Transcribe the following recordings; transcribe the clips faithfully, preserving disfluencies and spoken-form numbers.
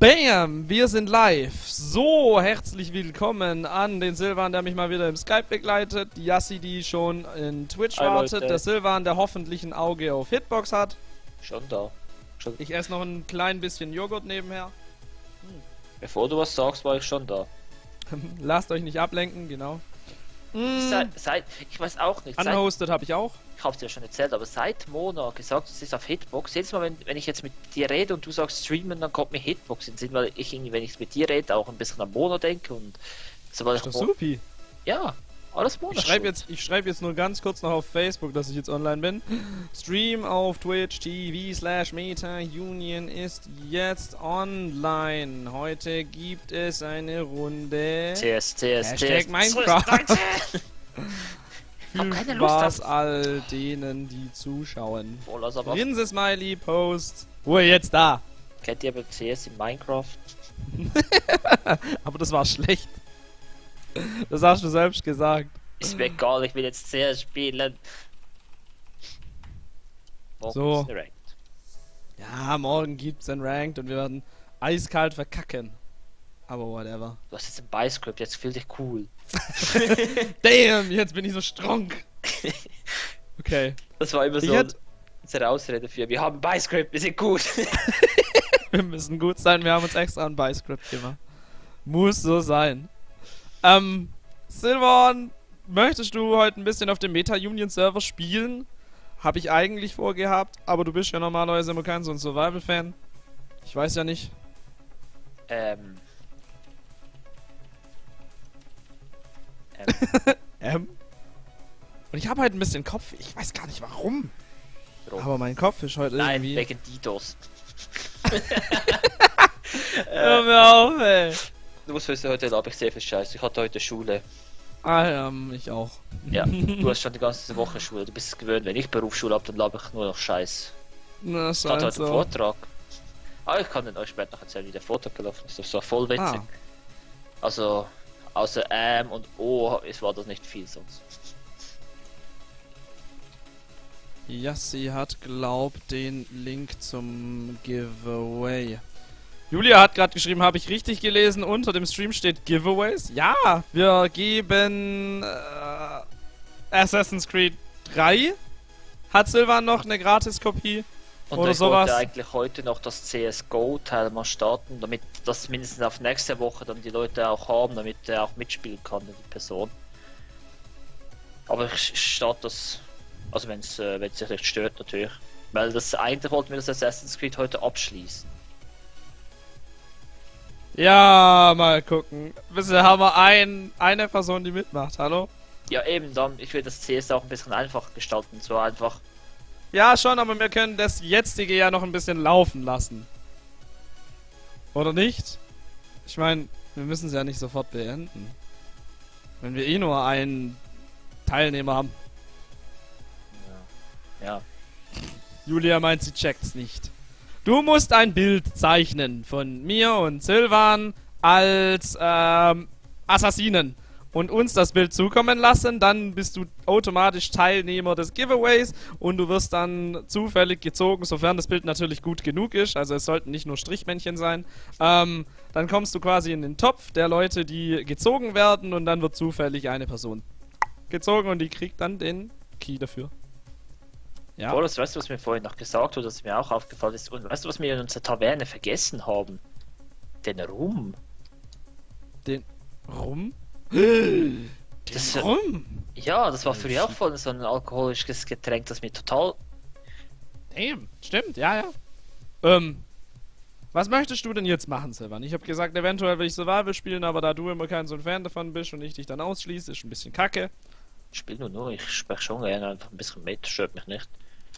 Bam! Wir sind live. So, herzlich willkommen an den Silvan, der mich mal wieder im Skype begleitet. Die Yassi, die schon in Twitch Hi, wartet. Leute. Der Silvan, der hoffentlich ein Auge auf Hitbox hat. Schon da. Schon. Ich esse noch ein klein bisschen Joghurt nebenher. Bevor du was sagst, war ich schon da. Lasst euch nicht ablenken, genau. Mm, Seit, seit, ich weiß auch nicht. Seit, unhosted habe ich auch. ich hab's dir schon erzählt, aber seit Mona gesagt, es ist auf Hitbox. Jedes Mal, wenn, wenn ich jetzt mit dir rede und du sagst streamen, dann kommt mir Hitbox in den Sinn, weil ich irgendwie, wenn ich mit dir rede, auch ein bisschen an Mona denke und sobald Ist ich doch Mo- supi. Ja, alles Mona. Ich schreibe schuld. jetzt, ich schreib jetzt nur ganz kurz noch auf Facebook, dass ich jetzt online bin. Stream auf Twitch T V slash Meta Union ist jetzt online. Heute gibt es eine Runde. C S, C S, Hashtag C S. Minecraft. Ich hab Viel keine Lust Spaß auf- all denen, die zuschauen. Voll, also aber Grinse Smiley Post. Wo er jetzt da? kennt ihr aber C S in Minecraft? Aber das war schlecht. Das hast du selbst gesagt. Ist mir egal, ich will jetzt C S spielen. Morgen So. ist direkt. Ja, morgen gibt's ein Ranked und wir werden eiskalt verkacken. Aber whatever. Du hast jetzt ein Byscript, jetzt fühl dich cool. Damn, jetzt bin ich so strong. Okay. Das war immer Ich so hätt- unsere Ausrede für, wir haben Byscript, wir sind gut. Wir müssen gut sein, wir haben uns extra ein Byscript gemacht. Muss so sein. Ähm, Silvan, möchtest du heute ein bisschen auf dem Meta-Union-Server spielen? Habe ich eigentlich vorgehabt, aber du bist ja normalerweise immer kein so ein Survival-Fan. Ich weiß ja nicht. ähm. ähm. Ähm? Und ich habe heute ein bisschen Kopf, ich weiß gar nicht warum. Warum? Aber mein Kopf ist heute Nein, irgendwie... wegen Didos. Hör mir auf, ey. Du musst wissen, heute habe ich sehr viel Scheiß. Ich hatte heute Schule. Ah, ja, ich auch. Ja, du hast schon die ganze Woche Schule. Du bist es gewöhnt, wenn ich Berufsschule habe, dann labe ich nur noch Scheiß. Na, Ich hatte scheint heute einen so. Vortrag. Ah, ich kann den euch später noch erzählen, wie der Vortrag gelaufen ist. Das war voll witzig. Ah. Also, außer ähm und O, es war das nicht viel sonst. Yassi hat, glaub, den Link zum Giveaway. Julia hat gerade geschrieben, habe ich richtig gelesen, unter dem Stream steht Giveaways. Ja, wir geben äh, Assassin's Creed drei. Hat Silvan noch eine Gratiskopie? Und Oder ich sowas. wollte eigentlich heute noch das C S G O-Teil mal starten, damit das mindestens auf nächste Woche dann die Leute auch haben, damit er auch mitspielen kann, die Person. Aber ich starte das, also wenn es äh, wenn's sich nicht stört natürlich. Weil das eigentlich wollten wir das Assassin's Creed heute abschließen. Ja, mal gucken. Bisher haben wir ein, eine Person, die mitmacht. Hallo? Ja eben, dann, ich will das C S auch ein bisschen einfacher gestalten, so einfach. Ja, schon, aber wir können das jetzige ja noch ein bisschen laufen lassen. Oder nicht? Ich meine, wir müssen es ja nicht sofort beenden. Wenn wir eh nur einen Teilnehmer haben. Ja. Julia meint, sie checkt's nicht. Du musst ein Bild zeichnen von mir und Silvan als ähm, Assassinen und uns das Bild zukommen lassen, dann bist du automatisch Teilnehmer des Giveaways und du wirst dann zufällig gezogen, sofern das Bild natürlich gut genug ist, also es sollten nicht nur Strichmännchen sein, ähm, dann kommst du quasi in den Topf der Leute, die gezogen werden und dann wird zufällig eine Person gezogen und die kriegt dann den Key dafür. Ja. Boris, weißt du, was mir vorhin noch gesagt wurde, das mir auch aufgefallen ist? Und weißt du, was wir in unserer Taverne vergessen haben? Den Rum. Den Rum? Den Das- Rum? Ja, das war früher auch voll so ein alkoholisches Getränk, das mir total. Damn, stimmt, ja, ja. Ähm, was möchtest du denn jetzt machen, Silvan? Ich habe gesagt, eventuell will ich Survival spielen, aber da du immer kein so ein Fan davon bist und ich dich dann ausschließe, ist ein bisschen kacke. Ich spiele nur nur, ich spreche schon gerne einfach ein bisschen mit, stört mich nicht.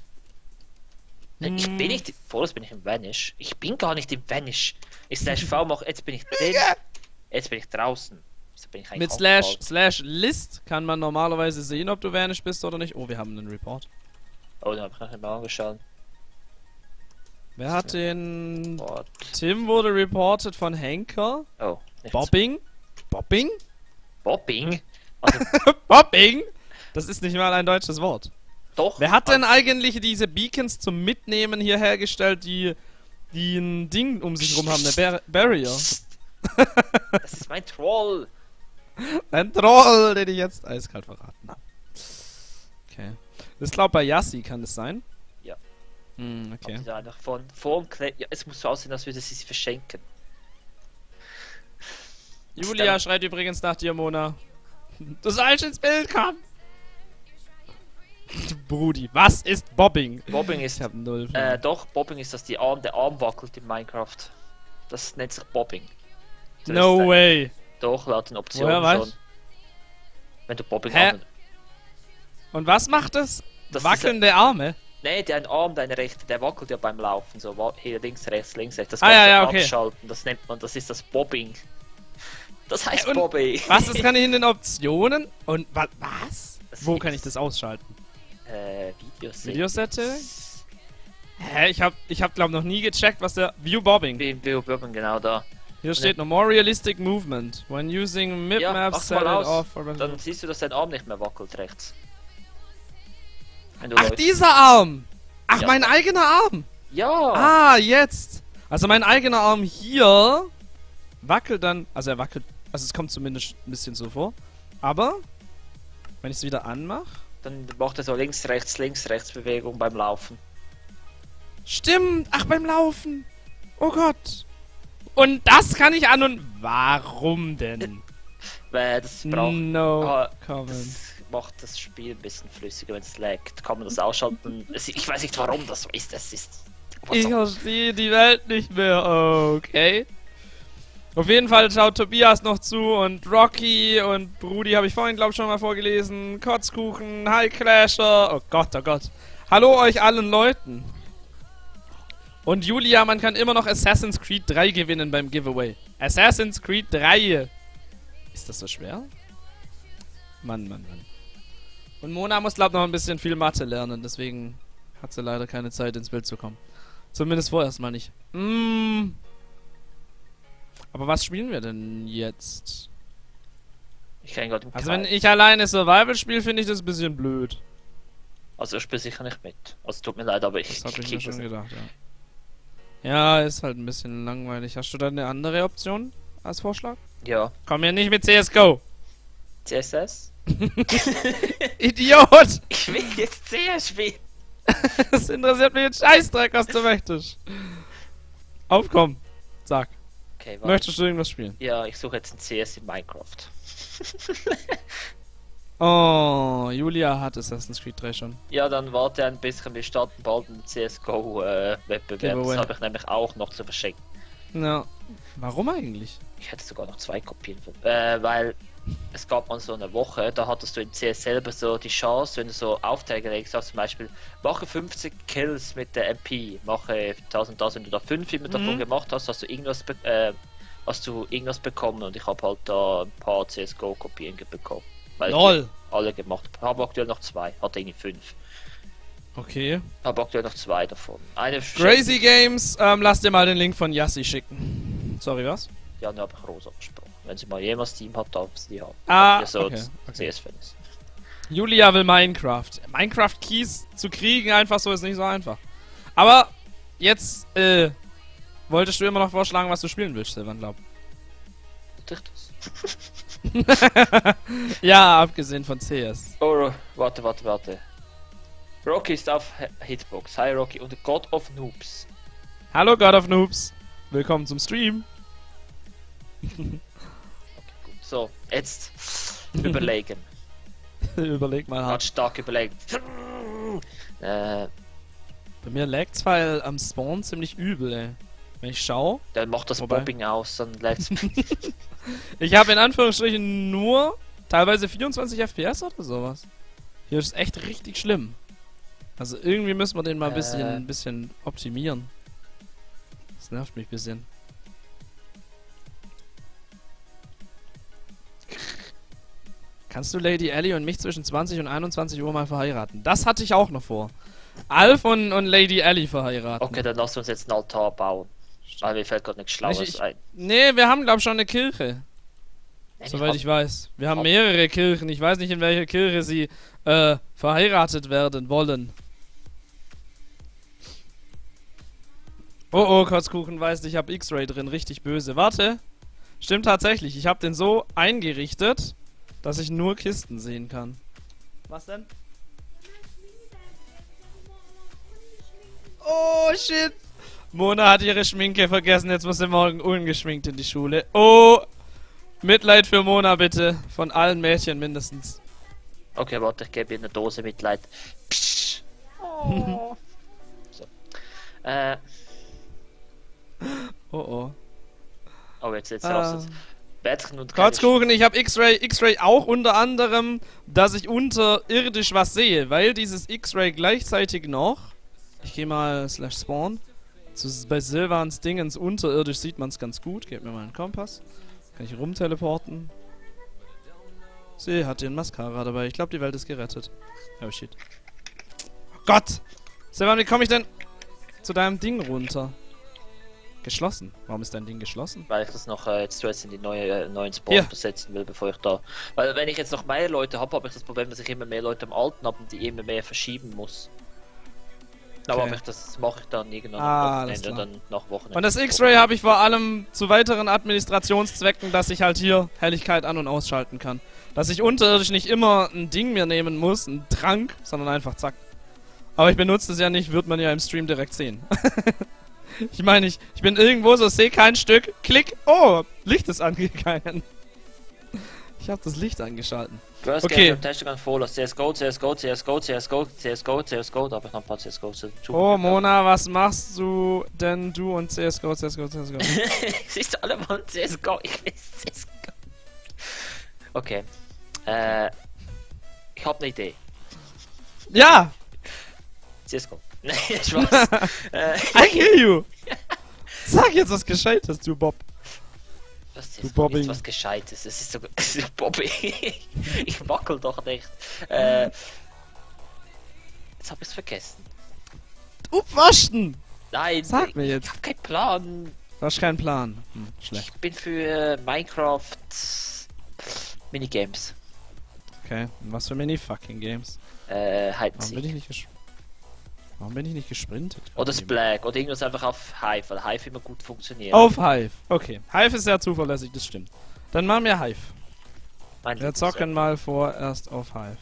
Ich Hm. bin nicht. Boris, bin ich im Vanish. Ich bin gar nicht im Vanish. Ich slash V mache, jetzt bin ich drin. Jetzt bin ich draußen. Wieso bin ich eigentlich Mit slash, aufgebaut? slash List kann man normalerweise sehen, ob du vanished bist oder nicht. Oh, wir haben einen Report. Oh, den hab ich noch nicht mal angeschaut. Wer hat den... What? Tim wurde reported von Henker. Oh, nichts. Bobbing? Bobbing? Bobbing? Also, Bobbing? Das ist nicht mal ein deutsches Wort. doch. Wer hat denn eigentlich diese Beacons zum Mitnehmen hier hergestellt, die die ein Ding um sich rum haben, eine Bar Barrier. Das ist mein Troll. Ein Troll, den ich jetzt eiskalt verraten habe. Okay. Das glaube bei Yassi kann das sein? Ja. Hm, okay. Da einfach von vorn ja, es muss so aussehen, als würde sie sie verschenken. Julia schreit übrigens nach dir, Mona. Du sollst ins Bild kommen! Brudi, was ist Bobbing? Bobbing ist. Ich hab null. Äh, doch, Bobbing ist, dass die Arm, der Arm wackelt in Minecraft. Das nennt sich Bobbing. Das No ein, way! Doch, laut den Optionen Woher schon. weißt? Wenn du Bobbing Hä? anwendest. Und was macht das? Das Wackelnde Arme? Nee, dein Arm, deine rechte, der wackelt ja beim Laufen. So wa- hier links, rechts, links, rechts. Das Ah, kannst ja, du ja, okay. abschalten. Das nennt man, das ist das Bobbing. Das heißt Äh, und Bobbing. Was, das kann ich in den Optionen? Und wa was? Das Wo gibt's. kann ich das ausschalten? Äh, Videos. Videosettings? Hä, ich hab, ich hab glaub noch nie gecheckt, was der... View Bobbing. Wie View Bobbing, genau da. Hier steht noch more realistic movement. When using mid Ja, maps, mach set it mal aus. off. Or Dann siehst du, dass dein Arm nicht mehr wackelt rechts. Wenn du Ach, läufst. dieser Arm! Ach, Ja. mein eigener Arm! Ja! Ah, jetzt! Also mein eigener Arm hier wackelt dann... Also er wackelt... Also es kommt zumindest ein bisschen so vor. Aber, wenn ich es wieder anmache... Dann macht er so links, rechts, links, rechts Bewegung beim Laufen. Stimmt! Ach, beim Laufen! Oh Gott! Und das kann ich an und... Warum denn? Weil das braucht. No Ah, comment. das macht das Spiel ein bisschen flüssiger, wenn es laggt. Kann man das ausschalten? Es- Ich weiß nicht, warum das so ist. Es ist. was Ich soll- verstehe die Welt nicht mehr. Okay. Auf jeden Fall schaut Tobias noch zu und Rocky und Brudi habe ich vorhin, glaube ich, schon mal vorgelesen. Kotzkuchen, High Clasher. Oh Gott, oh Gott. Hallo euch allen Leuten. Und Julia, man kann immer noch Assassin's Creed drei gewinnen beim Giveaway. Assassin's Creed drei. Ist das so schwer? Mann, Mann, Mann. Und Mona muss, glaube ich, noch ein bisschen viel Mathe lernen. Deswegen hat sie leider keine Zeit, ins Bild zu kommen. Zumindest vorerst mal nicht. Mm. Aber was spielen wir denn jetzt? Ich kann gerade im Also Kreis. wenn ich alleine Survival spiele, finde ich das ein bisschen blöd. Also ich spiele sicher nicht mit. Also tut mir leid, aber ich. Das habe ich krieg mir das schon nicht. gedacht, ja. Ja, ist halt ein bisschen langweilig. Hast du da eine andere Option als Vorschlag? Ja. Komm hier nicht mit C S G O! C S S? Idiot! Ich will jetzt C S spielen. Das interessiert mich jetzt Scheißdreck, was du möchtest. Aufkommen. Sag. Okay, warte. Möchtest du irgendwas spielen? Ja, ich suche jetzt ein C S in Minecraft. Oh, Julia hat Assassin's Creed drei schon. Ja, dann warte ein bisschen. Wir starten bald einen C S G O-Wettbewerb. Giveaway. Das habe ich nämlich auch noch zu verschenken. Ja. Warum eigentlich? Ich hätte sogar noch zwei Kopien. Von, äh, weil es gab mal so eine Woche, da hattest du in C S selber so die Chance, wenn du so Aufträge legst, sagst zum Beispiel, mache fünfzig Kills mit der M P, mache tausend das, wenn du da fünf immer davon Mhm. gemacht hast, hast du irgendwas, be äh, hast du irgendwas bekommen und ich habe halt da ein paar C S G O-Kopien bekommen. Weil LOL! ich alle gemacht habe. Habe aktuell noch zwei, hatte irgendwie fünf. Okay. Habe aktuell noch zwei davon. Eine Crazy Games, ähm, lass dir mal den Link von Yassi schicken. Sorry, was? Ja, ne, habe ich Rosa besprochen. Wenn sie mal jemals Team hat, darf sie die haben. Ah, Ja, so okay, okay. C S-Fan ist. Julia will Minecraft. Minecraft-Keys zu kriegen einfach so ist nicht so einfach. Aber jetzt, äh, wolltest du immer noch vorschlagen, was du spielen willst, Silvan, glaub. Tue ich das? Ja, abgesehen von C S. Oh, warte, warte, warte. Rocky ist auf H- Hitbox. Hi Rocky und God of Noobs. Hallo God of Noobs. Willkommen zum Stream. Okay, gut. So, jetzt überlegen. Überleg mal Hat hart. stark überlegt. Äh, Bei mir lag's, weil am Spawn ziemlich übel, ey. Wenn ich schau. dann macht das Wobei- Bobbing aus, dann lädt's. Ich habe in Anführungsstrichen nur teilweise vierundzwanzig F P S oder sowas. Hier ist es echt richtig schlimm. Also irgendwie müssen wir den mal ein bisschen, Äh. ein bisschen optimieren. Das nervt mich ein bisschen. Kannst du Lady Ellie und mich zwischen zwanzig und einundzwanzig Uhr mal verheiraten? Das hatte ich auch noch vor. Alf und, und Lady Ellie verheiraten. Okay, dann lass uns jetzt einen Altar bauen. Aber mir fällt gerade nichts Schlaues Ich- ich- ein. Nee, wir haben glaube ich schon eine Kirche. Nee, Soweit hab- ich weiß. Wir haben hab- mehrere Kirchen. Ich weiß nicht, in welcher Kirche sie äh, verheiratet werden wollen. Oh oh, Kotzkuchen weiß, ich habe X-Ray drin, richtig böse. Warte. Stimmt tatsächlich, ich habe den so eingerichtet, dass ich nur Kisten sehen kann. Was denn? Oh shit. Mona hat ihre Schminke vergessen, jetzt muss sie morgen ungeschminkt in die Schule. Oh. Mitleid für Mona bitte. Von allen Mädchen mindestens. Okay, warte, ich gebe ihr eine Dose Mitleid. Psch. Oh. So. Äh. Oh oh. Oh, jetzt jetzt Ah. raus. Bettchen und keine Kotzkuchen, ich habe X-Ray, X-Ray auch unter anderem, dass ich unterirdisch was sehe, weil dieses X-Ray gleichzeitig noch, ich gehe mal slash spawn, zu, bei Silvans Dingens unterirdisch sieht man es ganz gut, gebt mir mal einen Kompass, kann ich rumteleporten. Sie hat den Mascara dabei, ich glaube die Welt ist gerettet. Oh shit. Gott! Silvan, wie komme ich denn zu deinem Ding runter? Geschlossen. Warum ist dein Ding geschlossen? Weil ich das noch äh, jetzt zuerst in die neue, äh, neuen Spot Ja. besetzen will, bevor ich da... Weil wenn ich jetzt noch mehr Leute habe, habe ich das Problem, dass ich immer mehr Leute am Alten habe und die immer mehr verschieben muss. Aber Okay. ob ich das mache ich dann irgendwann Ah, am alles Wochenende, klar. dann nach Wochenende. Und das X-Ray habe ich vor allem zu weiteren Administrationszwecken, dass ich halt hier Helligkeit an- und ausschalten kann. Dass ich unterirdisch nicht immer ein Ding mir nehmen muss, einen Trank, sondern einfach zack. Aber ich benutze es ja nicht, wird man ja im Stream direkt sehen. Ich meine, ich, ich bin irgendwo so, sehe kein Stück, klick, oh, Licht ist angegangen. Ich habe das Licht angeschalten. First Okay. Game Testing and Follow, C S G O, C S G O, C S G O, C S G O, C S G O, C S G O, da habe ich noch ein paar C S G O zu tun. Oh, Mona, was machst du denn du und C S G O, C S G O, C S G O? Siehst du alle mal C S G O? Ich will C S G O. Okay. Äh. Ich habe eine Idee. Ja! C S G O. Nein, Spaß. äh, I kill you! Sag jetzt was Gescheites, du Bob. Das ist Du jetzt Bobby. nicht was Gescheites. Es ist so. Bobby. Ich wackel doch nicht. Äh. Jetzt hab ich's vergessen. Du Waschen! Nein, Sag mir ich jetzt. hab keinen Plan. Du hast keinen Plan. Hm, schlecht. Ich bin für Minecraft Minigames. Okay, und was für Mini-Fucking Games? Äh, Warum Heiden bin ich nicht ges Warum bin ich nicht gesprintet? Oder Splack oder irgendwas einfach auf Hive, weil Hive immer gut funktioniert. Auf Hive. Okay. Hive ist sehr zuverlässig, das stimmt. Dann machen wir Hive. Mein Wir Lieblings- zocken mal vorerst auf Hive.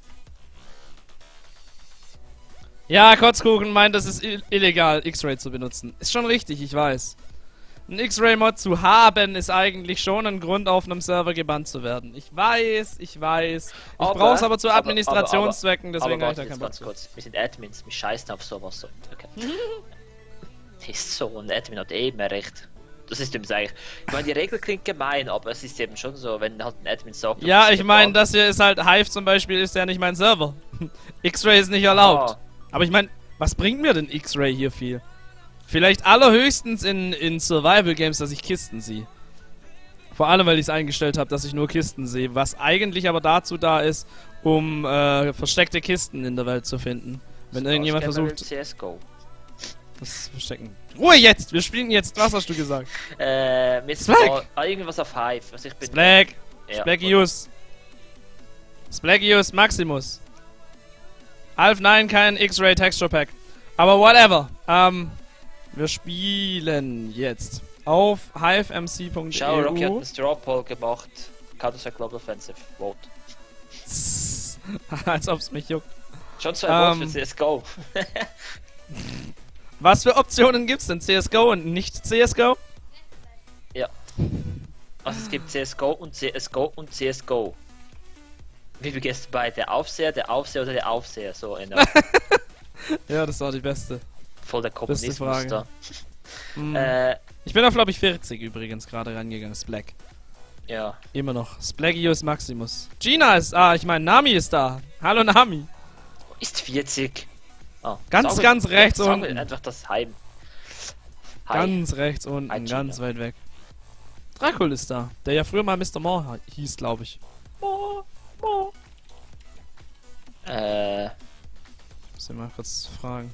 Ja, Kotzkuchen meint, es ist ill illegal, X-Ray zu benutzen. Ist schon richtig, ich weiß. Ein X-Ray-Mod zu haben, ist eigentlich schon ein Grund, auf einem Server gebannt zu werden. Ich weiß, ich weiß. Ich Aber- brauch's aber zu aber- Administrationszwecken, deswegen Aber habe ich warte da jetzt keinen Bock ganz zu. kurz. Wir sind Admins, wir scheißen auf sowas. So. Okay. Ist so, ein Admin hat eh mehr Recht. Das ist übrigens eigentlich. Ich meine, die Regel klingt gemein, aber es ist eben schon so, wenn halt ein Admin sagt. du Ja, bist ich meine, gebannt. das hier ist halt, Hive zum Beispiel ist ja nicht mein Server. X-Ray ist nicht erlaubt. Ah. Aber ich meine, was bringt mir denn X-Ray hier viel? Vielleicht allerhöchstens in, in Survival-Games, dass ich Kisten sehe. Vor allem, weil ich es eingestellt habe, dass ich nur Kisten sehe. Was eigentlich aber dazu da ist, um äh, versteckte Kisten in der Welt zu finden. Wenn Das irgendjemand kennen wir versucht, im C S G O. das Verstecken. Ruhe jetzt! Wir spielen jetzt. Was hast du gesagt? Äh, mit Splack! Ah, irgendwas auf Hive. Also ich bin. Splack! Ja, Splackius! Splackius Maximus! Alf, nein, kein X-Ray Texture Pack. Aber whatever. Ähm, wir spielen jetzt auf hive m c punkt e u. Schau, Rocky hat einen Straw Poll gemacht. Counter-Strike Global Offensive. Vote. Als ob's mich juckt. Schon zwei Ähm. Votes für C S G O. Was für Optionen gibt's denn? C S G O und nicht C S G O? Ja. Also es gibt C S G O und C S G O und C S G O. Wie vergisst du bei der Aufseher, der Aufseher oder der Aufseher? So in der, Ja, das war die beste. voll der Kommunismus Frage. da. Hm. Äh, Ich bin auf, glaube ich, vierzig übrigens gerade rangegangen. Splack. ja. Immer noch. Splaggius Maximus. Gina ist. Ah, ich meine, Nami ist da. Hallo, Nami. Ist vierzig. Ah, Ganz, sagen wir- ganz rechts sagen wir unten. einfach das Heim. Hi. Ganz rechts unten, Hi, Gina. ganz weit weg. Dracul ist da. Der ja früher mal Mister Moore hieß, glaube ich. Moore, Moore. Äh, Muss ich mal kurz fragen.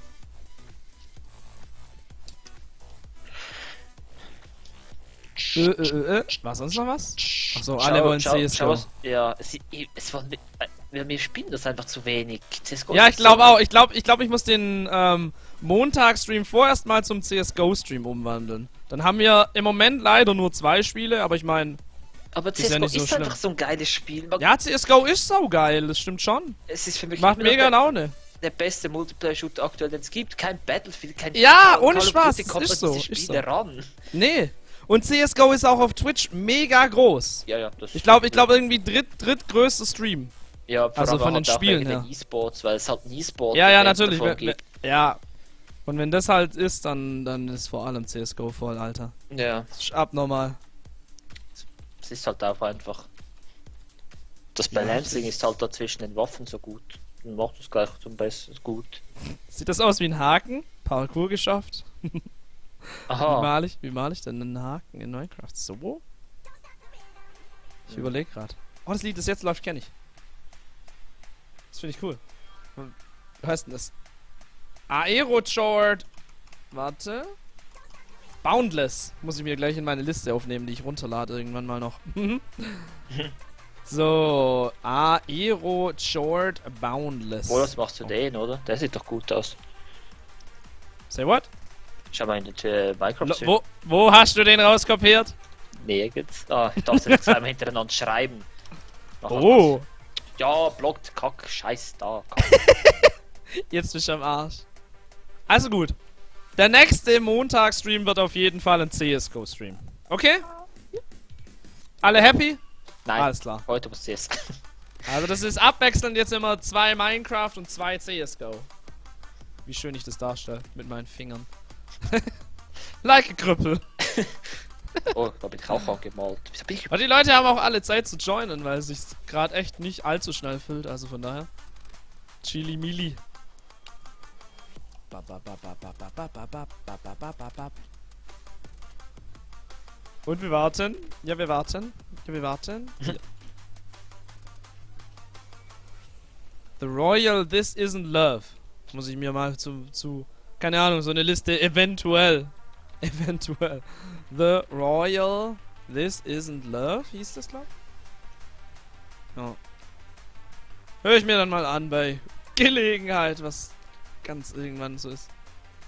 Äh, äh, äh, äh. War sonst noch was? Achso, alle wollen schau, C S G schau, O. was- Ja, es, es war mit, äh, wir, wir spielen das einfach zu wenig. C S G O Ja, ist ich glaube so- auch. Ich glaube, ich, glaub, ich muss den ähm, Montagsstream vorerst mal zum C S G O-Stream umwandeln. Dann haben wir im Moment leider nur zwei Spiele, aber ich meine, Aber ist ja C S G O nicht ist, so einfach schlimm. so ein geiles Spiel. Man, ja, C S G O ist so geil, das stimmt schon. Es ist für mich Macht immer noch mega der, Laune. der beste Multiplayer-Shooter aktuell, den es gibt. Kein Battlefield, kein Ja, Call- ohne Call of Spaß, Duty das kommt ist an so, diese ist Spiele so. ran. Nee. Und C S G O ist auch auf Twitch mega groß. Ja, ja, das Ich glaube, ich glaube irgendwie dritt, drittgrößter Stream. ja, vor also allem von halt den auch Spielen wegen her. den E-Sports, weil es halt ein E-Sport Ja, ja, Event natürlich. davon Wenn, wenn, gibt. ja. Und wenn das halt ist, dann, dann ist vor allem C S G O voll, Alter. Ja, Das ist abnormal. es ist halt auch einfach. Das Ja, Balancing das ist halt da zwischen den Waffen so gut. Dann macht es gleich zum Besten gut. Sieht das aus wie ein Haken? Parkour geschafft? Wie Aha, mal ich, wie mal ich denn einen Haken in Minecraft? So? Ich Hm. überlege gerade. Oh, das Lied, das jetzt läuft, kenne ich. Das finde ich cool. Hm. Wie heißt denn das? Aero-Short. Warte. Boundless. Muss ich mir gleich in meine Liste aufnehmen, die ich runterlade irgendwann mal noch. So. Aero-Short Boundless. wo das machst du den, oder? Der sieht doch gut aus. Say what? Schau mal in den äh, Minecraft. Lo wo, wo hast du den rauskopiert? Nirgends. Ah, ich darf jetzt zweimal hintereinander schreiben. Mach was Oh. was. Ja, blockt, kack, scheiß da. Kack. Jetzt bist du am Arsch. Also gut. Der nächste Montagsstream wird auf jeden Fall ein C S G O-Stream. Okay? Alle happy? Nein, Alles klar. heute muss C S. Also das ist abwechselnd jetzt immer zwei Minecraft und zwei C S G O. Wie schön ich das darstelle mit meinen Fingern. Like a Krüppel. Oh, da bin ich auch angemalt. Wieso bin ich Aber die Leute haben auch alle Zeit zu joinen, weil es sich gerade echt nicht allzu schnell füllt. Also von daher. Chili Mili. Und wir warten. Ja, wir warten. Ja, wir warten. Ja. The Royal This Isn't Love. Muss ich mir mal zu, zu, keine Ahnung, so eine Liste eventuell. Eventuell. The Royal This Isn't Love, hieß das, glaub ich? Ja. Hör ich mir dann mal an bei Gelegenheit, was ganz irgendwann so ist.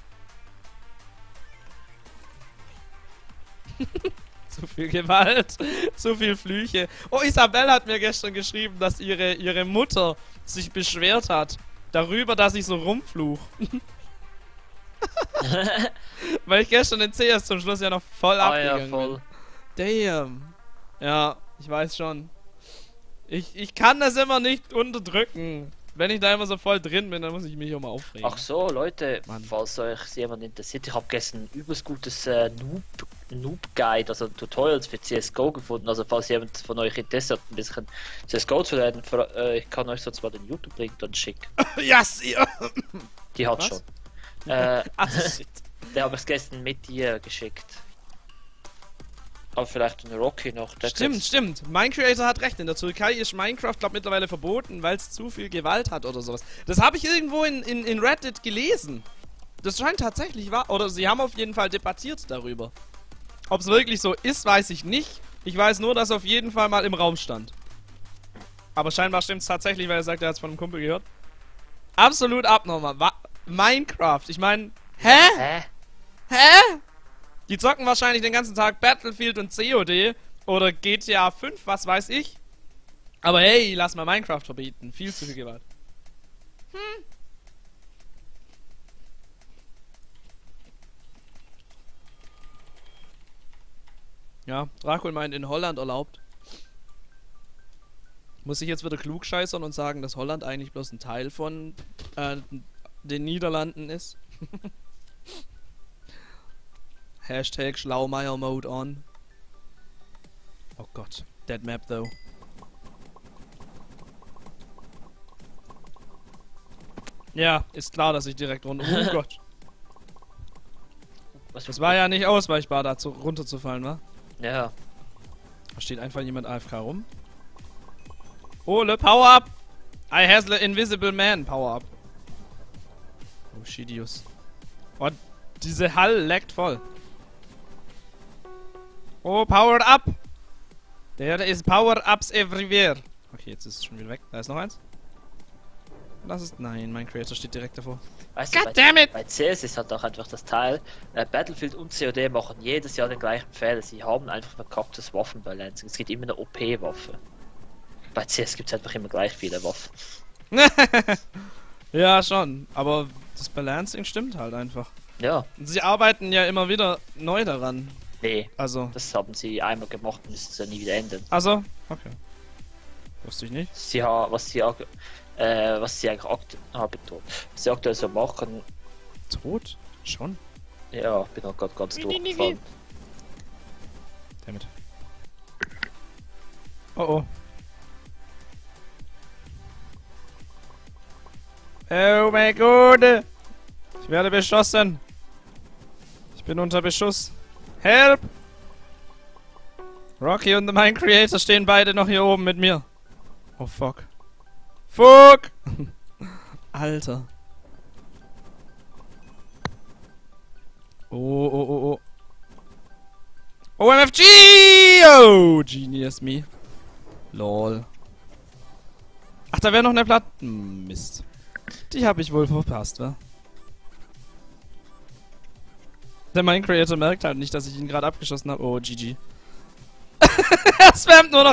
Zu viel Gewalt, zu viel Flüche. Oh, Isabelle hat mir gestern geschrieben, dass ihre, ihre Mutter sich beschwert hat darüber, dass ich so rumfluch. Weil ich gestern in C S zum Schluss ja noch voll Ah abgegangen ja, voll. bin. Damn. Ja, ich weiß schon. Ich, ich kann das immer nicht unterdrücken. Wenn ich da immer so voll drin bin, dann muss ich mich auch mal aufregen. Ach so, Leute, Mann. falls euch jemand interessiert, ich habe gestern ein übelst gutes äh, Noob, Noob Guide, also Tutorials für C S G O gefunden. Also falls jemand von euch Interesse hat, ein bisschen C S G O zu lernen, für, äh, ich kann euch sonst mal den YouTube-Link dann schicken. Yes, ihr. Die hat Was? schon. Äh, Ach, shit. der habe ich gestern mit dir geschickt. Aber vielleicht ein Rocky noch. Der Stimmt, kriegt's- stimmt. Minecraft hat recht. In der Türkei ist Minecraft, glaube mittlerweile verboten, weil es zu viel Gewalt hat oder sowas. Das habe ich irgendwo in, in, in Reddit gelesen. Das scheint tatsächlich wahr. Oder sie haben auf jeden Fall debattiert darüber. Ob es wirklich so ist, weiß ich nicht. Ich weiß nur, dass auf jeden Fall mal im Raum stand. Aber scheinbar stimmt es tatsächlich, weil er sagt, er hat es von einem Kumpel gehört. Absolut abnormal. Wa Minecraft. Ich meine, hä? Hä? Hä? Die zocken wahrscheinlich den ganzen Tag Battlefield und C O D oder G T A fünf, was weiß ich. Aber hey, lass mal Minecraft verbieten. Viel zu viel Gewalt. Hm. Ja, Dracul meint in Holland erlaubt. Muss ich jetzt wieder klugscheißern und sagen, dass Holland eigentlich bloß ein Teil von äh, den Niederlanden ist? Hashtag Schlaumeier-Mode on. Oh Gott. Dead Map, though. Ja, ist klar, dass ich direkt runter... Oh Gott. Was Das war ja nicht ausweichbar, da zu, runterzufallen, wa? Ja. Da steht einfach jemand A F K rum. Oh, le Power-Up! I has the Invisible Man Power-Up. Oh, Shidius. Oh, diese Hall laggt voll. Oh, powered up! There is power-ups everywhere. Okay, jetzt ist es schon wieder weg. Da ist noch eins. Lass es. Nein, mein Creator steht direkt davor. Weißt du, God damn bei, it! bei C S ist halt auch einfach das Teil, äh, Battlefield und C O D machen jedes Jahr den gleichen Fehler. Sie haben einfach verkacktes Waffenbalancing. Es gibt immer eine O P-Waffe. Bei C S gibt es einfach immer gleich viele Waffen. Ja, schon. Aber das Balancing stimmt halt einfach. Ja. Und sie arbeiten ja immer wieder neu daran. Nee, Also. das haben sie einmal gemacht und müssen es ja nie wieder ändern. Also? Okay. Wusste ich nicht. Sie haben, was sie, ag- äh, was sie eigentlich akt ah, betont. Was sie aktuell so machen, Tot? Schon? ja, bin auch gerade ganz Wie, wie, wie, durchgefallen. Damit. Oh oh. Oh mein Gott! Ich werde beschossen! Ich bin unter Beschuss. Help! Rocky und The Mind Creator stehen beide noch hier oben mit mir. Oh fuck. Fuck! Alter. Oh, oh, oh, oh. O M F G! Oh, Genius me. Lol. Ach, da wäre noch eine Platte. Hm, Mist. Die habe ich wohl verpasst, wa? Der Mind Creator merkt halt nicht, dass ich ihn gerade abgeschossen habe. Oh, G G. Er spammt nur noch.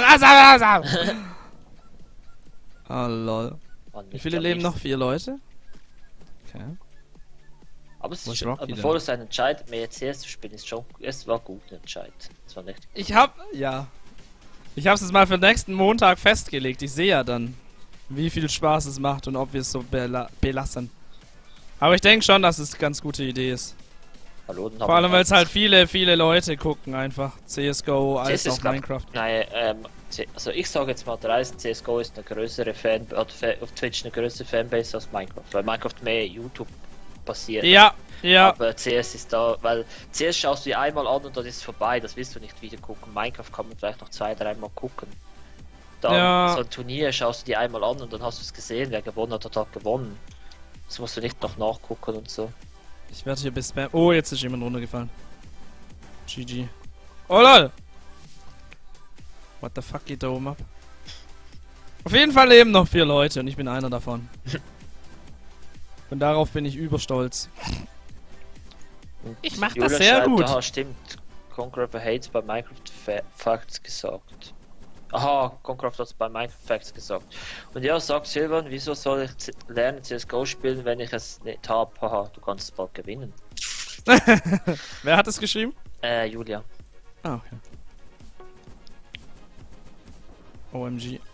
Oh, lol. Mann, Wie ich viele glaub leben nicht. noch? Vier Leute? Okay. Aber, es Wo ist ist schon, Rocky aber denn? bevor du einen Entscheid mehr C S zu spielen, ist schon, es war gut ein Entscheid. Es war nicht. Ich hab, ja. Ich hab's jetzt mal für nächsten Montag festgelegt. Ich sehe ja dann, wie viel Spaß es macht und ob wir es so bela belassen. Aber ich denke schon, dass es eine ganz gute Idee ist. Hallo, dann Vor haben allem, wir weil es halt viele, viele Leute gucken einfach. C S G O als C S ist, auch glaub- Minecraft. Nein, ähm, C- also ich sage jetzt mal dreist, C S G O ist eine größere Fan, hat Fa- auf Twitch eine größere Fanbase als Minecraft, weil Minecraft mehr YouTube basiert. Ja, ja. Aber C S ist da, weil C S schaust du dir einmal an und dann ist es vorbei, das willst du nicht wieder gucken. Minecraft kann man vielleicht noch zwei, dreimal gucken. Dann Ja. so ein Turnier schaust du dir einmal an und dann hast du es gesehen, wer gewonnen hat, hat, hat gewonnen. Das musst du nicht noch nachgucken und so. Ich werde hier bis Spam. Oh, jetzt ist jemand runtergefallen. G G. Oh lol! What the fuck geht da oben ab? Auf jeden Fall leben noch vier Leute und ich bin einer davon. Und darauf bin ich überstolz. Und Ich mach das Julian sehr schreibt, gut. Aha, stimmt. Concrafter Hates bei Minecraft Fa Facts gesagt. Aha, Concraft hat es bei Minecraft Facts gesagt. Und ja, sagt Silvan, wieso soll ich Z- lernen C S G O spielen, wenn ich es nicht habe? Haha, du kannst es bald gewinnen. Wer hat es geschrieben? Äh, Julia. Ah, okay. O M G.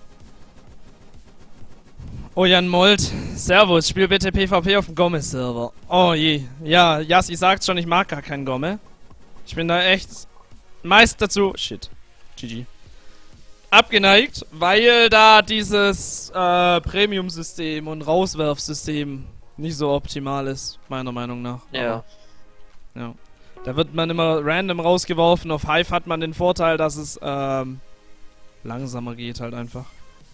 Oh, Jan Molt. Servus, spiel bitte PvP auf dem Gomme-Server. Oh je. Ja, Yassi sagt schon, ich mag gar keinen Gomme. Ich bin da echt meist dazu... Shit. G G. Abgeneigt, weil da dieses äh, Premium-System und Rauswerfsystem nicht so optimal ist, meiner Meinung nach. Ja. Ja. Da wird man immer random rausgeworfen. Auf Hive hat man den Vorteil, dass es ähm, langsamer geht halt einfach.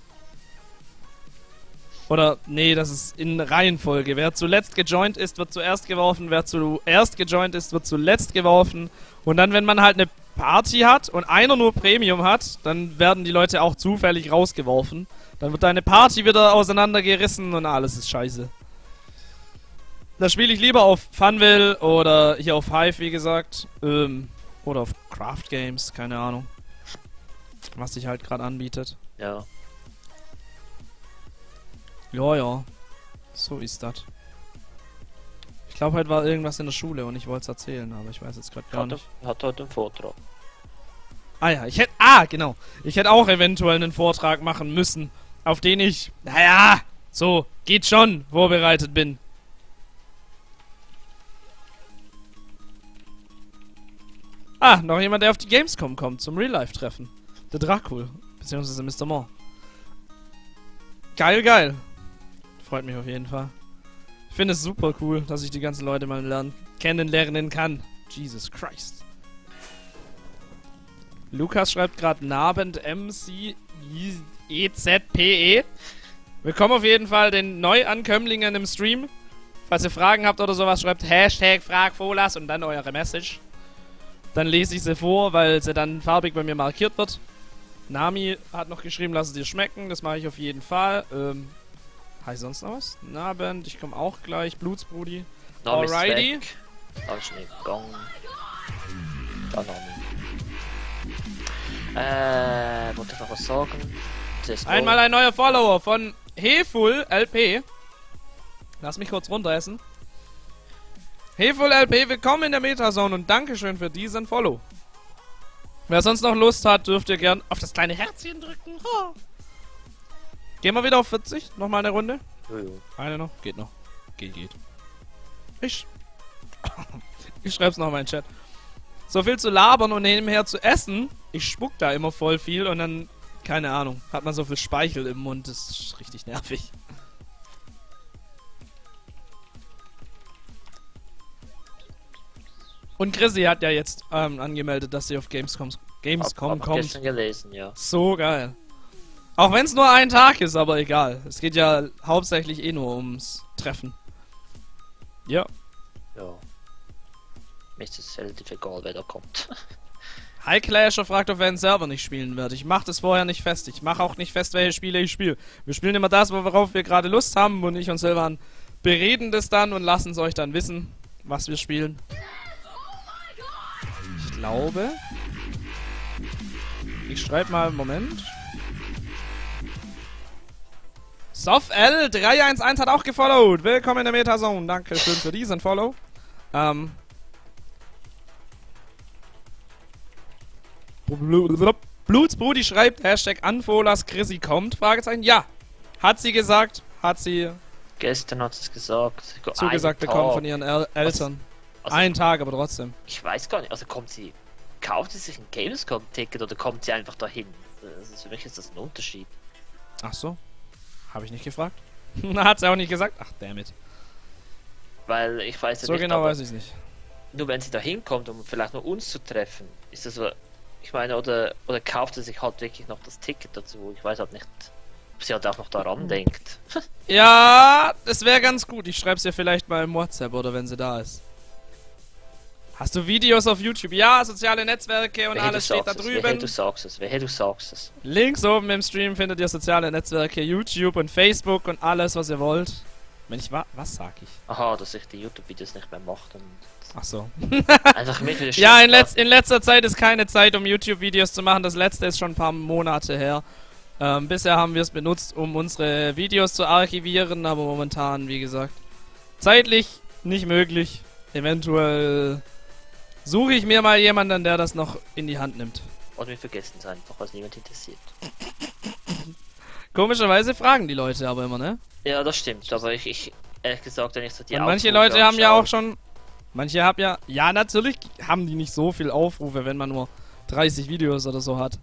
Oder, nee, das ist in Reihenfolge. Wer zuletzt gejoint ist, wird zuerst geworfen. Wer zuerst gejoint ist, wird zuletzt geworfen. Und dann, wenn man halt eine Party hat und einer nur Premium hat, dann werden die Leute auch zufällig rausgeworfen. Dann wird deine Party wieder auseinandergerissen und alles ist scheiße. Da spiele ich lieber auf Funville oder hier auf Hive, wie gesagt. Ähm, oder auf Craft Games, keine Ahnung. Was sich halt gerade anbietet. Ja. Ja, ja. So ist das. Ich glaube, heute war irgendwas in der Schule und ich wollte es erzählen, aber ich weiß jetzt gerade gar Hat, nicht. hat heute einen Vortrag. Ah ja, ich hätte... Ah, genau. Ich hätte auch eventuell einen Vortrag machen müssen, auf den ich, naja, so, geht schon, vorbereitet bin. Ah, noch jemand, der auf die Gamescom kommt, zum Real-Life-Treffen. Der Dracul, beziehungsweise Mister Moore. Geil, geil. Freut mich auf jeden Fall. Ich finde es super cool, dass ich die ganzen Leute mal lernen, kennenlernen kann. Jesus Christ. Lukas schreibt gerade Nabend M C E Z P E. Willkommen auf jeden Fall den Neuankömmlingen im Stream. Falls ihr Fragen habt oder sowas, schreibt Hashtag Fragfolas und dann eure Message. Dann lese ich sie vor, weil sie dann farbig bei mir markiert wird. Nami hat noch geschrieben, lass es dir schmecken. Das mache ich auf jeden Fall. Ähm, Habe ich sonst noch was? Nabend, ich komme auch gleich. Blutsbrudi. Name ist Alrighty. weg. Da ist nicht gegangen. Da noch nicht. Äh, wollte ich noch was sagen? C S G O. Einmal ein neuer Follower von Heful L P. Lass mich kurz runteressen. Heful L P, willkommen in der Metazone und Dankeschön für diesen Follow. Wer sonst noch Lust hat, dürft ihr gern auf das kleine Herzchen drücken. Ha. Gehen wir wieder auf vierzig? Nochmal eine Runde? Jojo. Eine noch? Geht noch. Geht, geht. Ich. Ich schreib's noch in meinen Chat. So viel zu labern und nebenher zu essen. Ich spuck da immer voll viel und dann, keine Ahnung, hat man so viel Speichel im Mund. Das ist richtig nervig. Und Chrissy hat ja jetzt ähm, angemeldet, dass sie auf Gamescom, Gamescom hab, hab kommt. gestern gelesen, ja. So geil. Auch wenn es nur ein Tag ist, aber egal. Es geht ja hauptsächlich eh nur ums Treffen. Ja. Ja. Mir ist es relativ egal, wer da kommt. Hi Clasher fragt, ob er einen Server nicht spielen wird. Ich mache das vorher nicht fest. Ich mache auch nicht fest, welche Spiele ich spiele. Wir spielen immer das, worauf wir gerade Lust haben, und ich und Silvan bereden das dann und lassen es euch dann wissen, was wir spielen. Ich glaube... Ich schreibe mal, Moment. SofL drei eins eins hat auch gefollowt. Willkommen in der Metazone. Danke schön für diesen Follow. Ähm... Blutsbrudi schreibt, Hashtag Anfolas Chrissy kommt, Fragezeichen. Ja, hat sie gesagt, hat sie Gestern hat sie es gesagt. zugesagt bekommen von ihren El Eltern. Also, Einen Tag, aber trotzdem. Ich weiß gar nicht, also kommt sie, kauft sie sich ein Gamescom-Ticket oder kommt sie einfach dahin? Also für mich ist das ein Unterschied. Ach so, habe ich nicht gefragt. Hat sie auch nicht gesagt. Ach, dammit. Weil ich weiß ja so nicht, genau aber weiß ich nicht. nur wenn sie da hinkommt, um vielleicht nur uns zu treffen, ist das so, ich meine, oder, oder kauft sie sich halt wirklich noch das Ticket dazu. Ich weiß halt nicht, ob sie halt auch noch daran denkt. Ja, das wäre ganz gut. Ich schreibe ihr vielleicht mal im WhatsApp oder wenn sie da ist. Hast du Videos auf YouTube? Ja, soziale Netzwerke und Wehe, alles du steht da sagst es, drüben. Wehe, du sagst es, wehe, du sagst es. Links oben im Stream findet ihr soziale Netzwerke, YouTube und Facebook und alles, was ihr wollt. Wenn ich wa was sag ich? Aha, dass ich die YouTube-Videos nicht mehr mache. Und Ach so. einfach mich wieder Ja, in, letz in letzter Zeit ist keine Zeit, um YouTube-Videos zu machen. Das letzte ist schon ein paar Monate her. Ähm, bisher haben wir es benutzt, um unsere Videos zu archivieren, aber momentan, wie gesagt, zeitlich nicht möglich. Eventuell suche ich mir mal jemanden, der das noch in die Hand nimmt. Und wir vergessen es einfach, was niemand interessiert. Komischerweise fragen die Leute aber immer, ne? Ja, das stimmt, aber ich, ich ehrlich gesagt, wenn ich so die Und manche Aufrufe Leute haben ja anschaue- auch schon... Manche haben ja... Ja, natürlich haben die nicht so viel Aufrufe, wenn man nur dreißig Videos oder so hat.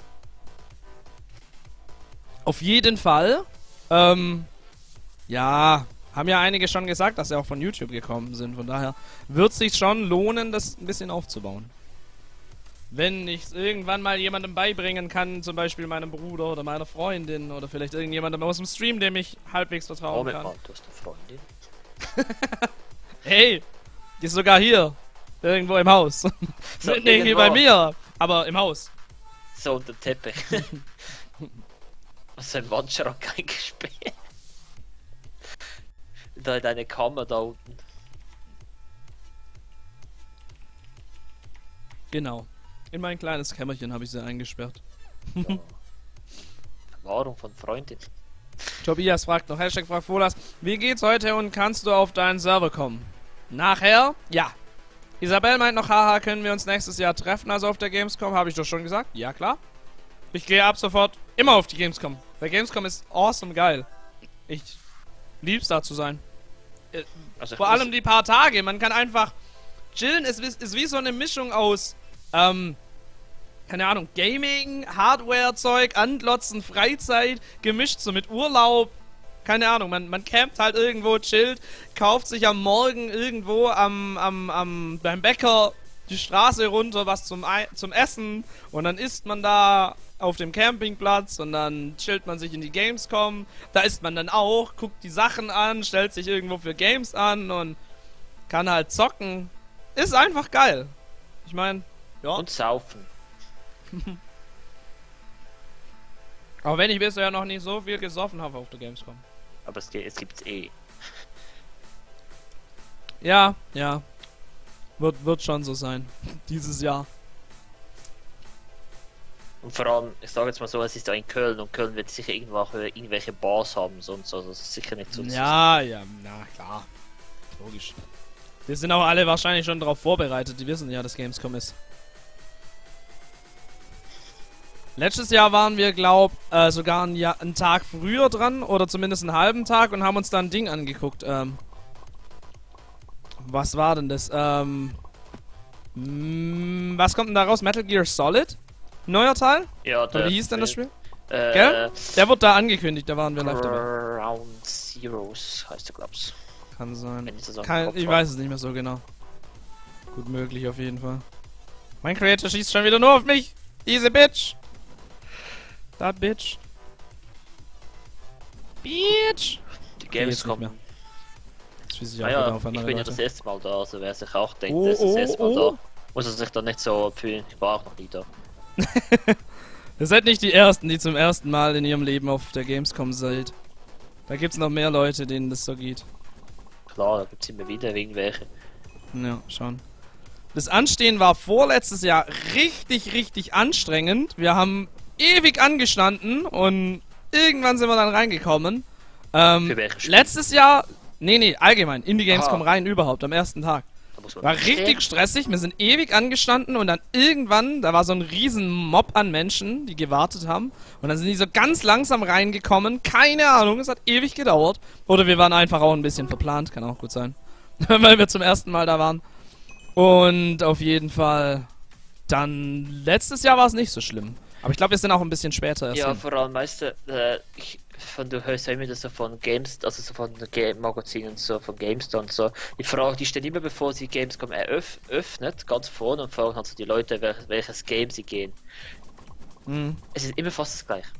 Auf jeden Fall. Ähm... Ja... Haben ja einige schon gesagt, dass sie auch von YouTube gekommen sind. Von daher wird es sich schon lohnen, das ein bisschen aufzubauen. Wenn ich es irgendwann mal jemandem beibringen kann, zum Beispiel meinem Bruder oder meiner Freundin oder vielleicht irgendjemandem aus dem Stream, dem ich halbwegs vertrauen Moment kann. mal, du hast eine Freundin. Hey, die ist sogar hier. Irgendwo im Haus. So, nee, hier irgendwo. bei mir. Aber im Haus. So unter dem Teppich. Was ist ein Wandschrank eingesperrt? Da in deine Kammer da unten. Genau. In mein kleines Kämmerchen habe ich sie eingesperrt. Ja. Verwahrung von Freundin. Tobias fragt noch, Hashtag fragt Folas, wie geht's heute und kannst du auf deinen Server kommen? Nachher? Ja. Isabel meint noch, haha, können wir uns nächstes Jahr treffen, also auf der Gamescom? Habe ich doch schon gesagt. Ja, klar. Ich gehe ab sofort immer auf die Gamescom. Weil Gamescom ist awesome geil. Ich lieb's da zu sein. Äh, Also Vor allem die paar Tage. Man kann einfach chillen. Es ist, ist wie so eine Mischung aus, ähm, keine Ahnung, Gaming, Hardware-Zeug, Anglotzen, Freizeit, gemischt so mit Urlaub. Keine Ahnung, man, man campt halt irgendwo, chillt, kauft sich am Morgen irgendwo am, am, am, beim Bäcker die Straße runter was zum, Ei zum Essen und dann isst man da auf dem Campingplatz und dann chillt man sich in die Gamescom. Da isst man dann auch, guckt die Sachen an, stellt sich irgendwo für Games an und kann halt zocken. Ist einfach geil. Ich meine, ja. Und saufen. Auch wenn ich bisher noch nicht so viel gesoffen habe auf der Gamescom. Aber es, es gibt's eh. Ja, ja. Wird, wird schon so sein. Dieses Jahr. Und vor allem, ich sage jetzt mal so, es ist da in Köln und Köln wird sicher irgendwelche, irgendwelche Bars haben, sonst, also das ist sicher nicht so. Ja, ja, na klar. Logisch. Wir sind auch alle wahrscheinlich schon darauf vorbereitet, die wissen ja, dass Gamescom ist. Letztes Jahr waren wir, glaub, äh, sogar einen, Jahr, einen Tag früher dran, oder zumindest einen halben Tag, und haben uns da ein Ding angeguckt. Ähm, was war denn das? Ähm, mh, was kommt denn da raus? Metal Gear Solid? Neuer Teil? Ja, der. Oder wie hieß denn das Spiel? Äh, Gell? Der wurde da angekündigt, da waren wir live dabei. Ground Zeroes heißt der, glaub's. Kann sein. Wenn ich das Kein, Kopf ich hab. weiß es nicht mehr so genau. Gut möglich auf jeden Fall. Mein Creator schießt schon wieder nur auf mich. Easy bitch. That bitch. Bitch. Die jetzt Gamescom. nicht mehr. Jetzt schieße ich Ah auch ja, wieder auf andere ich bin ja Leute. das erste Mal da, also wer sich auch denkt, Oh, der ist das oh, erste Mal oh. da, muss er sich dann nicht so fühlen. Ich war auch noch nie da. Ihr seid nicht die Ersten, die zum ersten Mal in ihrem Leben auf der Gamescom seid. Da gibt's noch mehr Leute, denen das so geht. Klar, da gibt's immer wieder irgendwelche. Ja, schon. Das Anstehen war vorletztes Jahr richtig, richtig anstrengend. Wir haben ewig angestanden und irgendwann sind wir dann reingekommen. Ähm, Für welches Spiel? letztes Jahr, nee, nee, allgemein, in die Gamescom Aha. rein überhaupt, am ersten Tag. Da muss man War stehen. richtig stressig, wir sind ewig angestanden und dann irgendwann, da war so ein riesen Mob an Menschen, die gewartet haben. Und dann sind die so ganz langsam reingekommen, keine Ahnung, es hat ewig gedauert. Oder wir waren einfach auch ein bisschen verplant, kann auch gut sein. Weil wir zum ersten Mal da waren. Und auf jeden Fall, dann, letztes Jahr war es nicht so schlimm. Aber ich glaube, wir sind auch ein bisschen später erst Ja, hin. vor allem, weißt du, äh, ich, von, du hörst ja immer das so von Games, also so von Game Magazinen, so von GameStar und so. Die Frage, die stehen immer, bevor sie Gamescom eröff, öffnet, ganz vorne und fragen halt so die Leute, wel, welches Game sie gehen. Mhm. Es ist immer fast das gleiche.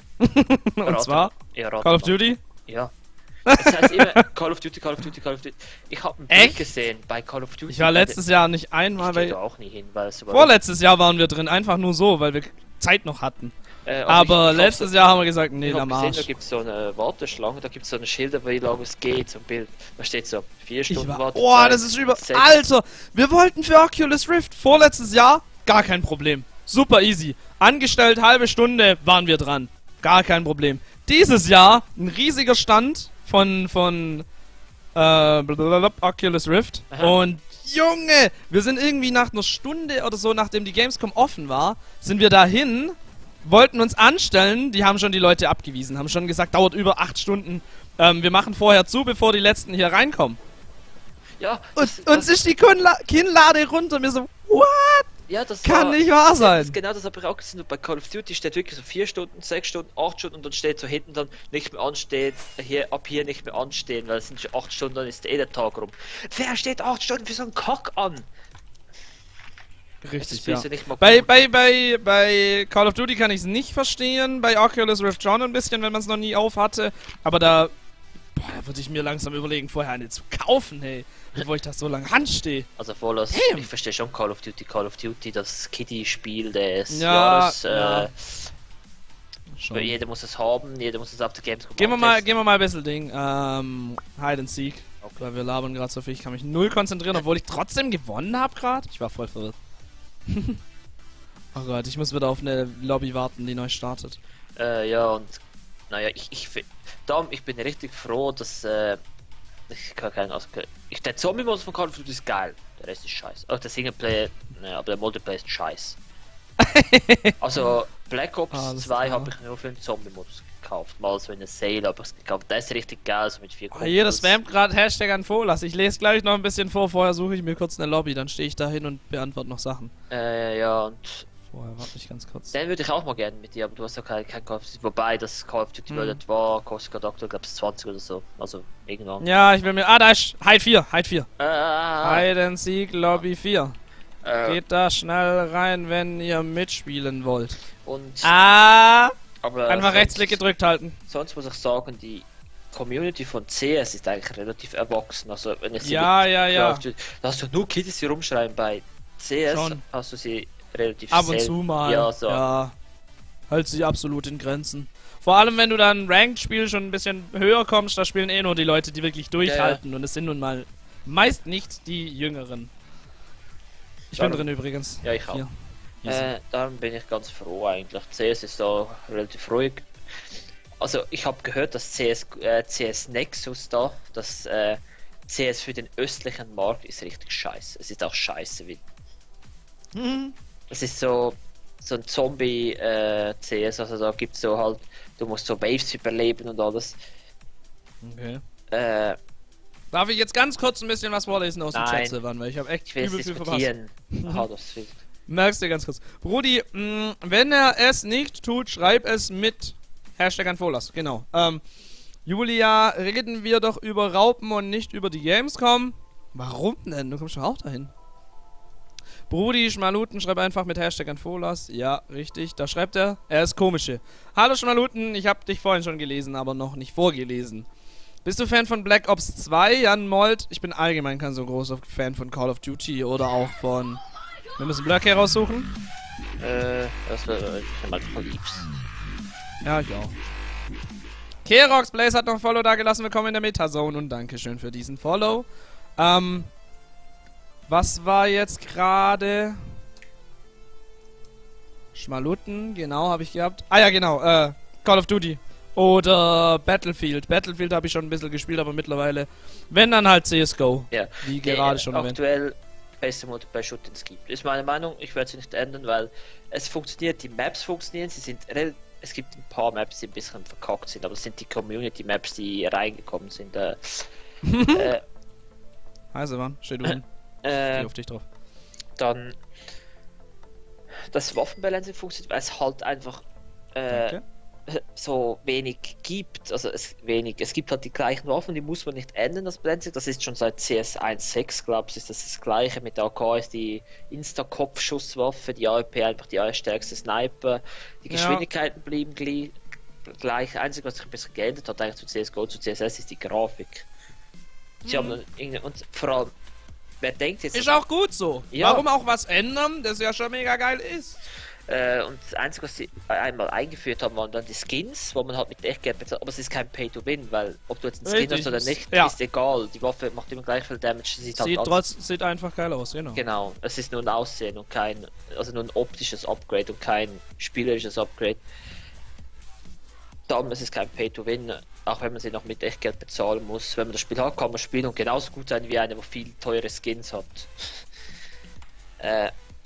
Und Rate zwar, mal. Ja, rate Call of mal. Duty? Ja. Es heißt immer Call of Duty, Call of Duty, Call of Duty. Ich habe einen Bild Echt? gesehen bei Call of Duty. Ich war letztes Jahr nicht einmal, ich gehe weil... da auch nie hin, weil es über Vorletztes Jahr waren wir drin, einfach nur so, weil wir Zeit noch hatten. äh, Aber ich, ich letztes hab's- Jahr haben wir gesagt, nee, Ich am habe gesehen, da Arsch. gibt es so eine Warteschlange, da gibt es so eine Schilder, wie lange es geht zum Bild. Da steht so vier Ich Stunden war, Wartezeit. oh, das ist über... sechs. Alter, wir wollten für Oculus Rift vorletztes Jahr, gar kein Problem. Super easy. Angestellt, halbe Stunde, waren wir dran. Gar kein Problem. Dieses Jahr, ein riesiger Stand von, von, äh, blablabla, Oculus Rift. Aha. Und, Junge, wir sind irgendwie nach einer Stunde oder so, nachdem die Gamescom offen war, sind wir dahin, wollten uns anstellen, die haben schon die Leute abgewiesen, haben schon gesagt, dauert über acht Stunden. Ähm, wir machen vorher zu, bevor die Letzten hier reinkommen. Ja, Und das, uns ist die Kinnla Kinnlade runter und wir so, what? ja, das Kann war, nicht wahr Das, sein. genau das habe ich auch gesehen. Und bei Call of Duty steht wirklich so vier Stunden, sechs Stunden, acht Stunden und dann steht so hinten dann nicht mehr anstehen, hier, ab hier nicht mehr anstehen, weil es sind schon acht Stunden, dann ist eh der Tag rum. Wer steht acht Stunden für so einen Kack an? Das Richtig, willst ja. du nicht mal Bei, gut. bei, bei, bei Call of Duty kann ich es nicht verstehen, bei Oculus Rift schon ein bisschen, wenn man es noch nie auf hatte. Aber da, boah, da würde ich mir langsam überlegen, vorher eine zu kaufen, hey. Bevor ich da so lange anstehe. Also voll aus, Damn. ich verstehe schon Call of Duty, Call of Duty, das Kiddie-Spiel des Ja, Jahres. ja. Äh, Schon. Jeder muss es haben, jeder muss es auf der Gamescom Gehen wir mal, antesten. gehen wir mal ein bisschen Ding. Ähm, Hide and Seek. Okay. Weil wir labern gerade so viel, ich kann mich null konzentrieren, obwohl ich trotzdem gewonnen habe gerade. Ich war voll verwirrt. Oh Gott, ich muss wieder auf eine Lobby warten, die neu startet. Äh, ja, und naja, ich, ich, fi- darum, ich bin richtig froh, dass äh, ich kann keinen aus. Ich, der Zombie-Modus von Call of Duty ist geil, der Rest ist scheiße. Auch der Singleplayer, ne, aber der Multiplayer ist scheiß. Also, Black Ops Alles zwei klar. habe ich nur für den Zombie-Modus gekauft. Mal so in der Sale habe ich es gekauft. Der ist richtig geil, so mit vier Oh, jeder spammt gerade Hashtag an Folas. Ich lese gleich noch ein bisschen vor, vorher suche ich mir kurz eine Lobby, dann stehe ich da hin und beantworte noch Sachen. Äh, ja, und Vorher, warte mich ganz kurz. den würde ich auch mal gerne mit dir, aber du hast ja kein, kein Call of Duty. Wobei, das Call of Duty Hm. World at War kostet gerade aktuell, glaube ich, zwanzig oder so. Also, irgendwann. Ja, ich will mir... Ah, da ist Hide vier, Hide vier. Äh, Hide and Seek Lobby vier. äh, Geht da schnell rein, wenn ihr mitspielen wollt. und Ah! aber Einfach sonst- Rechtsklick gedrückt halten. Sonst muss ich sagen, die Community von C S ist eigentlich relativ erwachsen. Also wenn ich sie Ja, mit ja, ja. Call of Duty- Da hast du nur Kiddies, die rumschreien. Bei C S Schon. hast du sie relativ Ab und selten. zu mal. Ja, so. Ja. Hält sich absolut in Grenzen. Vor allem, wenn du dann Ranked-Spiel schon ein bisschen höher kommst, da spielen eh nur die Leute, die wirklich durchhalten. Ja, ja. Und es sind nun mal meist nicht die Jüngeren. Ich darum, bin drin übrigens. Ja, ich auch. Äh, darum bin ich ganz froh eigentlich. C S ist da relativ ruhig. Also ich habe gehört, dass C S, äh, C S Nexus da, das äh, C S für den östlichen Markt ist richtig scheiße. Es ist auch scheiße wie. Mhm. Es ist so so ein Zombie äh, C S, also da gibt's so halt, du musst so Waves überleben und alles. Okay. Äh, Darf ich jetzt ganz kurz ein bisschen was vorlesen aus dem Chat, Silvan, weil ich habe echt ich will übel viel verpasst. Aha, das will. Merkst du ganz kurz. Brudi, mh, wenn er es nicht tut, schreib es mit Hashtag Anfolas, genau. Ähm, Julia, reden wir doch über Raupen und nicht über die Gamescom. Warum denn? Du kommst doch auch dahin. Brudi, Schmaluten, schreib einfach mit Hashtag Anfolas. Ja, richtig. Da schreibt er, er ist komische. Hallo Schmaluten, ich habe dich vorhin schon gelesen, aber noch nicht vorgelesen. Bist du Fan von Black Ops zwei, Jan Molt? Ich bin allgemein kein so großer Fan von Call of Duty oder auch von... Wir müssen Blöcke heraussuchen. Äh, das wäre ich mal verliebst. Ja, ich auch. Kerox Blaze hat noch ein Follow da gelassen. Willkommen in der Metazone und Dankeschön für diesen Follow. Ähm, was war jetzt gerade? Schmalutten, genau, habe ich gehabt. Ah ja, genau, äh, Call of Duty. Oder Battlefield. Battlefield habe ich schon ein bisschen gespielt, aber mittlerweile, wenn dann halt C S G O. Ja. Wie gerade Die, schon erwähnt. Aktuell beste Multiplayer-Shootings gibt. Ist meine Meinung, ich werde sie nicht ändern, weil es funktioniert, die Maps funktionieren, sie sind es gibt ein paar Maps, die ein bisschen verkackt sind, aber es sind die Community-Maps, die reingekommen sind. Äh, äh, also Mann, steh du hin. Äh, Geh auf dich drauf. Dann das Waffenbalancing funktioniert, weil es halt einfach äh, so wenig gibt, also es wenig, es gibt halt die gleichen Waffen, die muss man nicht ändern, das Balancing, das ist schon seit C S eins Punkt sechs, glaube ich, ist das das gleiche, mit der A K ist die Insta-Kopfschusswaffe, die A W P einfach die allerstärkste Sniper, die Geschwindigkeiten ja. blieben gleich, gleich, einzig was sich ein bisschen geändert hat eigentlich zu C S G O, zu C S S ist die Grafik. Sie mhm. haben dann und vor allem, wer denkt jetzt... Ist auch gut so, ja. Warum auch was ändern, das ja schon mega geil ist. Äh, und das Einzige, was sie einmal eingeführt haben, waren dann die Skins, wo man halt mit Echtgeld bezahlt. Aber es ist kein Pay-to-Win, weil ob du jetzt einen Skin hast oder nicht, ja. ist egal. Die Waffe macht immer gleich viel Damage. Sieht, sieht, halt trotz, sieht einfach geil aus, genau. Genau, es ist nur ein Aussehen und kein, also nur ein optisches Upgrade und kein spielerisches Upgrade. Darum ist es kein Pay-to-Win, auch wenn man sie noch mit Echtgeld bezahlen muss. Wenn man das Spiel hat, kann man spielen und genauso gut sein wie eine, wo viel teure Skins hat. äh,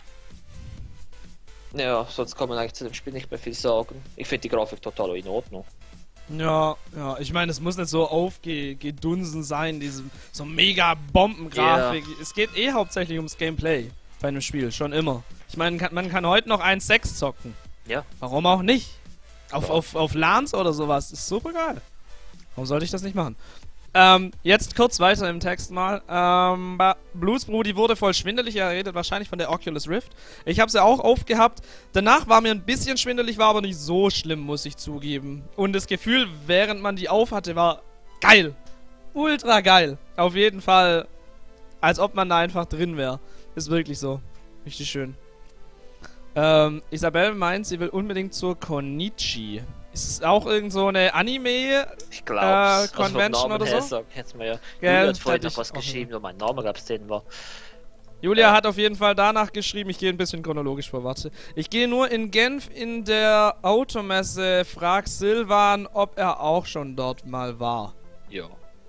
Ja, sonst kann man eigentlich zu dem Spiel nicht mehr viel sagen. Ich finde die Grafik total in Ordnung. Ja, ja, ich meine, es muss nicht so aufgedunsen sein, diese so mega Bombengrafik. Yeah. Es geht eh hauptsächlich ums Gameplay bei einem Spiel, schon immer. Ich meine, kann, man kann heute noch eins Komma sechs zocken. Ja. Warum auch nicht? Auf, ja. auf, auf LANs oder sowas, ist super geil. Warum sollte ich das nicht machen? Ähm, jetzt kurz weiter im Text mal. Ähm, Blues Brudi wurde voll schwindelig. Er redet wahrscheinlich von der Oculus Rift. Ich habe sie auch aufgehabt. Danach war mir ein bisschen schwindelig, war aber nicht so schlimm, muss ich zugeben. Und das Gefühl, während man die aufhatte, war geil. Ultra geil. Auf jeden Fall, als ob man da einfach drin wäre. Ist wirklich so. Richtig schön. Ähm, Isabel meint, sie will unbedingt zur Konichi. Ist es auch irgend so eine Anime ich glaub, äh, Convention oder so? Sagt, jetzt mal ja. Julia hat vorhin noch was geschrieben, wo mein Name gab es den war. Julia äh. hat auf jeden Fall danach geschrieben, ich gehe ein bisschen chronologisch vor, warte. Ich gehe nur in Genf in der Automesse, frag Silvan, ob er auch schon dort mal war. Ja.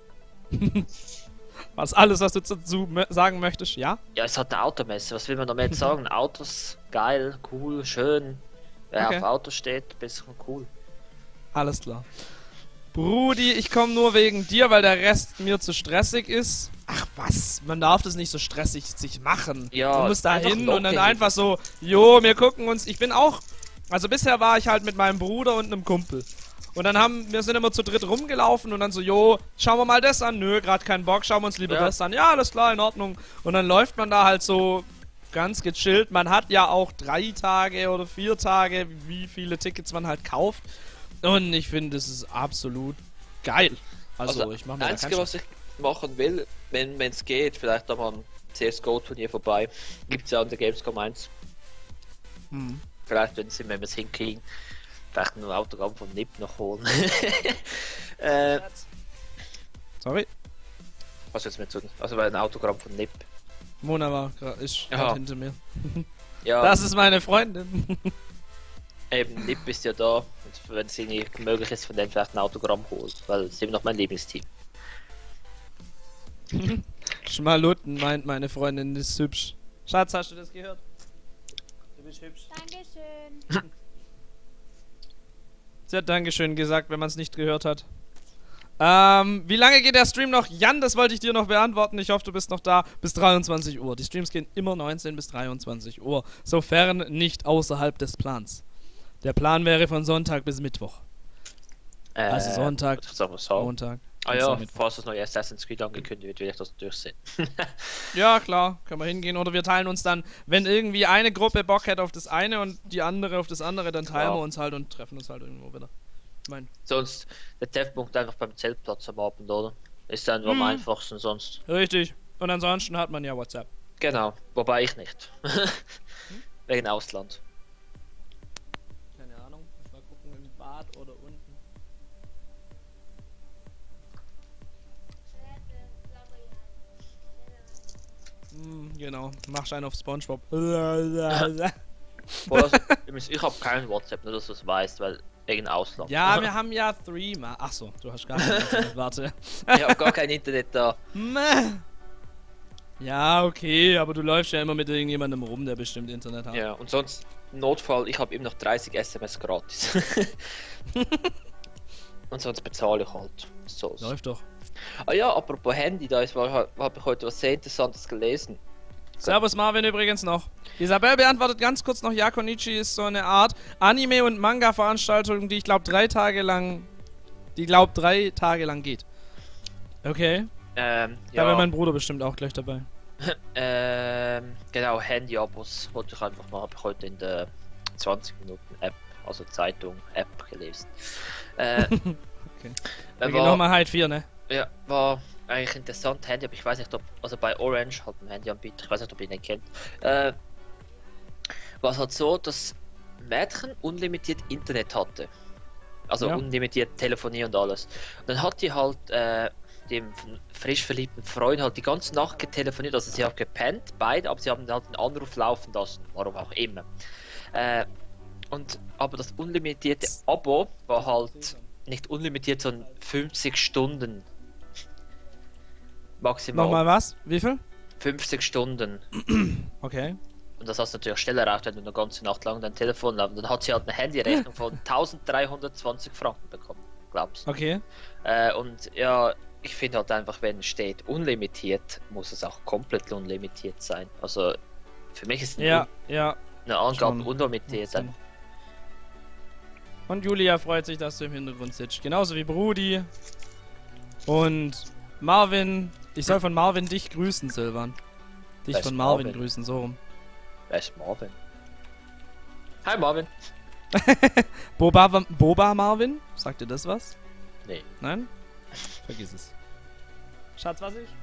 Was alles, was du dazu sagen möchtest, ja? Ja, es hat eine Automesse, was will man damit sagen? Autos, geil, cool, schön. Wer okay. auf Autos steht, bisschen cool. Alles klar. Brudi, ich komme nur wegen dir, weil der Rest mir zu stressig ist. Ach was, man darf das nicht so stressig sich machen. Ja, du musst da hin und dann einfach so, jo, wir gucken uns, ich bin auch, also bisher war ich halt mit meinem Bruder und einem Kumpel. Und dann haben, wir sind immer zu dritt rumgelaufen und dann so, jo, schauen wir mal das an. Nö, gerade keinen Bock, schauen wir uns lieber ja. das an. Ja, alles klar, in Ordnung. Und dann läuft man da halt so ganz gechillt. Man hat ja auch drei Tage oder vier Tage, wie viele Tickets man halt kauft. Und ich finde, das ist absolut geil. Also, also ich mache mir das Einzige, was ich machen will, wenn es geht, vielleicht auch mal ein C S G O-Turnier vorbei. Gibt es ja an der Gamescom eins. Hm. Vielleicht, wenn wir es hinkriegen. Vielleicht ein Autogramm von Nip noch holen. äh, Sorry? was jetzt mit so, also weil ein Autogramm von Nip. Mona war gra- ist gerade hinter mir. Ja, Das ist meine Freundin. eben Nip ist ja da. Und wenn es irgendwie möglich ist, von dem vielleicht ein Autogramm holen, weil es ist immer noch mein Lieblingsteam. Schmalutten meint meine Freundin ist hübsch. Schatz, hast du das gehört? Du bist hübsch. Dankeschön. Sie hat Dankeschön gesagt, wenn man es nicht gehört hat. Ähm, wie lange geht der Stream noch? Jan, das wollte ich dir noch beantworten. Ich hoffe, du bist noch da. Bis dreiundzwanzig Uhr. Die Streams gehen immer neunzehn bis dreiundzwanzig Uhr. Sofern nicht außerhalb des Plans. Der Plan wäre von Sonntag bis Mittwoch. Äh, Also Sonntag, was soll man sagen? Montag. Ah Dienstag, ja, Mittwoch. falls das neue Assassin's Creed angekündigt wird, will ich das durchsehen. Ja, klar, können wir hingehen. Oder wir teilen uns dann, wenn irgendwie eine Gruppe Bock hat auf das eine und die andere auf das andere, dann teilen Ja. wir uns halt und treffen uns halt irgendwo wieder. Ich mein, Sonst der Treffpunkt einfach beim Zeltplatz am Abend, oder? Ist einfach am Mhm. einfachsten sonst. richtig. Und ansonsten hat man ja WhatsApp. Genau, wobei ich nicht. Wegen Ausland. Keine Ahnung, ich mal gucken, im Bad oder unten. Hm, genau, machst einen auf Spongebob. Boah, also, übrigens, ich habe keinen WhatsApp, nur dass du es weißt, weil wegen Ausland. Ja, wir haben ja Threema. Achso, du hast gar kein Internet, warte. Ich habe gar kein Internet da. Meh. Ja, okay, aber du läufst ja immer mit irgendjemandem rum, der bestimmt Internet hat. Ja, und sonst, im Notfall, ich habe eben noch dreißig S M S gratis. Und sonst bezahle ich halt. So. Läuft doch. Ah ja, apropos Handy, da habe ich heute was sehr Interessantes gelesen. Servus Marvin übrigens noch. Isabel beantwortet ganz kurz noch, Yakonichi ist so eine Art Anime- und Manga-Veranstaltung, die ich glaube drei Tage lang, die glaube drei Tage lang geht. Okay. Ähm, Da wäre ja, mein Bruder bestimmt auch gleich dabei. ähm, genau, Handy-Abos wollte ich einfach mal, habe ich heute in der zwanzig Minuten App, also Zeitung, App gelesen. Äh, Okay. äh, Wir gehen war, nochmal Hyde vier, ne? ja, war eigentlich interessant, Handy, aber ich weiß nicht, ob, also bei Orange hat ein Handyanbieter, ich weiß nicht, ob ihr den kennt, äh, war es halt so, dass Mädchen unlimitiert Internet hatte. Also Ja. unlimitiert Telefonie und alles. Und dann hat die halt äh, dem frisch verliebten Freund halt die ganze Nacht getelefoniert, also sie haben gepennt, beide, aber sie haben halt einen Anruf laufen lassen, warum auch immer. Äh, und aber das unlimitierte Abo war halt nicht unlimitiert, sondern fünfzig Stunden. Maximal. Nochmal was? Wie viel? fünfzig Stunden. Okay. Und das hast du natürlich schneller erreicht, wenn du eine ganze Nacht lang dein Telefon laufst. Dann hat sie halt eine Handyrechnung von dreizehnhundertzwanzig Franken bekommen, glaubst du? Okay. Äh, und ja, ich finde halt einfach, wenn steht unlimitiert, muss es auch komplett unlimitiert sein. Also für mich ist Ja, ja. eine Angabe schon. unlimitiert. Sinn. Und Julia freut sich, dass du im Hintergrund sitzt. Genauso wie Brudi. Und Marvin. Ich soll von Marvin dich grüßen, Silvan. Dich Wer ist von Marvin, Marvin? grüßen, so rum. Wer ist Marvin? Hi Marvin. Boba, Boba Marvin? Sagt dir das was? Nee. Nein? Vergiss es. Schatz, was ich?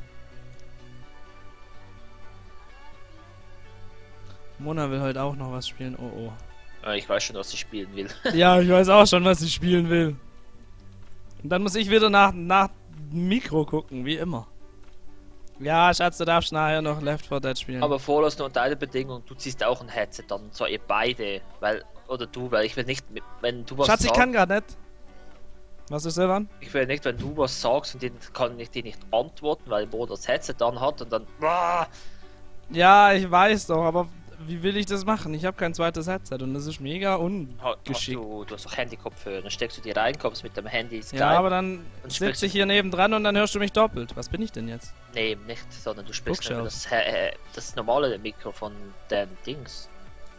Mona will heute auch noch was spielen. Oh Äh, Ich weiß schon, was ich spielen will. oh. Ja, ich weiß auch schon, was sie spielen will. Und dann muss ich wieder nach, nach Mikro gucken, wie immer. Ja, Schatz, du darfst nachher noch Left four Dead spielen. Aber vorlass nur unter einer Bedingung, du ziehst auch ein Headset an, und zwar ihr beide, weil, oder du, weil ich will nicht, mit- wenn du was Schatz, ich sagst, kann gerade nicht. Was ist Silvan? ich will nicht, wenn du was sagst und den kann ich dir nicht antworten, weil Bo das Headset an hat und dann, ah, Ja, ich weiß doch, aber wie will ich das machen? Ich habe kein zweites Headset und das ist mega hast ungeschickt. du, du hast doch Handykopfhörer, dann steckst du die rein, kommst mit dem Handy Skype. Ja, aber dann Und sitze sprichst- ich hier nebendran und dann hörst du mich doppelt. Was bin ich denn jetzt? Nee, nicht, sondern du sprichst nur über Bookshelf. das, äh, das normale Mikro von den Dings.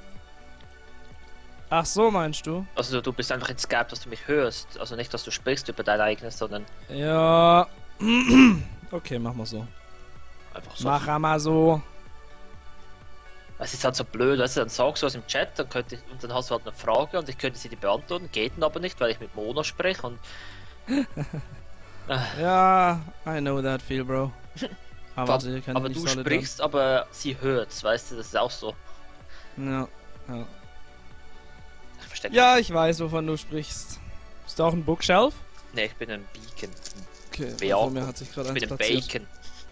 Ach so, meinst du? Also du bist einfach in Skype, dass du mich hörst, also nicht, dass du sprichst über dein eigenes, sondern Ja. Okay, mach mal so. einfach so. Mach mal so. Es ist halt so blöd, weißt du, dann sagst du was im Chat, dann könnte ich, und dann hast du halt eine Frage und ich könnte sie dir beantworten, geht dann aber nicht, weil ich mit Mona spreche und Ja, I know that feel, bro. Aber, warte, ihr könnt aber nicht du solid sprichst, aber sie hört's, weißt du, das ist auch so. werden. Ja, ja. Ich verstecken. Ja, ich weiß, wovon du sprichst. Bist du auch ein Bookshelf? Ne, ich bin ein Beacon. Okay, Ja, vor mir hat sich gerade Ich eins bin ein platziert. Bacon.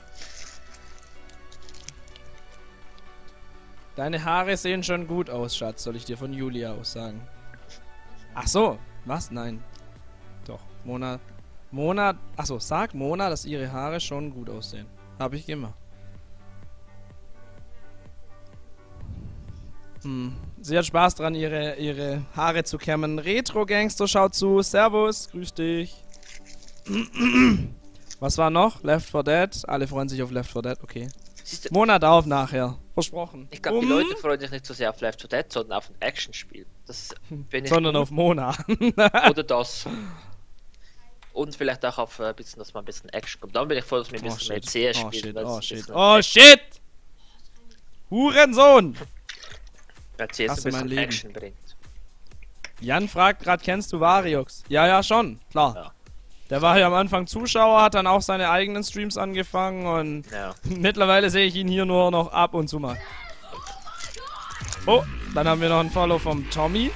Deine Haare sehen schon gut aus, Schatz, soll ich dir von Julia aus sagen. Ach so, was? Nein. Doch, Mona... Mona... Achso, sag Mona, dass ihre Haare schon gut aussehen. Hab ich immer. Hm. Sie hat Spaß dran, ihre, ihre Haare zu kämmen. Retro-Gangster schaut zu. Servus, grüß dich. Was war noch? Left four Dead. Alle freuen sich auf Left four Dead, okay. Siehst du, Monat auf nachher. Versprochen. ich glaube, die Um- Leute freuen sich nicht so sehr auf Left four Dead, sondern auf ein Actionspiel. Das bin ich Sondern gut. auf Mona. Oder das. Und vielleicht auch auf ein bisschen, dass man ein bisschen Action kommt. Dann bin ich froh, dass wir ein Oh bisschen mehr shit, C S oh spielen. shit, weil es oh ein shit, bisschen- oh shit! Hurensohn! weil C S ein Hasse mein bisschen Leben. Action bringt. Jan fragt gerade, kennst du Variux? Ja, ja, schon, klar. Ja. Der war hier am Anfang Zuschauer, hat dann auch seine eigenen Streams angefangen und Ja. mittlerweile sehe ich ihn hier nur noch ab und zu mal. Oh, dann haben wir noch ein Follow vom Tommy.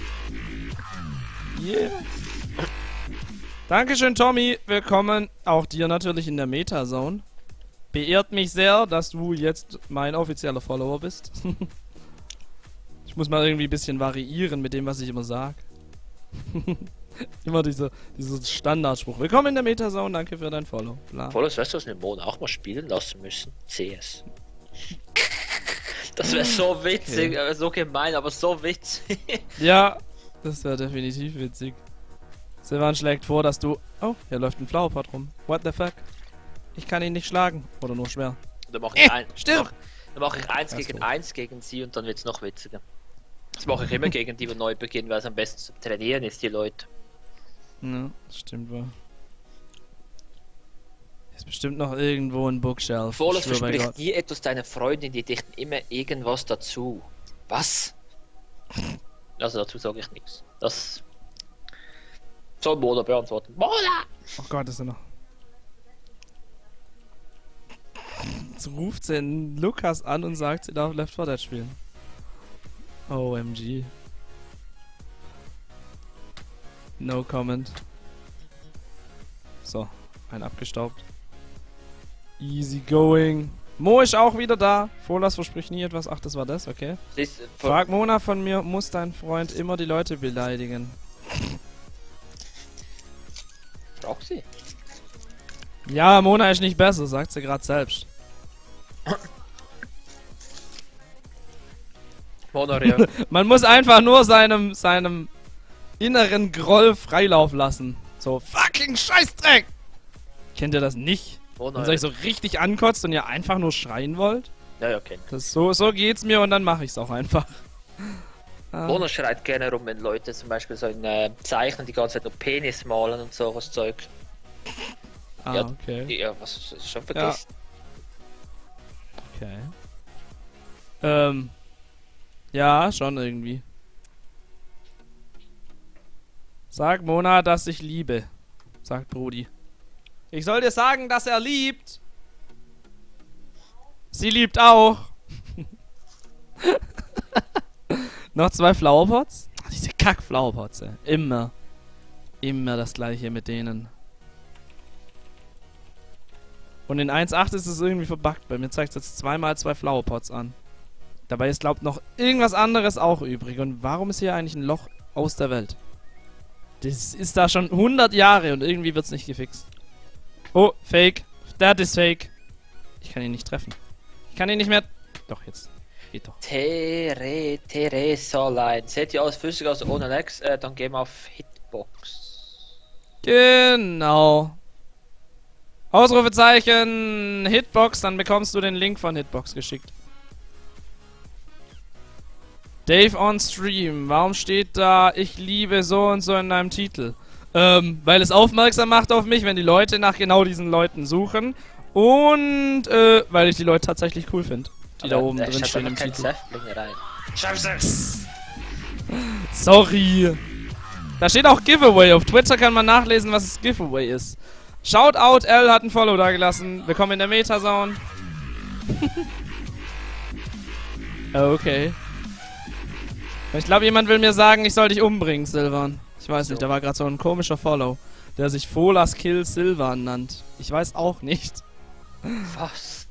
Yeah. Dankeschön, Tommy. Willkommen auch dir natürlich in der Meta-Zone. Beehrt mich sehr, dass du jetzt mein offizieller Follower bist. Ich muss mal irgendwie ein bisschen variieren mit dem, was ich immer sag. Immer dieser, dieser Standardspruch. Willkommen in der Meta-Zone, danke für dein Follow. Bla. Voll, weißt du, was wir Mona auch mal spielen lassen müssen? C S. Das wäre so witzig, Okay. äh, so gemein, aber so witzig. Ja, das wäre definitiv witzig. Silvan schlägt vor, dass du... Oh, hier läuft ein Flowerpot rum. What the fuck? Ich kann ihn nicht schlagen. Oder nur schwer. Dann mache ich, Äh, ein, stirb! mach, dann mach ich eins Er ist gegen tot. eins gegen sie und dann wird es noch witziger. Das mache ich immer gegen die, die neu beginnen, weil es am besten zum Trainieren ist, die Leute. Ja, das stimmt wohl. Hier ist bestimmt noch irgendwo ein Bookshelf. Voll, Ich schwör bei verspricht Gott. nie etwas deiner Freundin, die dichten immer irgendwas dazu. Was? Also dazu sage ich nichts. Das soll Mona beantworten. Mona! Oh Gott, ist er noch. Jetzt ruft sie den Lukas an und sagt, sie darf Left four Dead spielen. O M G. No comment. So, ein abgestaubt. Easy going. Mo ist auch wieder da. Folas verspricht nie etwas. Ach, das war das, okay. Siehst, du, Frag Mona von mir, muss dein Freund immer die Leute beleidigen? frag sie. Ja, Mona ist nicht besser, sagt sie gerade selbst. Mona, ja. Man muss einfach nur seinem, seinem inneren Groll Freilauf lassen. So, fucking Scheißdreck! Kennt ihr das nicht? Mona, Wenn ihr euch so richtig ankotzt und ihr einfach nur schreien wollt? ja, ja, okay. Das, so, so geht's mir und dann mache ich's auch einfach. Ah, Mona schreit gerne rum, wenn Leute zum Beispiel so in äh, Zeichnen die ganze Zeit nur Penis malen und sowas Zeug. ah ja, okay. Ja, was ist das schon vergessen? Okay. Ähm. Ja, schon irgendwie. Sag Mona, dass ich liebe. Sagt Brudi. Ich soll dir sagen, dass er liebt. Sie liebt auch. Noch zwei Flowerpots? Ach, diese Kack-Flowerpots, ey. Immer. Immer das gleiche mit denen. Und in eins Punkt acht ist es irgendwie verbuggt. Bei mir zeigt es jetzt zweimal zwei Flowerpots an. Dabei ist, glaubt, noch irgendwas anderes auch übrig. Und warum ist hier eigentlich ein Loch aus der Welt? Das ist da schon hundert Jahre und irgendwie wird es nicht gefixt. Oh, Fake. That is fake. Ich kann ihn nicht treffen. Ich kann ihn nicht mehr... Doch, jetzt. Geht doch. Tere, Teresalein. Seht ihr alles flüssig aus ohne Lex? Äh, dann gehen wir auf Hitbox. Genau. Ausrufezeichen Hitbox, dann bekommst du den Link von Hitbox geschickt. Dave on Stream, warum steht da, ich liebe so und so in deinem Titel? Ähm, weil es aufmerksam macht auf mich, wenn die Leute nach genau diesen Leuten suchen. Und, äh, weil ich die Leute tatsächlich cool finde, die da oben drin stehen im Titel. Rein. Scheiße! Sorry. Da steht auch Giveaway. Auf Twitter kann man nachlesen, was das Giveaway ist. Shoutout, L hat ein Follow da gelassen. Willkommen in der Meta-Zone. Okay. Ich glaube, jemand will mir sagen, ich soll dich umbringen, Silvan. Ich weiß nicht, da war gerade so ein komischer Follow, der sich Folas Kill Silvan nannt. Ich weiß auch nicht. Was?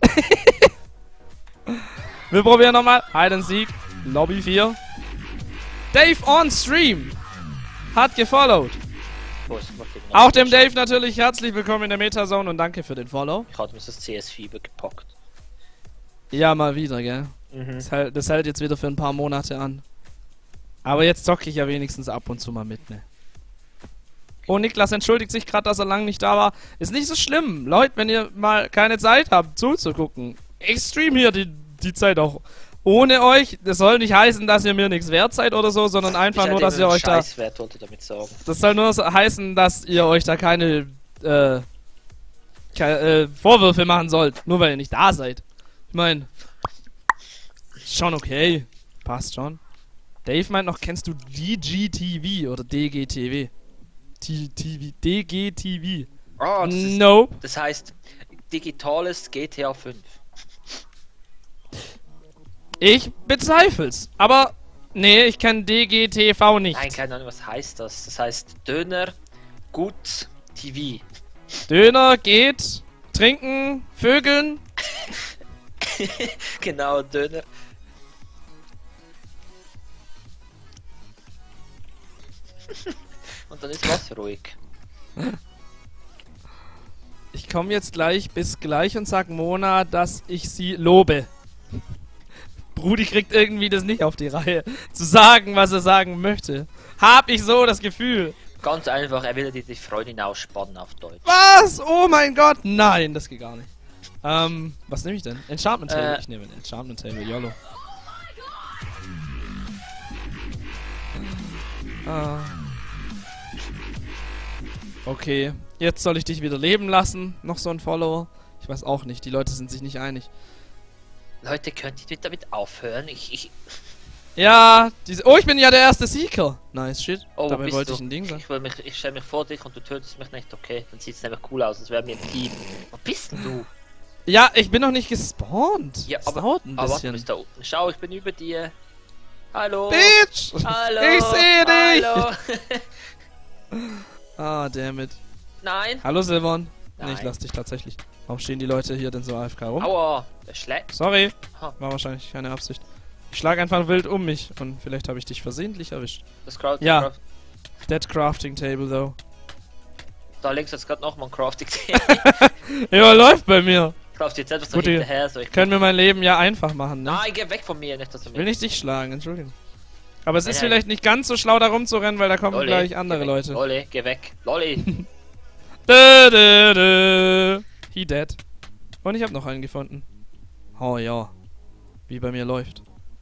Wir probieren nochmal. Hide and Seek. Lobby vier. Dave on Stream hat gefollowed. Auch dem Dave natürlich herzlich willkommen in der Metazone und danke für den Follow. Ich hatte mir das C S-Fieber gepackt. Ja, mal wieder, gell? Mhm. Das, hält, das hält jetzt wieder für ein paar Monate an. Aber jetzt zocke ich ja wenigstens ab und zu mal mit, ne? Oh, Niklas entschuldigt sich gerade, dass er lange nicht da war. Ist nicht so schlimm. Leute, wenn ihr mal keine Zeit habt, zuzugucken. Ich stream hier die, die Zeit auch ohne euch. Das soll nicht heißen, dass ihr mir nichts wert seid oder so, sondern einfach nur, dass ihr euch da... Scheißwert, wollte damit sagen. Das soll nur heißen, dass ihr euch da keine, äh, keine äh, Vorwürfe machen sollt. Nur weil ihr nicht da seid. Ich meine, schon okay. Passt schon. Dave meint noch, kennst du D G T V oder D G T V? T V, D G T V. Oh, das ist, nope. Das heißt, digitales G T A fünf. Ich bezweifel's. Aber, nee, ich kenn D G T V nicht. Nein, keine Ahnung, was heißt das? Das heißt Döner, gut, T V. Döner, geht, trinken, vögeln. Genau, Döner. Und dann ist was ruhig. Ich komme jetzt gleich bis gleich und sag Mona, dass ich sie lobe. Brudi kriegt irgendwie das nicht auf die Reihe, zu sagen, was er sagen möchte. Hab ich so das Gefühl. Ganz einfach, er will dir die Freundin ausspannen auf Deutsch. Was? Oh mein Gott, nein, das geht gar nicht. Ähm, was nehme ich denn? Enchantment Table. Äh. Ich nehme ein Enchantment Table, YOLO. Ah. Okay, jetzt soll ich dich wieder leben lassen. Noch so ein Follower. Ich weiß auch nicht, die Leute sind sich nicht einig. Leute, könnt ihr damit aufhören? Ich, ich... Ja, diese... Oh, ich bin ja der erste Seeker. Nice shit. Oh, Dabei bist wollte du? ich ein Ding sein. Ich, will mich, ich stelle mich vor dich und du tötest mich nicht, okay? Dann sieht es nämlich cool aus, als wären wir ein Team. Wo bist denn du? Ja, ich bin noch nicht gespawnt. Ja, das aber, dauert ein aber bisschen. du bist da unten. Schau, ich bin über dir. Hallo. Bitch! Hallo. Ich sehe dich! Hallo. Ah, dammit. Nein. Hallo Silvan. Nein. Nee, ich lass dich tatsächlich. Warum stehen die Leute hier denn so A F K rum? Aua. Der schlägt. Sorry. Ha. War wahrscheinlich keine Absicht. Ich schlag einfach wild um mich und vielleicht habe ich dich versehentlich erwischt. Das Crafting. Ja. Craft Dead Crafting Table, though. Da links ist gerade nochmal ein Crafting Table. Ja, läuft bei mir. Kraft jetzt etwas so Gut, hinterher. So ich können wir mein Leben ja einfach machen, ne? Nein, geh weg von mir, nicht dass du Ich will mir. nicht dich schlagen, Entschuldigung. Aber es Nein, ist nein. vielleicht nicht ganz so schlau, da rumzurennen, weil da kommen Lolli, gleich andere geh weg. Leute. Lolli, geh weg. Lolli. Dö, dö, dö. He dead. Und ich habe noch einen gefunden. Oh ja. Wie bei mir läuft.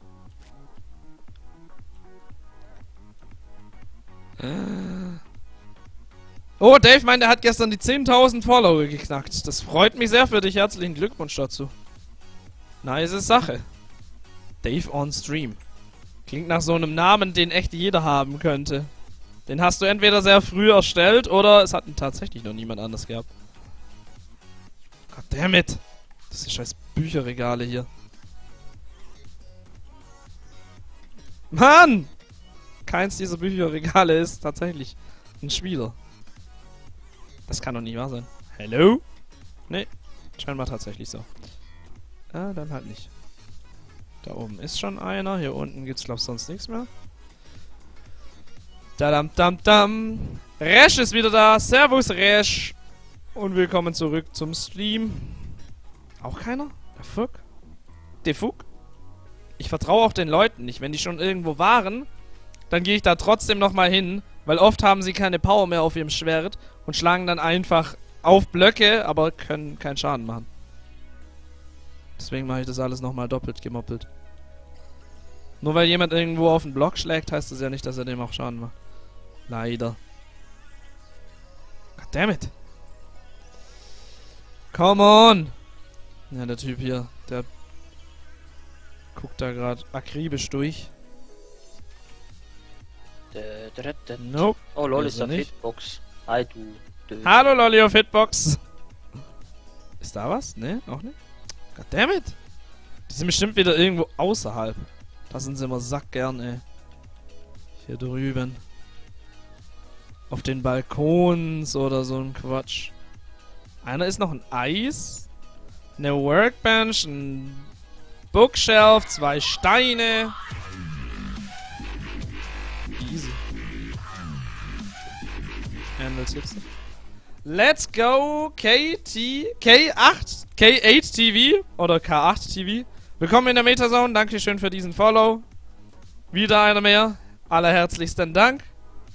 Oh, Dave meint, er hat gestern die zehntausend Follower geknackt. Das freut mich sehr für dich. Herzlichen Glückwunsch dazu. Nice Sache. Dave on Stream. Klingt nach so einem Namen, den echt jeder haben könnte. Den hast du entweder sehr früh erstellt oder es hat tatsächlich noch niemand anders gehabt. Goddammit. Das sind scheiß Bücherregale hier. Mann! Keins dieser Bücherregale ist tatsächlich ein Spieler. Das kann doch nicht wahr sein. Hello? Nee, scheinbar tatsächlich so. Ah, dann halt nicht. Da oben ist schon einer. Hier unten gibt's, glaub ich, sonst nichts mehr. Dadam, dam, dam. Resch ist wieder da. Servus, Resch. Und willkommen zurück zum Stream. Auch keiner? Der Fuck? Der Fuck? Ich vertraue auch den Leuten nicht. Wenn die schon irgendwo waren, dann gehe ich da trotzdem nochmal hin. Weil oft haben sie keine Power mehr auf ihrem Schwert und schlagen dann einfach auf Blöcke, aber können keinen Schaden machen. Deswegen mache ich das alles nochmal doppelt gemoppelt. Nur weil jemand irgendwo auf den Block schlägt, heißt das ja nicht, dass er dem auch Schaden macht. Leider. Goddammit. Come on! Ja, der Typ hier, der guckt da gerade akribisch durch. Nope. Oh lol, ist ist er eine nicht. Hitbox. Hi du. du. Hallo Lolli auf Hitbox. Ist da was? Ne, auch nicht. Goddammit. Die sind bestimmt wieder irgendwo außerhalb. Da sind sie immer sackgern, ey. Hier drüben. Auf den Balkons oder so ein Quatsch. Einer ist noch ein Eis. Eine Workbench, ein Bookshelf, zwei Steine. Easy. Handles gibt's nicht. Let's go K T K acht K acht T V oder K acht T V. Willkommen in der Metazone. Dankeschön für diesen Follow. Wieder einer mehr. Allerherzlichsten Dank.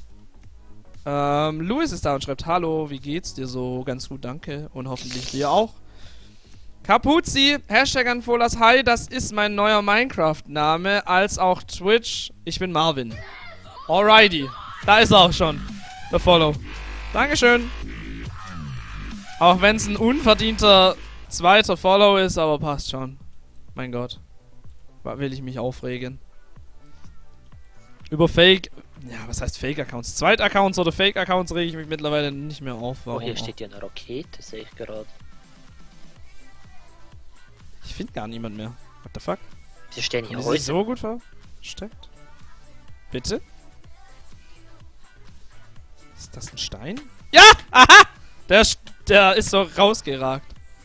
Ähm, Louis ist da und schreibt: Hallo, wie geht's dir so? Ganz gut, danke. Und hoffentlich dir auch. Kapuzi, Hashtag Anfolas, hi, das ist mein neuer Minecraft-Name, als auch Twitch. Ich bin Marvin. Alrighty. Da ist er auch schon. Der Follow. Dankeschön. Auch wenn es ein unverdienter zweiter Follow ist, aber passt schon. Mein Gott. Will ich mich aufregen. Über Fake... Ja, was heißt Fake-Accounts? Zweit-Accounts oder Fake-Accounts rege ich mich mittlerweile nicht mehr auf. Warum oh, hier auch? Steht ja eine Rakete, sehe ich gerade. Ich finde gar niemand mehr. What the fuck? Sie stehen hier heute. So gut versteckt? Bitte? Ist das ein Stein? Ja! Aha! Der, der ist so rausgeragt.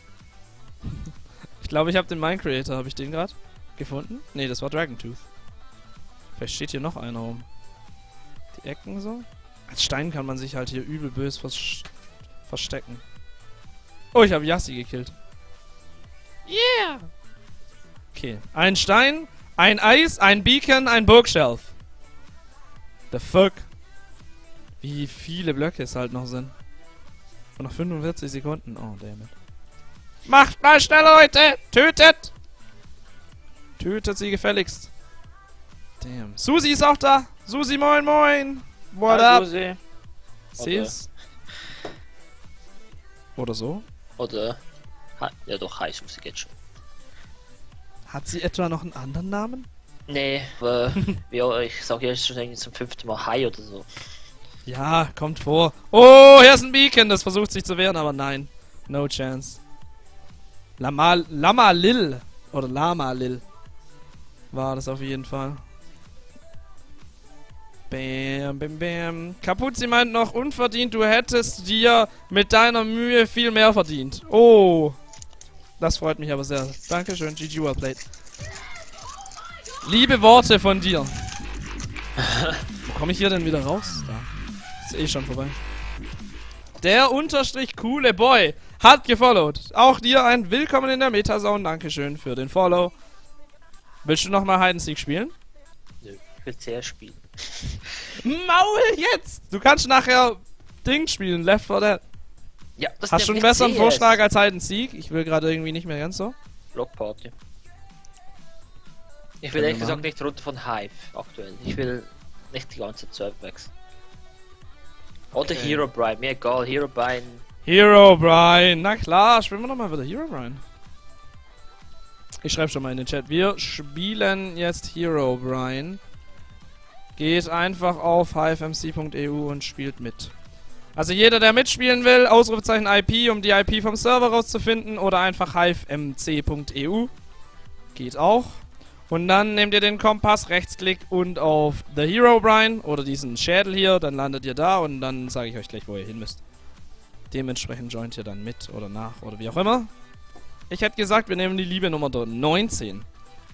Ich glaube, ich habe den Minecrator. Habe ich den gerade gefunden? Ne, das war Dragontooth. Vielleicht steht hier noch einer rum. Die Ecken so. Als Stein kann man sich halt hier übel böse vers verstecken. Oh, ich habe Yassi gekillt. Yeah! Okay. Ein Stein, ein Eis, ein Beacon, ein Bookshelf. The fuck? Wie viele Blöcke es halt noch sind. Und noch fünfundvierzig Sekunden. Oh, dammit. Macht mal schnell, Leute! Tötet! Tötet sie gefälligst. Damn. Susi ist auch da! Susi, moin, moin! What Hi, up? Susi. Sieh's? Oder so? Oder... Ha ja doch, Hi Susi geht schon. Hat sie etwa noch einen anderen Namen? Nee, äh, ja, ich sag jetzt schon irgendwie zum fünften Mal Hi oder so. Ja, kommt vor. Oh, hier ist ein Beacon, das versucht sich zu wehren, aber nein. No chance. Lama, Lama Lil. Oder Lama Lil. War das auf jeden Fall. Bam, bam, bam. Kapuzi meint noch, unverdient, du hättest dir mit deiner Mühe viel mehr verdient. Oh. Das freut mich aber sehr. Dankeschön, G G, well played. Liebe Worte von dir. Wo komme ich hier denn wieder raus? Da. Ist eh schon vorbei. Der unterstrich coole Boy hat gefollowt. Auch dir ein Willkommen in der Metazone. Dankeschön für den Follow. Willst du nochmal Hide and Seek spielen? Nö, ich will C S spielen. Maul jetzt! Du kannst nachher Ding spielen, Left four Dead. Ja, das Hast du einen besseren C S Vorschlag als Hide and Seek? Ich will gerade irgendwie nicht mehr ganz so. Block Party. Ich will ehrlich gesagt nicht runter von Hive aktuell. Ich will nicht die ganze Zeit wechseln. Oder okay. Herobrine, mir egal, Herobrine. Herobrine, na klar, spielen wir nochmal wieder Herobrine. Ich schreibe schon mal in den Chat. Wir spielen jetzt Herobrine. Geht einfach auf hivemc punkt e u und spielt mit. Also jeder, der mitspielen will, Ausrufezeichen I P, um die I P vom Server rauszufinden, oder einfach hivemc punkt e u. Geht auch. Und dann nehmt ihr den Kompass, Rechtsklick und auf The Herobrine oder diesen Schädel hier, dann landet ihr da und dann sage ich euch gleich, wo ihr hin müsst. Dementsprechend joint ihr dann mit oder nach oder wie auch immer. Ich hätte gesagt, wir nehmen die liebe Nummer neunzehn.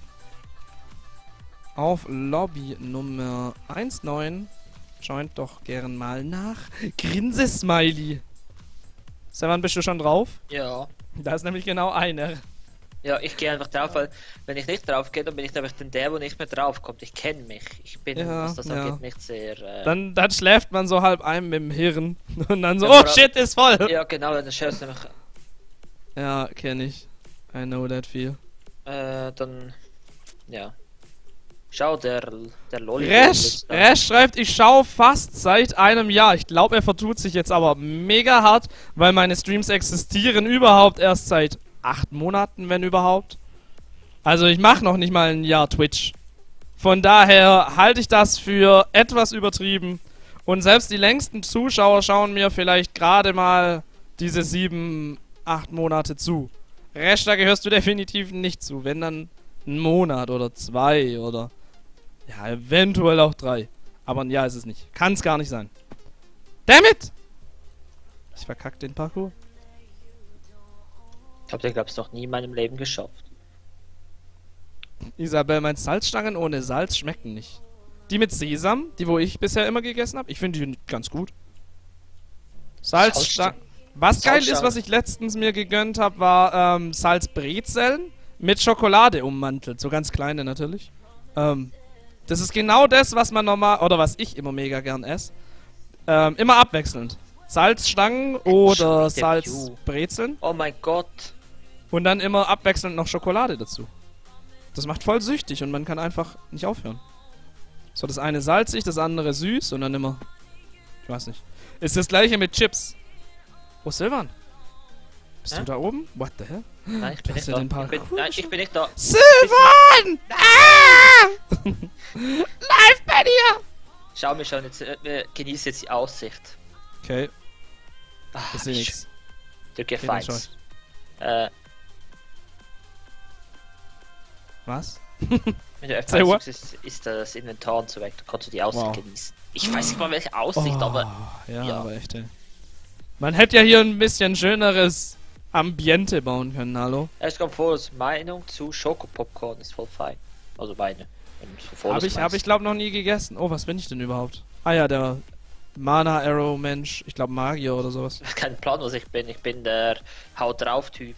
Auf Lobby Nummer neunzehn. Joint doch gern mal nach. Grinse-Smiley. Sevan, bist du schon drauf? Ja. Da ist nämlich genau einer. Ja, ich gehe einfach drauf, weil wenn ich nicht drauf gehe, dann bin ich nämlich dann der, wo nicht mehr drauf kommt. Ich kenne mich. Ich bin, ja, was das ja. angeht, nicht sehr... Äh dann, dann schläft man so halb ein mit dem Hirn. Und dann so, ja, oh shit, ist voll. Ja, genau, dann schaust du nämlich... Ja, kenne ich. I know that feel. Äh, dann... Ja. Schau, der, der Lolli... Resch, Resch schreibt, ich schaue fast seit einem Jahr. Ich glaube, er vertut sich jetzt aber mega hart, weil meine Streams existieren überhaupt erst seit acht Monaten, wenn überhaupt. Also ich mache noch nicht mal ein Jahr Twitch. Von daher halte ich das für etwas übertrieben. Und selbst die längsten Zuschauer schauen mir vielleicht gerade mal diese sieben, acht Monate zu. Resch, da gehörst du definitiv nicht zu. Wenn dann einen Monat oder zwei oder... Ja, eventuell auch drei. Aber ein Ja ist es nicht. Kann es gar nicht sein. Damn it! Ich verkack den Parkour. Ich habe den, glaube ich, noch nie in meinem Leben geschafft. Isabel meint, Salzstangen ohne Salz schmecken nicht. Die mit Sesam, die wo ich bisher immer gegessen habe, ich finde die ganz gut. Salzstangen. Was geil ist, was ich letztens mir gegönnt habe, war ähm, Salzbrezeln mit Schokolade ummantelt. So ganz kleine natürlich. Ähm, das ist genau das, was man normal, oder was ich immer mega gern esse. Ähm, immer abwechselnd. Salzstangen oder Salzbrezeln. Oh mein Gott. Und dann immer abwechselnd noch Schokolade dazu. Das macht voll süchtig und man kann einfach nicht aufhören. So, das eine salzig, das andere süß und dann immer... Ich weiß nicht. Ist das gleiche mit Chips. Oh, Silvan. Bist Hä? du da oben? What the hell? Nein, ich bin hast nicht ja da. den Ich bin, Parkour nein, ich bin nicht da. Silvan! Ah! Live bei dir! Schau mir schon, jetzt äh, genieße jetzt die Aussicht. Okay, Ah, ich sehe nichts. Du Okay, gefeins. Äh, Was? wenn du Say what? F eins ist, ist das Inventar und so weg, dann kannst du die Aussicht Wow. genießen. Ich weiß nicht mal welche Aussicht, Oh, aber ja, ja. aber echt, ey. Man hätte ja hier ein bisschen schöneres Ambiente bauen können, hallo? es kommt vor, Meinung zu Schokopopcorn ist voll fein. Also meine. Habe ich, hab ich glaube noch nie gegessen. Oh, was bin ich denn überhaupt? Ah ja, der Mana Arrow Mensch. Ich glaube Magier oder sowas. Kein Plan, was ich bin. Ich bin der Haut drauf Typ.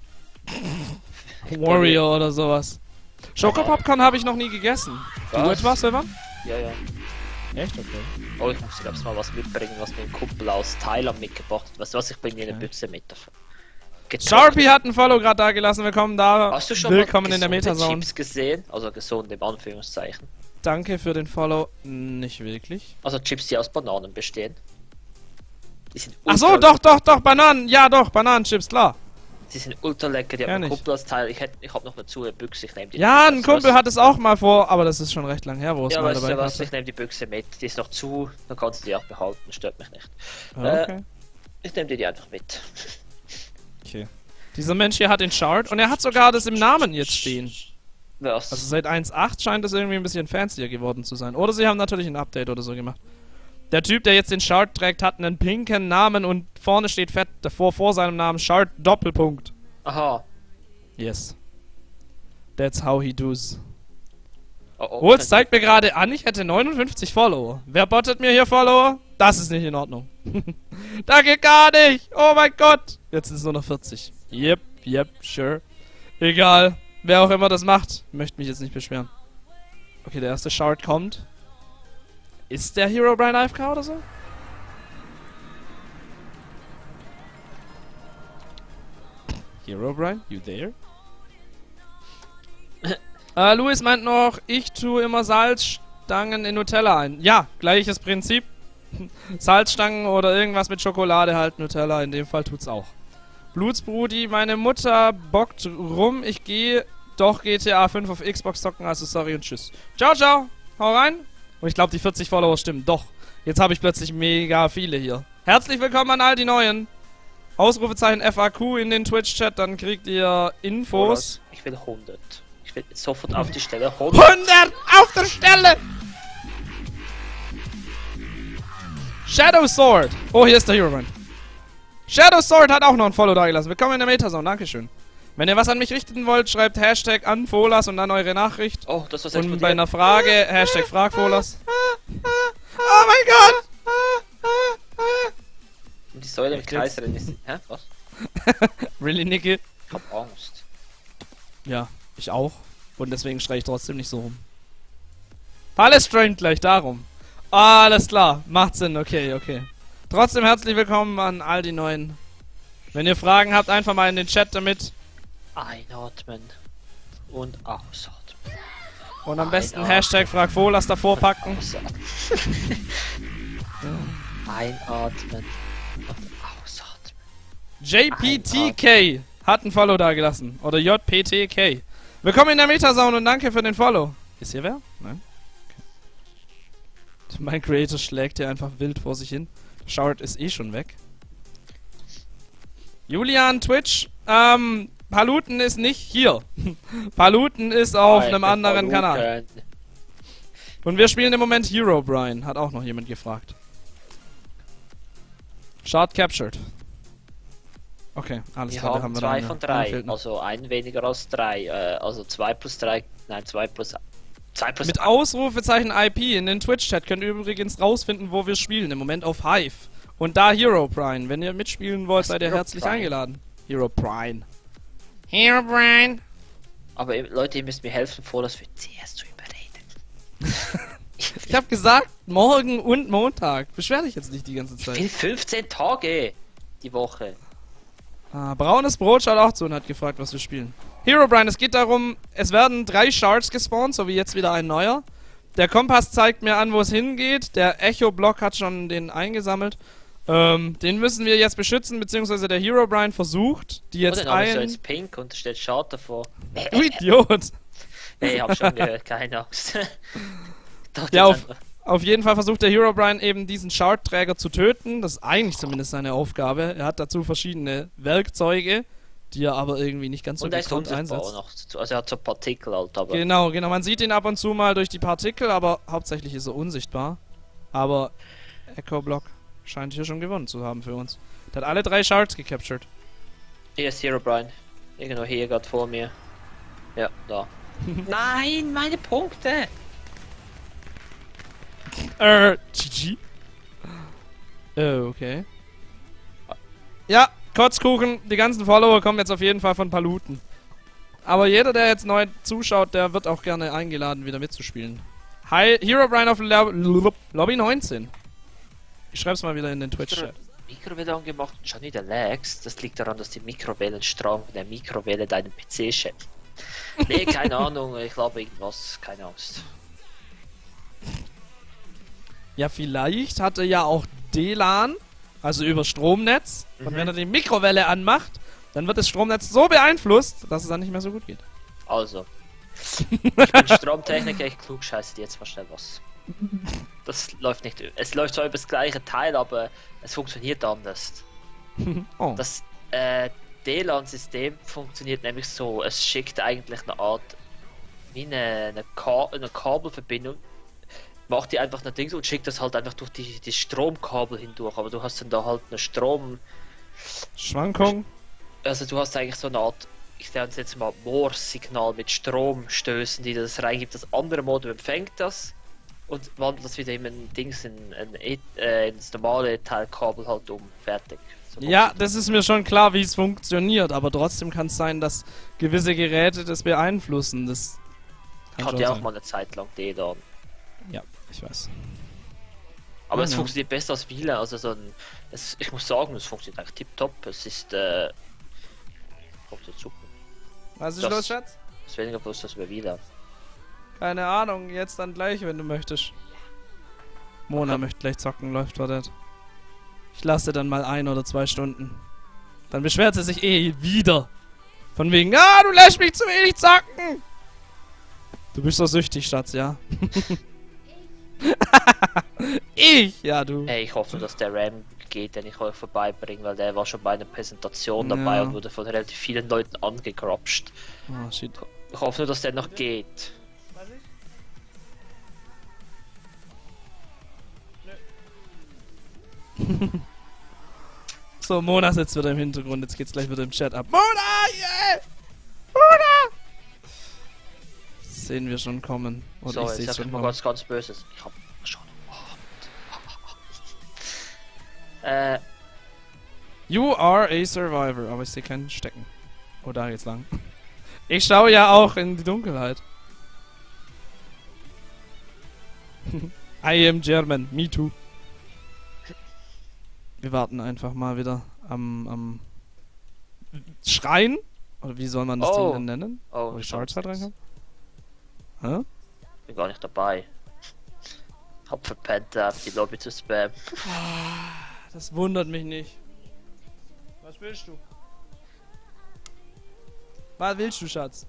Warrior oder sowas. Schokopopcorn habe ich noch nie gegessen. Du Was? etwas, Silvan? Ja, ja. Echt? Okay. Oh, ich muss glaube mal was mitbringen, was mir ein Kumpel aus Thailand mitgebracht hat. Weißt du was, ich bringe dir eine Okay. Büchse mit. Sharpie hat ein Follow gerade da gelassen. Willkommen da. Hast du schon Willkommen mal in der gesunde Metazone. Chips gesehen? Also gesund im Anführungszeichen. Danke für den Follow. Nicht wirklich. Also Chips, die aus Bananen bestehen. Die sind Ach so, ultra- doch, doch, doch, Bananen. Ja, doch, Bananenchips, klar. Die sind ultra lecker, die hat Ja, ein nicht. Kumpel als Teil. Ich, hätt- ich hab noch dazu eine Büchse, ich nehme die. Ja, ein Was- Kumpel was- hat es auch mal vor, aber das ist schon recht lang her, wo es Ja, mal weißt dabei du was, war. ich nehme die Büchse mit. Die ist noch zu, dann kannst du die auch behalten, stört mich nicht. Ah, okay. Ich nehme dir die einfach mit. Okay. Dieser Mensch hier hat den Shard und er hat sogar das im Namen jetzt stehen. Was? Also seit eins Punkt acht scheint es irgendwie ein bisschen fancier geworden zu sein. Oder sie haben natürlich ein Update oder so gemacht. Der Typ, der jetzt den Shard trägt, hat einen pinken Namen und vorne steht fett davor vor seinem Namen Shard Doppelpunkt. Aha. Yes. That's how he does. Oh, oh, Oh, es zeigt mir gerade an, ich hätte neunundfünfzig Follower. Wer bottet mir hier Follower? Das ist nicht in Ordnung. Da geht gar nicht. Oh mein Gott. Jetzt sind es nur noch vierzig. Yep, yep, sure. Egal. Wer auch immer das macht, möchte mich jetzt nicht beschweren. Okay, der erste Shard kommt. Ist der Hero Brian A F K oder so? Hero Brian, you there? äh, Louis meint noch, ich tue immer Salzstangen in Nutella ein. Ja, gleiches Prinzip. Salzstangen oder irgendwas mit Schokolade halt Nutella, in dem Fall tut's auch. Blutsbrudi, meine Mutter bockt rum, ich gehe doch G T A fünf auf Xbox zocken, also sorry und tschüss. Ciao, ciao, hau rein. Und ich glaube, die vierzig Follower stimmen. Doch, jetzt habe ich plötzlich mega viele hier. Herzlich willkommen an all die Neuen. Ausrufezeichen F A Q in den Twitch-Chat, dann kriegt ihr Infos. Ich will hundert. Ich will sofort auf die Stelle hundert. hundert auf der Stelle! Shadow Sword. Oh, hier ist der Hero Run. Shadow Sword hat auch noch ein Follow da gelassen. Willkommen in der Metazone, dankeschön. Wenn ihr was an mich richten wollt, schreibt Hashtag an Folas und dann eure Nachricht. Oh, das was Und explodiert. bei einer Frage, Hashtag frag Folas. Oh mein Gott! Und die Säule im Echt Kreis jetzt? drin ist. Hä? Was? Really, Nicky? Ich hab Angst. Ja, ich auch. Und deswegen schreie ich trotzdem nicht so rum. Alles streamt gleich darum. Alles klar, macht Sinn, okay, okay. Trotzdem herzlich willkommen an all die Neuen. Wenn ihr Fragen habt, einfach mal in den Chat damit. Einatmen und ausatmen. Und am besten Einatmen. Hashtag frag Folas davor packen. Ausatmen. Einatmen und ausatmen. J P T K hat ein Follow da gelassen. Oder J P T K. Willkommen in der Metazone und danke für den Follow. Ist hier wer? Nein? Okay. Mein Creator schlägt hier einfach wild vor sich hin. Shard ist eh schon weg. Julian Twitch, ähm, Paluten ist nicht hier. Paluten ist auf Alter, einem anderen Paluten. Kanal. Und wir spielen im Moment Hero Brian, hat auch noch jemand gefragt. Shard captured. Okay, alles Wir klar, wir haben haben zwei wieder von eine- eine drei, fehlt noch. also ein weniger als drei. Äh, also zwei plus drei, nein, zwei plus zwei plus Mit eins. Ausrufezeichen I P in den Twitch-Chat könnt ihr übrigens rausfinden, wo wir spielen. Im Moment auf Hive. Und da Hero Brian. Wenn ihr mitspielen wollt, Was, seid ihr Hero herzlich Brian? eingeladen. Hero Brian. Hero Brian. Aber ihr- Leute, ihr müsst mir helfen, vor das für C S zu überreden. Ich hab gesagt, morgen und Montag. Beschwer dich jetzt nicht die ganze Ich will Zeit. fünfzehn Tage die Woche. Ah, braunes Brot schaut auch zu und hat gefragt, was wir spielen. Hero Brian, es geht darum, es werden drei Shards gespawnt, so wie jetzt wieder ein neuer. Der Kompass zeigt mir an, wo es hingeht. Der Echo-Block hat schon den eingesammelt. Ähm, den müssen wir jetzt beschützen, beziehungsweise der Hero Brian versucht, die Oh, jetzt der Name ist so ein... jetzt pink und da steht Schad davor. Du Idiot! Nee, ich hab schon gehört, keine Angst. Dachte Ja, jetzt auf, einfach, auf jeden Fall versucht der Hero Brian eben diesen Shard-Träger zu töten. Das ist eigentlich zumindest seine Aufgabe. Er hat dazu verschiedene Werkzeuge, die er aber irgendwie nicht ganz so und er ist gekonnt unsichtbar einsetzt. noch. Also er hat so Partikel halt, aber Genau, genau. Man sieht ihn ab und zu mal durch die Partikel, aber hauptsächlich ist er unsichtbar. Aber Echo Block scheint hier schon gewonnen zu haben für uns. Der hat alle drei Shards gecaptured. hier ist Hero Brian. Irgendwo hier gerade vor mir. Ja, da. Nein, meine Punkte! Äh, G G. Oh, okay. Ja, Kotzkuchen, die ganzen Follower kommen jetzt auf jeden Fall von Paluten. Aber jeder, der jetzt neu zuschaut, der wird auch gerne eingeladen, wieder mitzuspielen. Hi, Hero Brian auf Lo Lo Lobby neunzehn. Ich schreib's mal wieder in den Twitch-Chat. Mikrowelle angemacht und schon wieder lags. Das liegt daran, dass die Mikrowellenstrom der Mikrowelle deinen P C schätzt. Nee, keine Ahnung, ich glaube irgendwas, keine Angst. Ja, vielleicht hat er ja auch D LAN, also über Stromnetz. Und Mhm. wenn er die Mikrowelle anmacht, dann wird das Stromnetz so beeinflusst, dass es dann nicht mehr so gut geht. Also. Ich bin Stromtechniker, ich klugscheiße dir jetzt mal schnell was. Das läuft nicht. Es läuft zwar über das gleiche Teil, aber es funktioniert anders. Oh. Das äh, D LAN-System funktioniert nämlich so, es schickt eigentlich eine Art wie eine, eine, Ka eine Kabelverbindung, macht die einfach nach Dings und schickt das halt einfach durch die, die Stromkabel hindurch, aber du hast dann da halt eine Strom, Schwankung. also du hast eigentlich so eine Art, ich nenne es jetzt mal Morse-Signal mit Stromstößen, die das reingibt, das andere Modem empfängt das und wandelt das wieder in ein Dings in, in, in, äh, ins normale Teilkabel halt um, fertig. So Ja, das ist mir schon klar, wie es funktioniert, aber trotzdem kann es sein, dass gewisse Geräte das beeinflussen. Das kann hat schon ja auch sein. mal eine Zeit lang D LAN. Ja, ich weiß. Aber Ja, es ja. funktioniert besser als W L A N, also so ein, es, ich muss sagen, es funktioniert eigentlich tipptopp. Es ist, äh, funktioniert super. Was ist Das- los, Schatz? Es ist weniger bloß als bei W L A N. Keine Ahnung, jetzt dann gleich, wenn du möchtest. Mona Okay. möchte gleich zocken, läuft verdammt. Ich lasse dann mal ein oder zwei Stunden. Dann beschwert sie sich eh wieder. Von wegen, ah, du lässt mich zu wenig zocken. Du bist so süchtig, Schatz, ja? Ich? Ja, du. Hey, ich hoffe, dass der Ram geht, den ich euch vorbeibringe, weil der war schon bei einer Präsentation Ja. dabei und wurde von relativ vielen Leuten angegrapscht. Oh, shit. Ich hoffe nur, dass der noch geht. So, Mona sitzt wieder im Hintergrund, jetzt geht's gleich wieder im Chat ab. Mona, yeah! Mona! Sehen wir schon kommen. Oder So, ich jetzt seh's sag ich schon mal kommen. was ganz Böses. Ich hab schon. äh, You are a survivor, aber ich sehe keinen Stecken. Oh, da geht's lang. Ich schaue ja auch in die Dunkelheit. I am German, me too. Wir warten einfach mal wieder am, am Schrein. Oder wie soll man das Oh. Ding denn nennen? oh, Wo die ich Shards halt reinkommen? Hä? bin gar nicht dabei. Hab verpennt, äh, die Lobby zu spammen. Das wundert mich nicht. Was willst du? Was willst du, Schatz?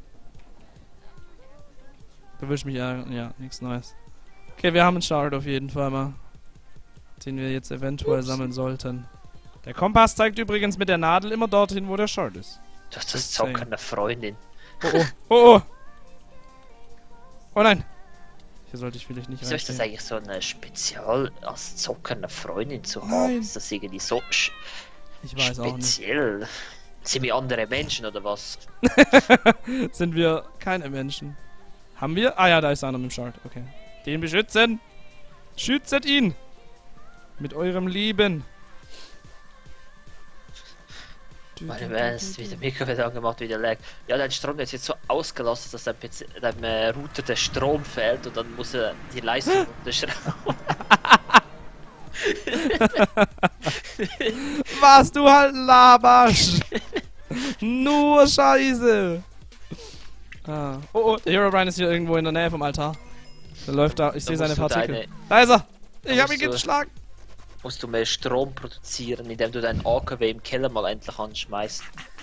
Du willst mich ärgern? Ja, nichts Neues. Okay, wir haben einen Shard auf jeden Fall mal. Den wir jetzt eventuell Ups. sammeln sollten. Der Kompass zeigt übrigens mit der Nadel immer dorthin, wo der Shard ist. Du hast Das das ist Zocken ja- einer Freundin. Oh oh. Oh oh. Oh nein. Hier sollte ich vielleicht nicht Wieso ist das reinstellen. eigentlich so eine Spezial als zockerne Freundin zu haben? Nein. Ist das irgendwie so sch Ich weiß auch nicht. speziell? Sind wir andere Menschen oder was? Sind wir keine Menschen? Haben wir? Ah ja, da ist einer mit dem Shard. Okay. Den beschützen! Schützet ihn! Mit eurem Leben! Meine Mans, wie der Mikro wird angemacht, wie der lag. Ja, dein Strom ist jetzt so ausgelastet, dass dein, P C, deinem äh, Router der Strom fehlt und dann muss er die Leistung unterschrauben. Was du halt laberst! Nur Scheiße! Ah. Oh oh, der Herobrine ist hier irgendwo in der Nähe vom Altar. Der läuft da, ich sehe seine musst du Partikel. deine- Da ist er! Ich Da hab ihn musst du- geschlagen! Musst du mehr Strom produzieren, indem du deinen A K W im Keller mal endlich anschmeißt.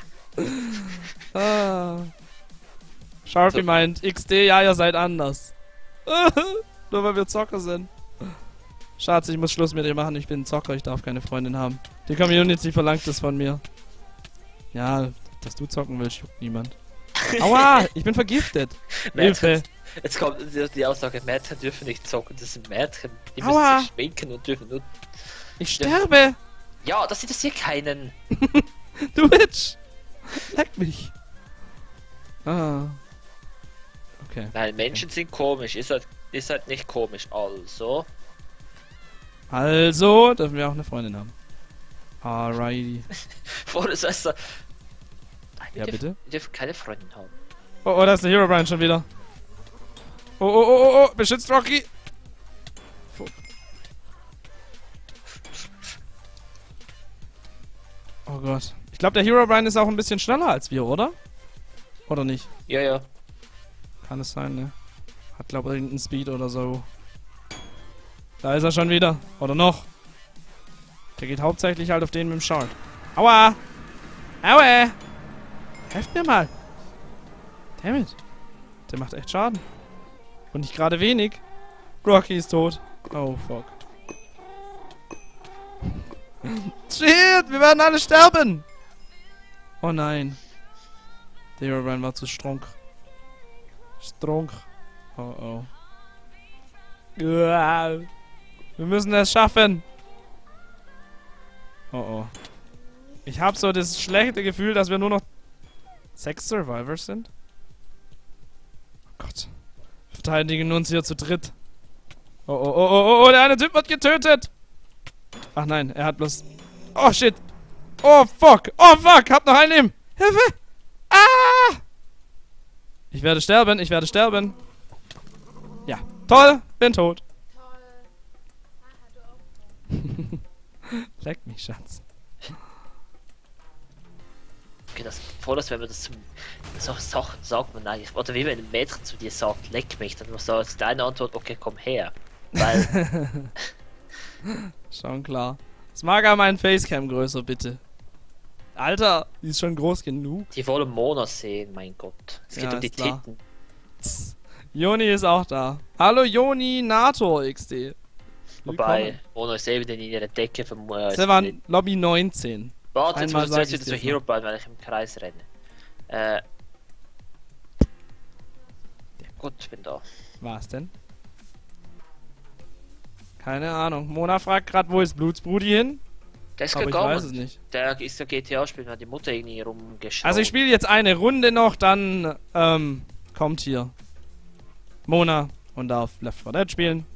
Ah. Sharpie So. meint, X D, ja, ihr seid anders. Nur weil wir Zocker sind. Schatz, ich muss Schluss mit dir machen, ich bin ein Zocker, ich darf keine Freundin haben. Die Community verlangt das von mir. Ja, dass du zocken willst, juckt niemand. Aua, ich bin vergiftet. Hilfe. Jetzt kommt die, die Aussage, Mädchen dürfen nicht zocken, das sind Mädchen. Die Aua. müssen sich schminken und dürfen nur... Ich sterbe. Ja, das interessiert keinen. Du Bitch. Leck mich. Ah. Okay. Nein, Menschen sind komisch, ihr seid, ihr seid nicht komisch, also... Also, dürfen wir auch eine Freundin haben. Alrighty. Vorderseiter... Nein, wir Ja, dürfen, bitte? wir dürfen keine Freundin haben. Oh, oh, da ist der Herobrine schon wieder. Oh, oh, oh, oh, oh, beschützt Rocky. Fuck. Oh Gott. Ich glaube, der Herobrine ist auch ein bisschen schneller als wir, oder? Oder nicht? Ja, ja. Kann es sein, ne? Hat, glaube ich, irgendeinen Speed oder so. Da ist er schon wieder. Oder noch. Der geht hauptsächlich halt auf den mit dem Shard. Aua! Aua! Helft mir mal! Dammit. Der macht echt Schaden. Und nicht gerade wenig. Rocky ist tot. Oh, fuck. Shit! Wir werden alle sterben! Oh nein. Der Herobrine war zu strong. Strong. Oh oh. Uah. Wir müssen es schaffen. Oh oh. Ich habe so das schlechte Gefühl, dass wir nur noch sechs Survivors sind. Oh Gott. Wir verteidigen uns hier zu dritt. Oh oh oh oh oh, der eine Typ wird getötet. Ach nein, er hat bloß... Oh shit. Oh fuck. Oh fuck. Hab noch einen im. Hilfe. Ah. Ich werde sterben, ich werde sterben. Ja. Toll. Bin tot. Leck mich, Schatz. Okay, das vor, dass wenn man das zum solche Sachen sagt man eigentlich, oder wie wenn ein Mädchen zu dir sagt, leck mich, dann muss sagen, deine Antwort, okay, komm her. Weil, Schon klar. Das mag aber mein Facecam größer, bitte. Alter, die ist schon groß genug. die wollen Mona sehen, mein Gott. Es geht Ja, um die ist klar. Titten. Tss. Joni ist auch da. Hallo Joni Nator X D. Wobei, Willkommen. Mona ist eben in ihrer Decke vom... Äh, Sevan, Lobby neunzehn. Warte, jetzt Einmal muss ich sag jetzt ich's wieder dir so Hero Ball, weil ich im Kreis renne. Äh... Ja, gut, ich bin da. Was denn? Keine Ahnung. Mona fragt gerade, wo ist Blutsbrudi hin? Der ist Aber ich gegangen. weiß es nicht. Der ist der G T A spielen, hat die Mutter irgendwie rumgeschaut. Also ich spiele jetzt eine Runde noch, dann ähm, kommt hier Mona und darf Left four Dead spielen.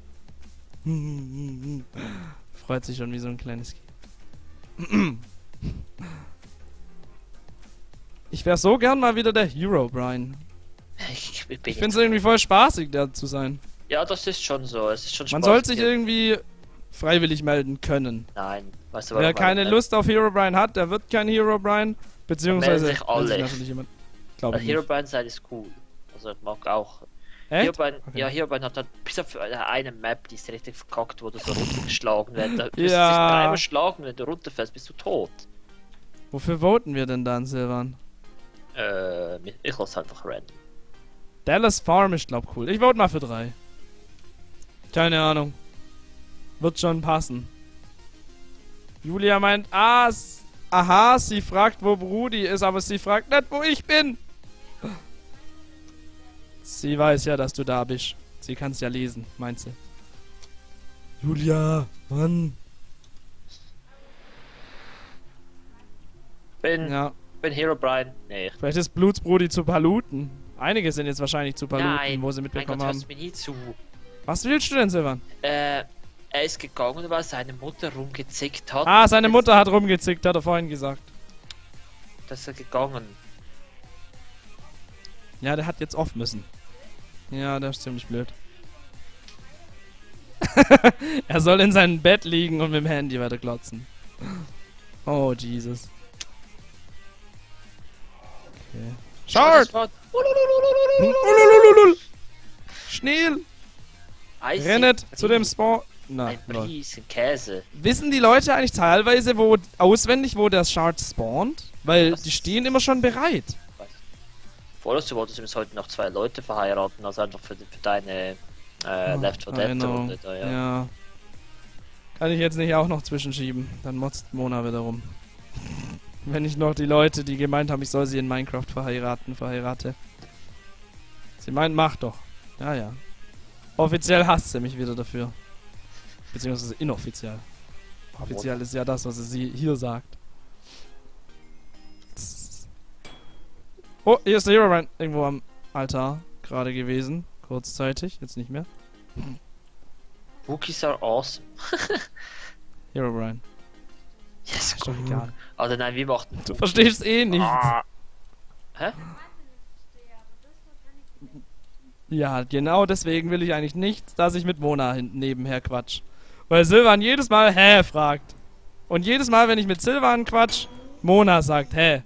Freut sich schon wie so ein kleines Kind. Ich wäre so gern mal wieder der Herobrine. Ich, ich, bin Ich jetzt- finde es irgendwie voll spaßig, der zu sein. Ja, das ist schon so. Es ist schon Man Spaß. sollte sich irgendwie freiwillig melden können. Nein, weißt du Wer warum? keine Weil- Lust auf Herobrine hat, der wird kein Herobrine. Beziehungsweise melden sich alle. meldet natürlich jemand. Glaube Weil ich nicht. Herobrine sein ist cool. Also ich mag auch. Echt? Herobrine, Okay. ja, Herobrine hat halt bis auf eine Map, die ist richtig verkackt, wo du so runtergeschlagen wirst. Da wirst du dich Ja. dreimal schlagen, wenn du runterfällst, bist du tot. Wofür voten wir denn dann, Silvan? Äh, ich lasse einfach random. Dallas Farm ist glaub cool. Ich vote mal für drei. Keine Ahnung. Wird schon passen. Julia meint, ah, s- aha, sie fragt, wo Brudi ist, aber sie fragt nicht, wo ich bin. Sie weiß ja, dass du da bist. Sie kann es ja lesen, meint sie. Julia, Mann. Bin, Ja, bin Herobrine. Nee. vielleicht ist Blutsbrudi zu Paluten. Einige sind jetzt wahrscheinlich zu Paluten, Nein, wo sie mein mitbekommen Gott, haben. hörst du mir nie zu. Was willst du denn, Silvan? Äh, er ist gegangen, weil seine Mutter rumgezickt hat. Ah, seine Jetzt- Mutter hat rumgezickt, hat er vorhin gesagt. Das ist er gegangen. Ja, der hat jetzt off müssen. Ja, der ist ziemlich blöd. Er soll in seinem Bett liegen und mit dem Handy weiter glotzen. Oh, Jesus. Okay. Short! Das war- Ululululul. Schnell! Eis- Rennet zu dem Brie. Spawn. Na, Ein lol. Bries, ein Käse. Wissen die Leute eigentlich teilweise wo auswendig, wo der Shard spawnt? Weil Das- die stehen immer schon bereit. Vorderst du wolltest übrigens heute noch zwei Leute verheiraten, also einfach für, für deine äh, Oh, Left four Dead Erinnerung. Runde da, ja. Ja. Kann ich jetzt nicht auch noch zwischenschieben. Dann motzt Mona wieder rum. Wenn ich noch die Leute, die gemeint haben, ich soll sie in Minecraft verheiraten, verheirate. Sie meint, mach doch. Ja, ja. Offiziell hasst sie mich wieder dafür. Beziehungsweise inoffiziell. Offiziell ist ja das, was sie hier sagt. Oh, hier ist der Herobrine irgendwo am Altar gerade gewesen. Kurzzeitig, jetzt nicht mehr. Wookies are awesome. Herobrine. Yes, Ist doch cool. egal. Also nein, wir machten. Du verstehst eh nicht. Ah. Hä? Ja, genau deswegen will ich eigentlich nicht, dass ich mit Mona hinten nebenher quatsch. Weil Silvan jedes Mal hä fragt. Und jedes Mal, wenn ich mit Silvan quatsch, Mona sagt hä.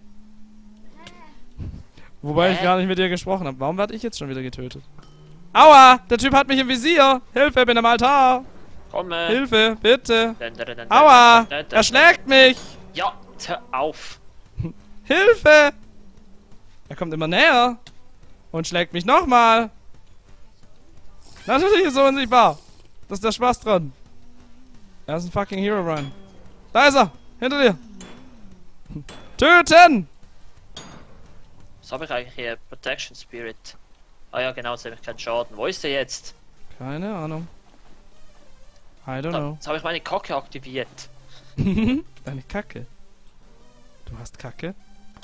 Wobei Hä? ich gar nicht mit dir gesprochen habe. Warum werde ich jetzt schon wieder getötet? Aua! Der Typ hat mich im Visier! Hilfe, bin am Altar! Komme. Hilfe, bitte! Dun, dun, dun, dun, Aua! dun, dun, dun, Er schlägt mich! Ja, jetzt hör auf. Hilfe! Er kommt immer näher und schlägt mich nochmal. Natürlich ist er unsichtbar. Das ist der Spaß dran. Er ist ein fucking Herobrine. Da ist er! Hinter dir! Töten! Was habe ich eigentlich hier? Protection Spirit. Ah ja, genau, jetzt habe ich keinen Schaden. Wo ist der jetzt? Keine Ahnung. I don't Da, know. jetzt habe ich meine Kacke aktiviert. Deine Kacke. Du hast Kacke?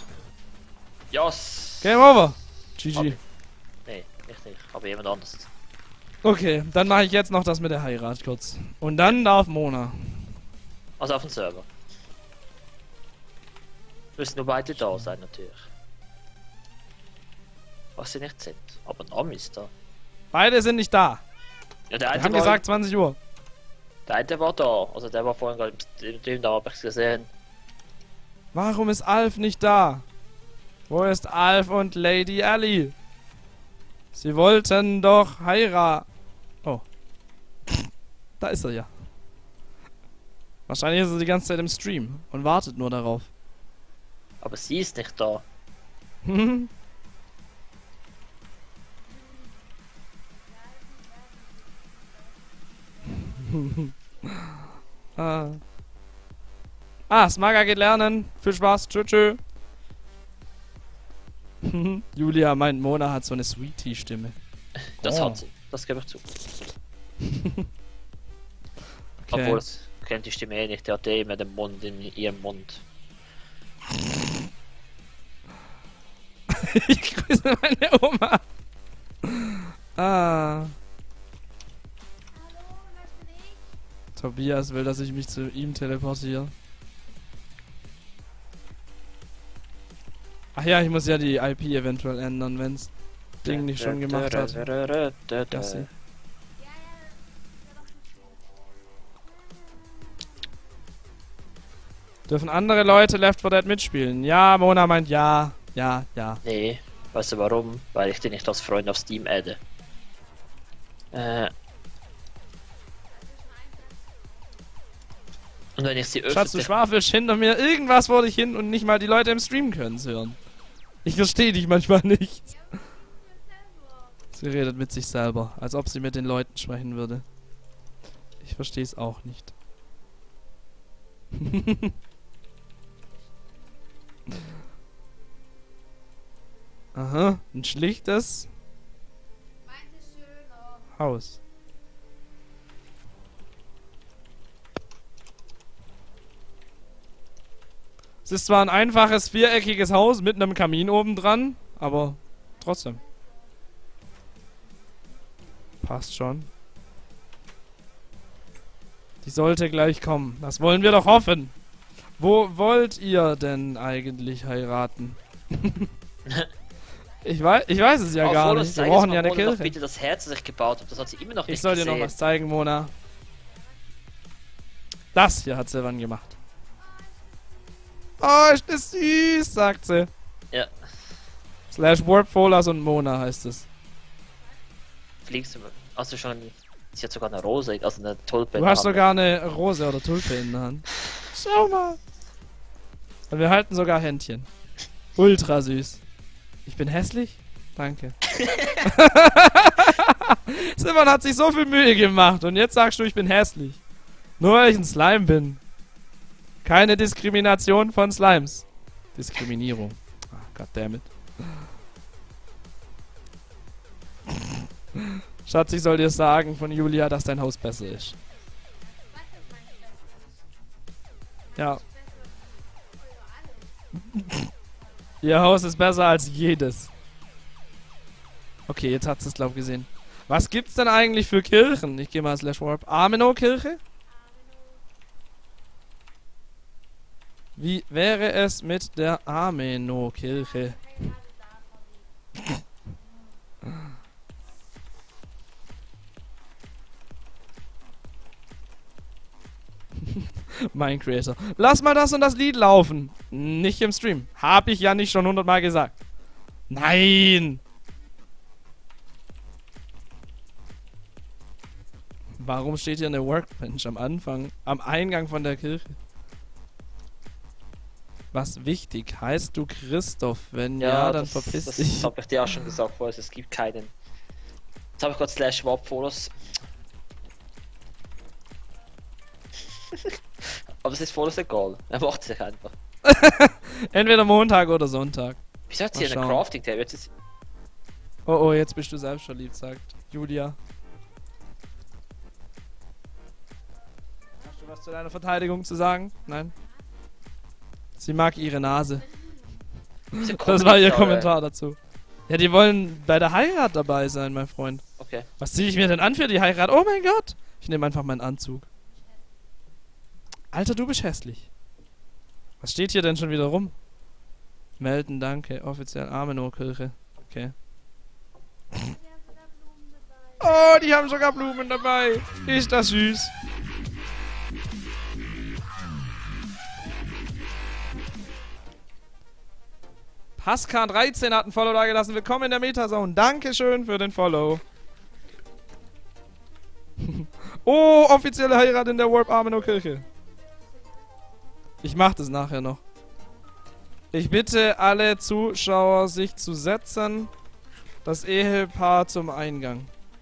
Yes. Game over! G Hab G. ich. Nee, ich nicht. Aber jemand anderes. Okay, dann mache ich jetzt noch das mit der Heirat kurz. Und dann darf Mona. Also auf dem Server. Müssen nur beide da sein, natürlich. Was sie nicht sind. Aber Name ist da. Beide sind nicht da. Ja, der Wir eine haben war, gesagt zwanzig Uhr. der eine war da. Also der war vorhin gerade im Stream, da habe ich gesehen. Warum ist Alf nicht da? Wo ist Alf und Lady Allie? Sie wollten doch heiraten. Oh. Da ist er ja. Wahrscheinlich ist er die ganze Zeit im Stream und wartet nur darauf. Aber sie ist nicht da. ah. ah, Smaga geht lernen. Viel Spaß. Tschö, tschö. Julia meint, Mona hat so eine Sweetie-Stimme. Das Oh. hat sie. Das gebe ich zu. Okay. Obwohl, das kennt die Stimme eh nicht. Der hat eh immer den Mund in ihrem Mund. Ich grüße meine Oma. Ah. Tobias will, dass ich mich zu ihm teleportiere. Ach ja, ich muss ja die I P eventuell ändern, wenn's Ding nicht schon gemacht hat. Das hier. Dürfen andere Leute Left four Dead mitspielen? Ja, Mona meint ja. Ja, ja. Nee, weißt du warum? Weil ich den nicht als Freund auf Steam adde. Äh. Und wenn ich sie Schatz, du öffentlich... schwafelst hinter mir irgendwas vor dich hin und nicht mal die Leute im Stream können's hören. Ich verstehe dich manchmal nicht. Sie redet mit sich selber, als ob sie mit den Leuten sprechen würde. Ich verstehe es auch nicht. Aha, ein schlichtes Haus. Es ist zwar ein einfaches viereckiges Haus mit einem Kamin oben dran, aber trotzdem. Passt schon. Die sollte gleich kommen. Das wollen wir doch hoffen. Wo wollt ihr denn eigentlich heiraten? ich, weiß, ich weiß es ja Aber gar Folos, nicht. Wir zeig brauchen jetzt ja mal eine Mona noch Kirche. bitte das Herz, das ich gebaut habe. Das hat sie immer noch nicht Ich soll dir gesehen. noch was zeigen, Mona. Das hier hat Silvan gemacht. Oh, ist das süß, sagt sie. Ja. Slash Warp Folas und Mona heißt es. Fliegst du... Hast du schon... Sie hat sogar eine Rose, also eine Tulpe. Du hast sogar eine Rose oder Tulpe in der Hand. Schau mal. Und wir halten sogar Händchen. Ultra süß. Ich bin hässlich? Danke. Silvan hat sich so viel Mühe gemacht und jetzt sagst du, ich bin hässlich. Nur weil ich ein Slime bin. Keine Diskrimination von Slimes. Diskriminierung. Ah, goddammit. Schatz, ich soll dir sagen von Julia, dass dein Haus besser ist. Ja. Ihr Haus ist besser als jedes. Okay, jetzt hat sie es, glaub ich, gesehen. Was gibt's denn eigentlich für Kirchen? Ich gehe mal slash warp. Ameno-Kirche? Wie wäre es mit der Ameno-Kirche? Mein Creator. Lass mal das und das Lied laufen. Nicht im Stream. Hab ich ja nicht schon hundertmal gesagt. Nein! Warum steht hier eine Workbench am Anfang? Am Eingang von der Kirche? Was wichtig? Heißt du Christoph? Wenn ja, ja dann das, verpiss das dich. Das habe ich dir auch schon gesagt vorher, es gibt keinen. Jetzt habe ich gerade Slash Warp Folos. Aber es ist Folos egal. Er macht sich einfach. Entweder Montag oder Sonntag. Wieso hat sie Mal eine schauen. Crafting Table? Jetzt ist... Oh oh, jetzt bist du selbst verliebt, sagt Julia. Hast du was zu deiner Verteidigung zu sagen? Nein? Sie mag ihre Nase. Wieso kommt Das war die ihr Frage? Kommentar dazu. Ja, die wollen bei der Heirat dabei sein, mein Freund. Okay. Was ziehe ich mir denn an für die Heirat? Oh mein Gott! Ich nehme einfach meinen Anzug. Alter, du bist hässlich. Was steht hier denn schon wieder rum? Melden, danke. Offiziell Ameno-Kirche. Okay. Oh, die haben sogar Blumen dabei. Ist das süß. Pascal dreizehn hat ein Follow da gelassen. Willkommen in der Metazone. Dankeschön für den Follow. Oh, offizielle Heirat in der Warp Ameno-Kirche. Ich mach das nachher noch. Ich bitte alle Zuschauer, sich zu setzen. Das Ehepaar zum Eingang.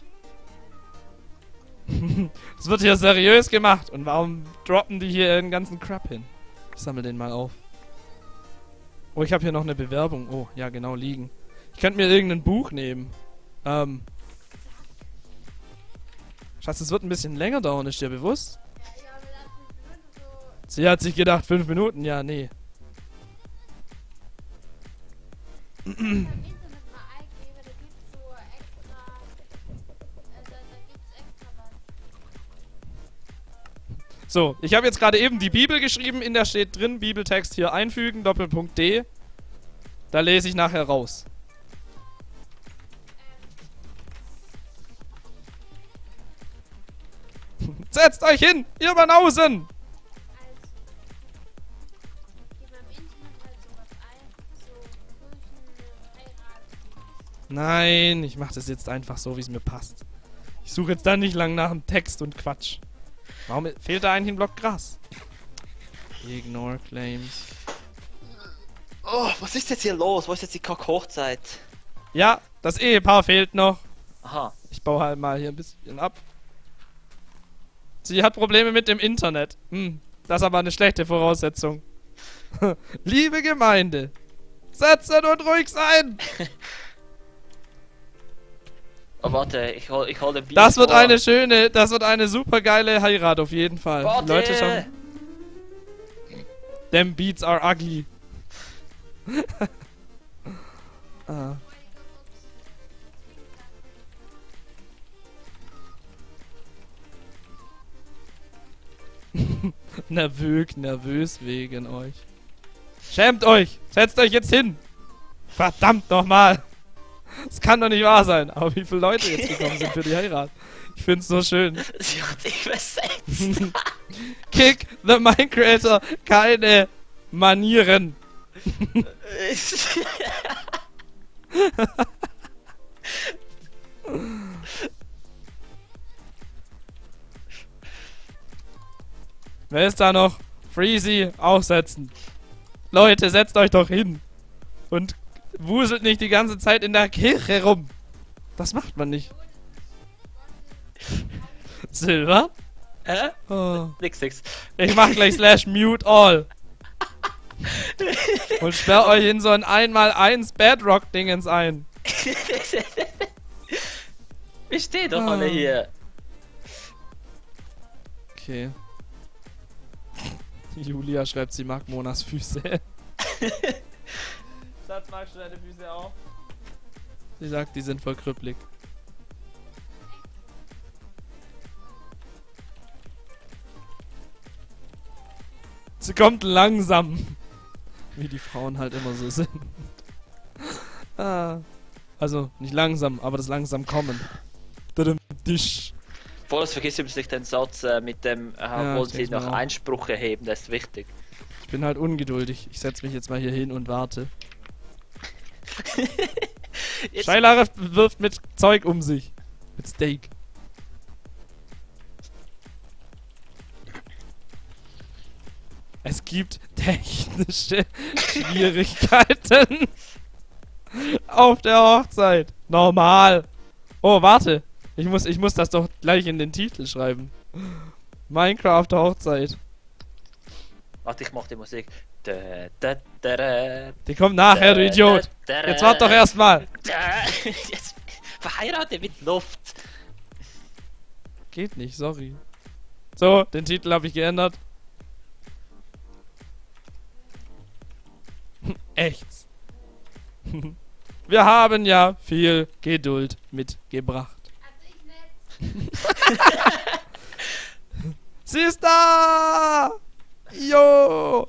Das wird hier seriös gemacht. Und warum droppen die hier den ganzen Crap hin? Ich sammle den mal auf. Oh, ich habe hier noch eine Bewerbung. Oh, ja genau, liegen. Ich könnte mir irgendein Buch nehmen. Ähm. Schatz, es wird ein bisschen länger dauern, ist dir bewusst? Sie hat sich gedacht, fünf Minuten. Ja, nee. So, ich habe jetzt gerade eben die Bibel geschrieben. In der steht drin, Bibeltext hier einfügen, Doppelpunkt D. Da lese ich nachher raus. Setzt euch hin, ihr Banausen! Nein, ich mache das jetzt einfach so, wie es mir passt. Ich suche jetzt dann nicht lang nach dem Text und Quatsch. Warum fehlt da eigentlich ein Block Gras? Ignore Claims. Oh, was ist jetzt hier los? Wo ist jetzt die Kack-Hochzeit? Ja, das Ehepaar fehlt noch. Aha. Ich baue halt mal hier ein bisschen ab. Sie hat Probleme mit dem Internet. Hm, das ist aber eine schlechte Voraussetzung. Liebe Gemeinde, setzen und ruhig sein! Oh, warte, ich hol, ich hol den Beat Das wird vor. eine schöne, das wird eine super geile Heirat auf jeden Fall. Warte! Die Leute schauen. Them beats are ugly. ah. Nervös, nervös wegen euch. Schämt euch! Setzt euch jetzt hin! Verdammt nochmal! Das kann doch nicht wahr sein. Aber wie viele Leute jetzt gekommen sind für die Heirat? Ich find's so schön. Sie hat sich versetzt. Kick the Mind Creator. Keine Manieren. Wer ist da noch? Freezy, aufsetzen. Leute, setzt euch doch hin. Und wuselt nicht die ganze Zeit in der Kirche rum. Das macht man nicht. Silver? Hä? Oh. Nix, nix. Ich mach gleich slash mute all. Und sperr euch in so ein eins mal eins Bedrock-Dingens ein. Wir stehen doch Ah. alle hier. Okay. Julia schreibt, sie mag Monas Füße. Schatz, magst du deine Füße auch? Sie sagt, die sind voll krüppelig. Sie kommt langsam. Wie die Frauen halt immer so sind. ah. Also, nicht langsam, aber das langsam kommen. Tudum, Tisch. Boah, das vergiss übrigens nicht den Satz äh, mit dem, äh, Ja, wollen ich Sie denke noch mal auch. Einspruch erheben, das ist wichtig. Ich bin halt ungeduldig. Ich setze mich jetzt mal hier hin und warte. Jetzt, Scheilare wirft mit Zeug um sich. Mit Steak. Es gibt technische Schwierigkeiten auf der Hochzeit. Normal. Oh, warte. Ich muss, ich muss das doch gleich in den Titel schreiben. Minecraft Hochzeit. warte, ich mach die Musik. Da, da, da, da, Die kommt nachher, du Idiot. da, da, Jetzt wart doch erstmal. da. Jetzt verheiratet mit Luft. Geht nicht, sorry. So, den Titel habe ich geändert. Echts. Wir haben ja viel Geduld mitgebracht. Sie ist da! Jo!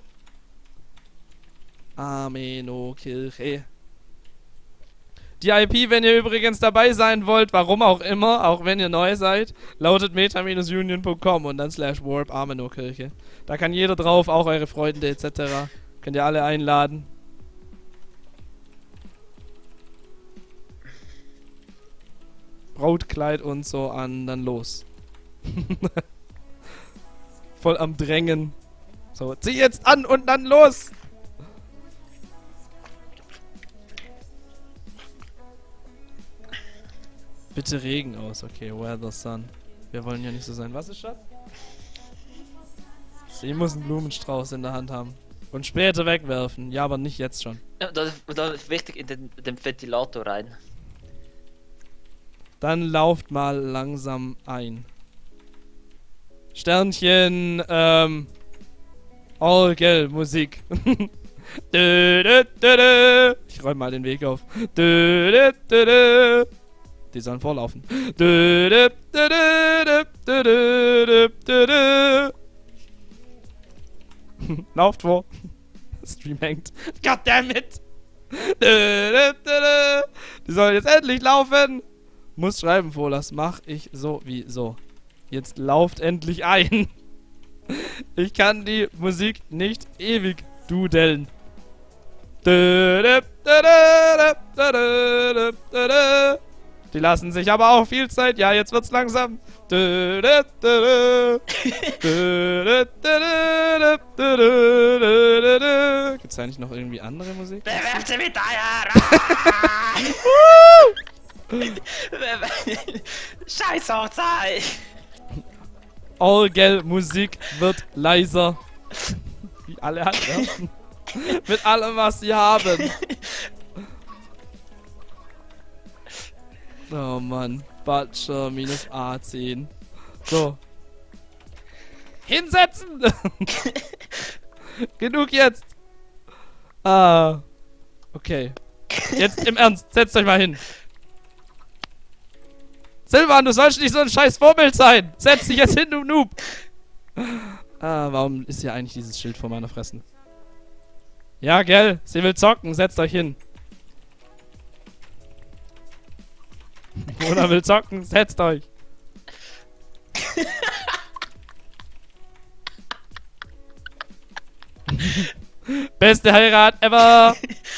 Ameno Kirche. Die I P, wenn ihr übrigens dabei sein wollt, warum auch immer, auch wenn ihr neu seid, lautet meta union punkt com und dann slash warp Ameno Kirche. Da kann jeder drauf, auch eure Freunde et cetera. Könnt ihr alle einladen. Brautkleid und so an, dann los. Voll am Drängen. So, zieh jetzt an und dann los! Bitte Regen aus, okay, weather sun. Wir wollen ja nicht so sein. Was ist, Schatz? Sie muss einen Blumenstrauß in der Hand haben. Und später wegwerfen. Ja, aber nicht jetzt schon. Ja, das, das ist wichtig in den, den Ventilator rein. Dann lauft mal langsam ein. Sternchen, ähm... Orgel, Musik. Dö, dö, dö, dö. Ich räume mal den Weg auf. Dö, dö, dö, dö. Die sollen vorlaufen. Dö, dö, dö, dö, dö, dö, dö, dö. Lauft vor. Stream hängt. Goddammit! Dö, dö, dö, dö. Die sollen jetzt endlich laufen. Muss schreiben vorlassen. Mach ich sowieso. Jetzt lauft endlich ein. Ich kann die Musik nicht ewig dudeln. Die lassen sich aber auch viel Zeit. Ja, jetzt wird's langsam. Gibt's eigentlich noch irgendwie andere Musik? Bewerfe mit Eier! Scheiß Hochzeit! Orgelmusik wird leiser. Wie alle Handwerken. Mit allem, was sie haben. Oh Mann. Butcher minus A zehn. So. Hinsetzen! Genug jetzt! Ah. Okay. Jetzt im Ernst, setzt euch mal hin. Silvan, du sollst nicht so ein scheiß Vorbild sein! Setz dich jetzt hin, du Noob! Ah, warum ist hier eigentlich dieses Schild vor meiner Fresse? Ja, gell? Sie will zocken, setzt euch hin. Mona will zocken, setzt euch. Beste Heirat ever!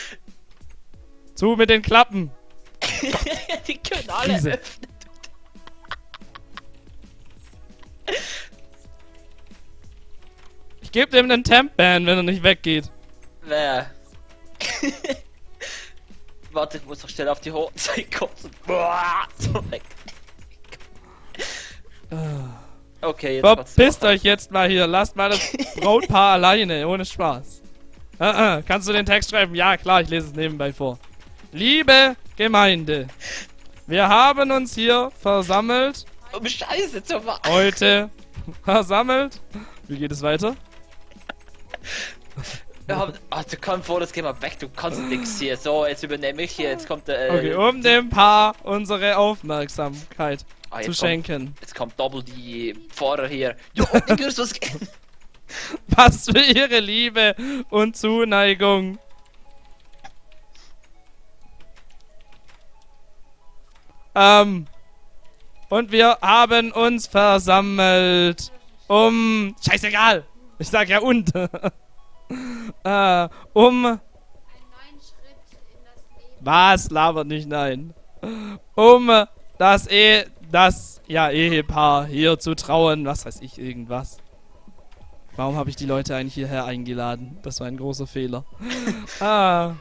Zu mit den Klappen! Die können alle Krise. öffnen. Ich gebe dem einen Temp-Ban, wenn er nicht weggeht. Wer? Warte, ich muss noch schnell auf die Hochzeit kommen. Boah, so weg. Okay, jetzt Verpisst euch jetzt mal hier. Lasst mal das Brautpaar alleine, ohne Spaß. Uh -uh. Kannst du den Text schreiben? Ja, klar, ich lese es nebenbei vor. Liebe Gemeinde, wir haben uns hier versammelt. Oh, Scheiße, zum Heute versammelt. Wie geht es weiter? Wir haben. Ach, du kommst vor, das geh mal weg, du kannst nix hier. So, jetzt übernehme ich hier, jetzt kommt der. Äh, Okay, um dem Paar unsere Aufmerksamkeit ah, zu jetzt schenken. Kommt, jetzt kommt Double die Fahrer hier. Jo, Digga, was geht? Was für ihre Liebe und Zuneigung. Ähm. Und wir haben uns versammelt. Um. Scheißegal. Ich sag ja und. äh, um. Einen neuen Schritt in das Leben. Was? Labert nicht, nein. Um das E. Das. Ja, Ehepaar hier zu trauen. Was weiß ich, irgendwas. Warum habe ich die Leute eigentlich hierher eingeladen? Das war ein großer Fehler. ah.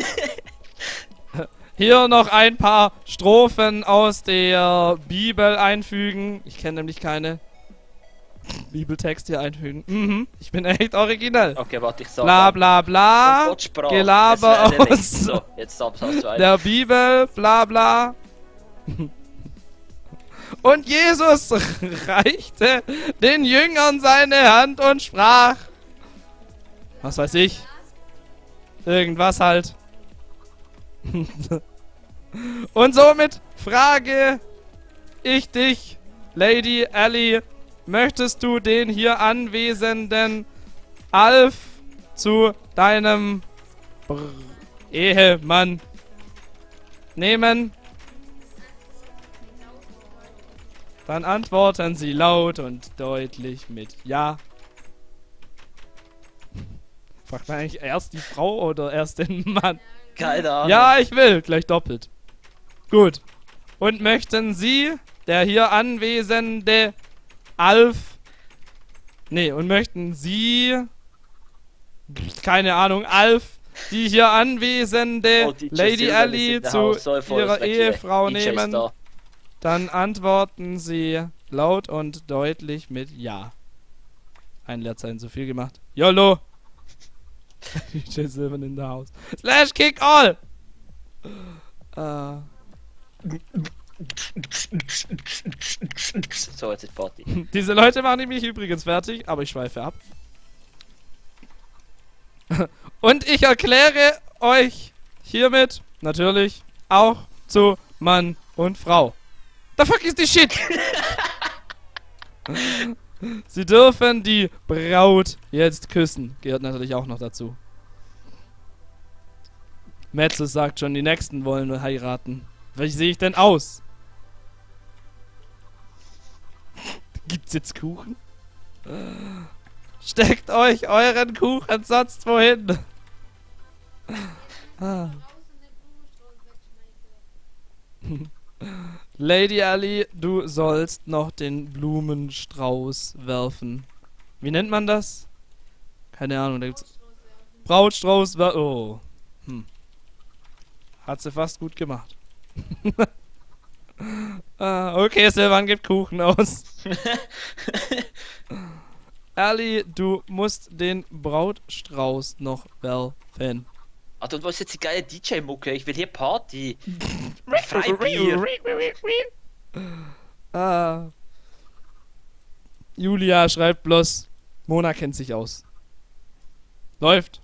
Hier noch ein paar Strophen aus der Bibel einfügen. Ich kenne nämlich keine Bibeltext hier einfügen. Mhm, ich bin echt originell. Okay, warte, ich sag. Bla bla bla. Wortsprache. Gelaber Es wäre aus nichts. So, jetzt hast du einen. der Bibel. Bla bla. Und Jesus reichte den Jüngern seine Hand und sprach. Was weiß ich. Irgendwas halt. Und somit frage ich dich, Lady Allie, möchtest du den hier anwesenden Alf zu deinem Brr Ehemann nehmen? Dann antworten sie laut und deutlich mit Ja. Fragt man eigentlich erst die Frau oder erst den Mann? Keine Ahnung. Ja, ich will. Gleich doppelt. Gut. Und möchten Sie, der hier anwesende Alf... Nee, und möchten Sie... Keine Ahnung, Alf, die hier anwesende Oh, D J Lady Silver Allie ist in der zu Haus. Sorry, voll ihrer Respekt hier. Ehefrau D J ist nehmen? da. Dann antworten Sie laut und deutlich mit Ja. Ein Leerzeichen zu viel gemacht. YOLO! D J Silver in the house. Slash kick all! Äh. So, jetzt ist Party. Diese Leute machen mich übrigens fertig, aber ich schweife ab. Und ich erkläre euch hiermit natürlich auch zu Mann und Frau. The fuck is this shit? Sie dürfen die Braut jetzt küssen. Gehört natürlich auch noch dazu. Metzel sagt schon, die Nächsten wollen heiraten. Wie sehe ich denn aus? Gibt's jetzt Kuchen? Steckt euch euren Kuchen sonst wohin. Ah. Lady Allie, du sollst noch den Blumenstrauß werfen. Wie nennt man das? Keine Ahnung, da gibt's... Brautstrauß werfen. Oh. Hm. Hat sie fast gut gemacht. ah, okay, Silvan gibt Kuchen aus. Allie, du musst den Brautstrauß noch werfen. Alter, und was ist jetzt die geile D J-Mucke? Ich will hier Party. Freibier. ah. Julia schreibt bloß, Mona kennt sich aus. Läuft.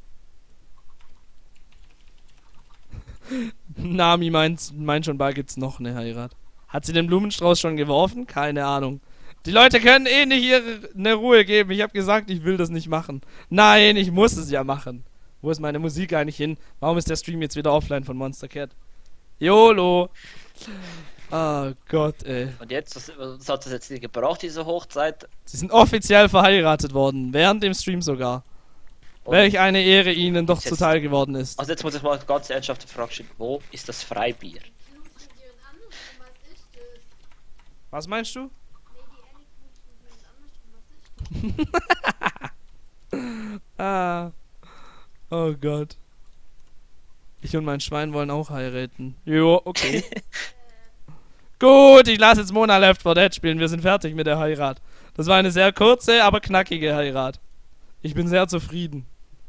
Nami meint, meint schon bald gibt's noch eine Heirat. Hat sie den Blumenstrauß schon geworfen? Keine Ahnung. Die Leute können eh nicht ihre eine Ruhe geben. Ich habe gesagt, ich will das nicht machen. Nein, ich muss es ja machen. Wo ist meine Musik eigentlich hin? Warum ist der Stream jetzt wieder offline von Monster Cat? YOLO. Oh Gott, ey. Und jetzt, was, was hat das jetzt nicht gebraucht, diese Hochzeit? Sie sind offiziell verheiratet worden. Während dem Stream sogar. Und Welch eine Ehre ihnen doch jetzt- zuteil geworden ist. Also jetzt muss ich mal ganz ernsthaft die Frage stellen, wo ist das Freibier? Knutschen die und andersrum, was ist das? Was meinst du? Nee, die Ellie knutschen die und andersrum, was ist das? Ah. Oh Gott. Ich und mein Schwein wollen auch heiraten. Jo, okay. Gut, ich lasse jetzt Mona Left four Dead spielen. Wir sind fertig mit der Heirat. Das war eine sehr kurze, aber knackige Heirat. Ich bin sehr zufrieden.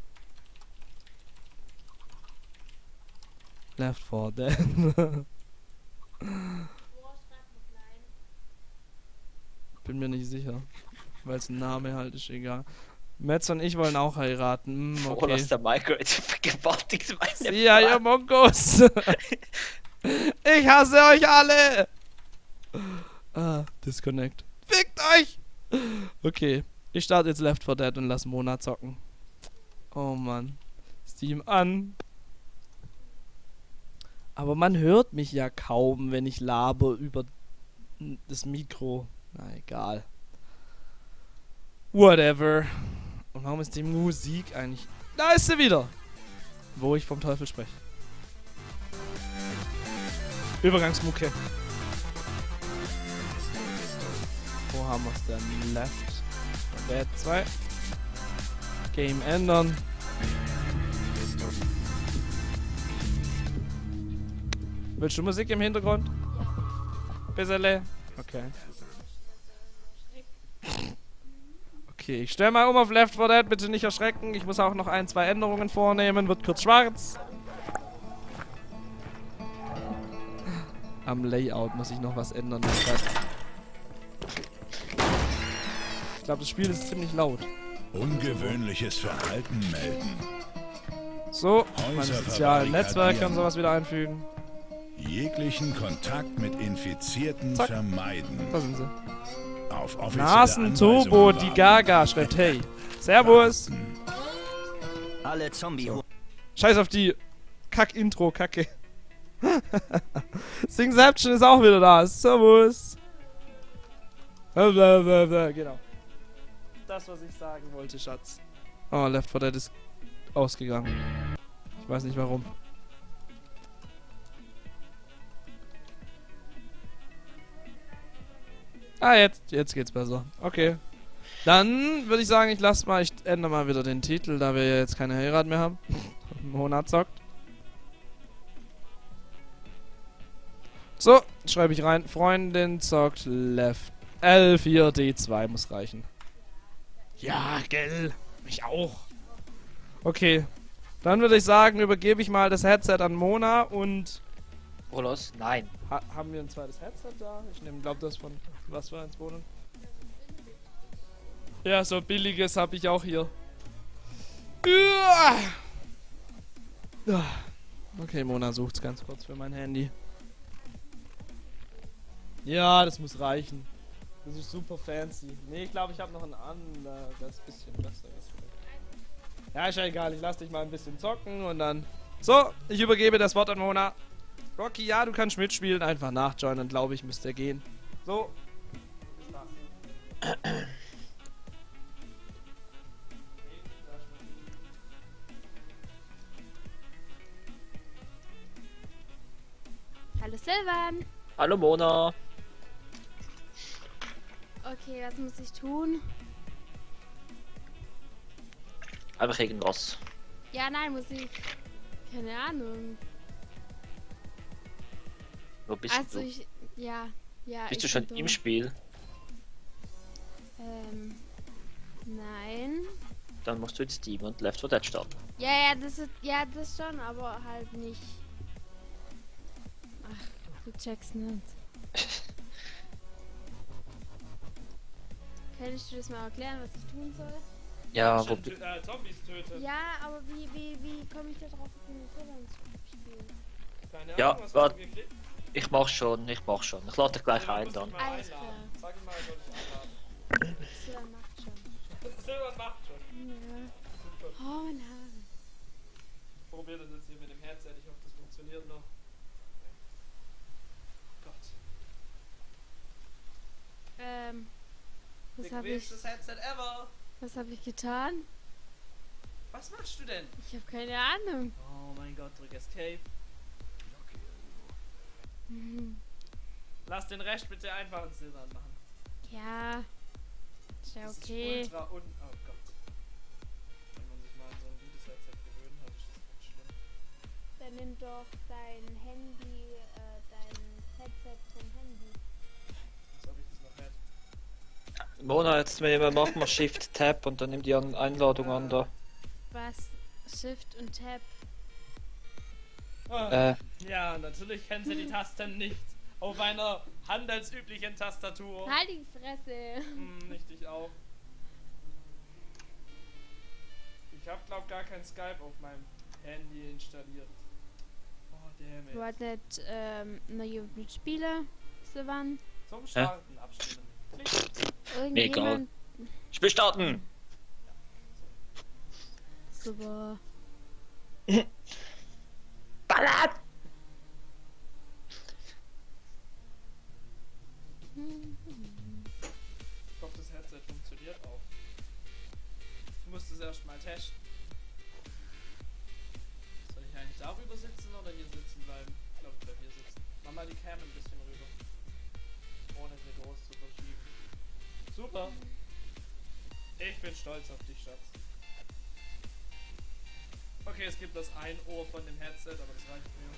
Left four Dead. Boah, schreib mal klein. Bin mir nicht sicher. Weil es ein Name halt ist, egal. Metz und ich wollen auch heiraten. Hm, Oh, okay. lass der Michael jetzt vergewaltigt meine Ja, ihr Mongos. Ich hasse euch alle. Ah, Disconnect. Fickt euch. Okay, ich starte jetzt Left four Dead und lass Mona zocken. Oh Mann. Steam an. Aber man hört mich ja kaum, wenn ich laber über das Mikro. Na egal. Whatever. Und warum ist die Musik eigentlich... Da ist sie wieder! Wo ich vom Teufel spreche. Übergangsmucke. Wo haben wir es denn? Left. Dead zwei. Game ändern. Willst du Musik im Hintergrund? Bissele. Okay. Okay, ich stelle mal um auf Left four Dead, bitte nicht erschrecken. Ich muss auch noch ein, zwei Änderungen vornehmen. Wird kurz schwarz. Am Layout muss ich noch was ändern. Ich glaube, das Spiel ist ziemlich laut. Ungewöhnliches Verhalten melden. So, meine Häuser sozialen Netzwerke verbarrikadieren. und sowas wieder einfügen. Jeglichen Kontakt mit Infizierten Zack. vermeiden. Da sind sie. Auf offizielle Nasenturbo, Anweisungen die warten. Gaga schreibt hey. Servus. Alle Zombie. Scheiß auf die Kack-Intro-Kacke. Singception ist auch wieder da. Servus. Genau. Das, was ich sagen wollte, Schatz. Oh, Left four Dead ist ausgegangen. Ich weiß nicht warum. Ah, jetzt, jetzt geht's besser. Okay. Dann würde ich sagen, ich lasse mal, ich ändere mal wieder den Titel, da wir ja jetzt keine Heirat mehr haben. Mona zockt. So, schreibe ich rein. Freundin zockt Left. L vier D zwei muss reichen. Ja, gell. Mich auch. Okay. Dann würde ich sagen, übergebe ich mal das Headset an Mona und... Oh, los? Nein. Ha haben wir ein zweites Headset da? Ich nehme, glaube das von... Was war eins wohnen? Ja, so billiges habe ich auch hier. Ja. Okay, Mona sucht's ganz kurz für mein Handy. Ja, das muss reichen. Das ist super fancy. Nee, ich glaube, ich habe noch ein anderes bisschen besseres. Ja, ist ja egal. Ich lasse dich mal ein bisschen zocken und dann... So, ich übergebe das Wort an Mona. Rocky, ja, du kannst mitspielen. Einfach nachjoinen, glaube ich, müsste gehen. So. Hallo Silvan. Hallo Mona. Okay, was muss ich tun? Einfach irgendwas. Ja, nein, muss ich. Keine Ahnung. Wo bist Also du? ich. Ja, ja. Bist ich du schon bin im dumm. Spiel? Ähm. Nein. dann musst du jetzt Steam und Left four Dead starten. Ja, ja, das ist, ja, das schon, aber halt nicht. Ach, du checkst nicht. Könntest du das mal erklären, was ich tun soll? Ja, wo, Tö- äh, Zombies töten. Ja, aber wie, wie, wie komme ich da drauf, auf den Servern zu spielen? Keine Ja, Ahnung, was wart- hast du geklickt? ich mach schon, ich mach schon. Ich lade dich gleich Silvan ein muss dann. dich mal Alles einladen. klar. Sag ihm mal, er soll dich einladen. Silber macht schon. Silvan macht schon. Ja. Super. Oh, mein Haar. Ich probier das jetzt hier mit dem Headset. Ich hoffe, das funktioniert noch. Gott. Ähm, was Der habe ich, bequemstes Headset ever. was hab ich getan? Was machst du denn? Ich habe keine Ahnung. Oh mein Gott, drück Escape. Mhm. Lass den Rest bitte einfach in Silvan machen. Ja, ist ja Das okay. ist ultra un... Oh Gott. Wenn man sich mal an so ein gutes Headset gewöhnt hat, ist das echt schlimm. Dann nimm doch dein Handy, äh, dein Headset vom Handy. Was hab ich das noch nicht? Mona, jetzt machen wir Shift Tab und dann nimm die An Einladung an da. Was? Shift und Tab. Ah, Äh, ja, natürlich kennen sie die Tasten nicht. Auf einer handelsüblichen Tastatur. Halt die Fresse. Hm, nicht ich auch. Ich hab glaub gar kein Skype auf meinem Handy installiert. Oh, damn Du it. hast nicht ähm, neue Spiele, Silvan. Zum Starten abstimmen. Klick. Irgendjemand. Spiel starten! Super. Ballert! Ich hoffe, das Headset funktioniert auch. Ich muss das erstmal testen. Soll ich eigentlich darüber sitzen oder hier sitzen bleiben? Ich glaube, ich bleib hier sitzen. Mach mal die Cam ein bisschen rüber. Ohne sie groß zu verschieben. Super! Ich bin stolz auf dich, Schatz. Okay, es gibt das ein Ohr von dem Headset, aber das reicht mir.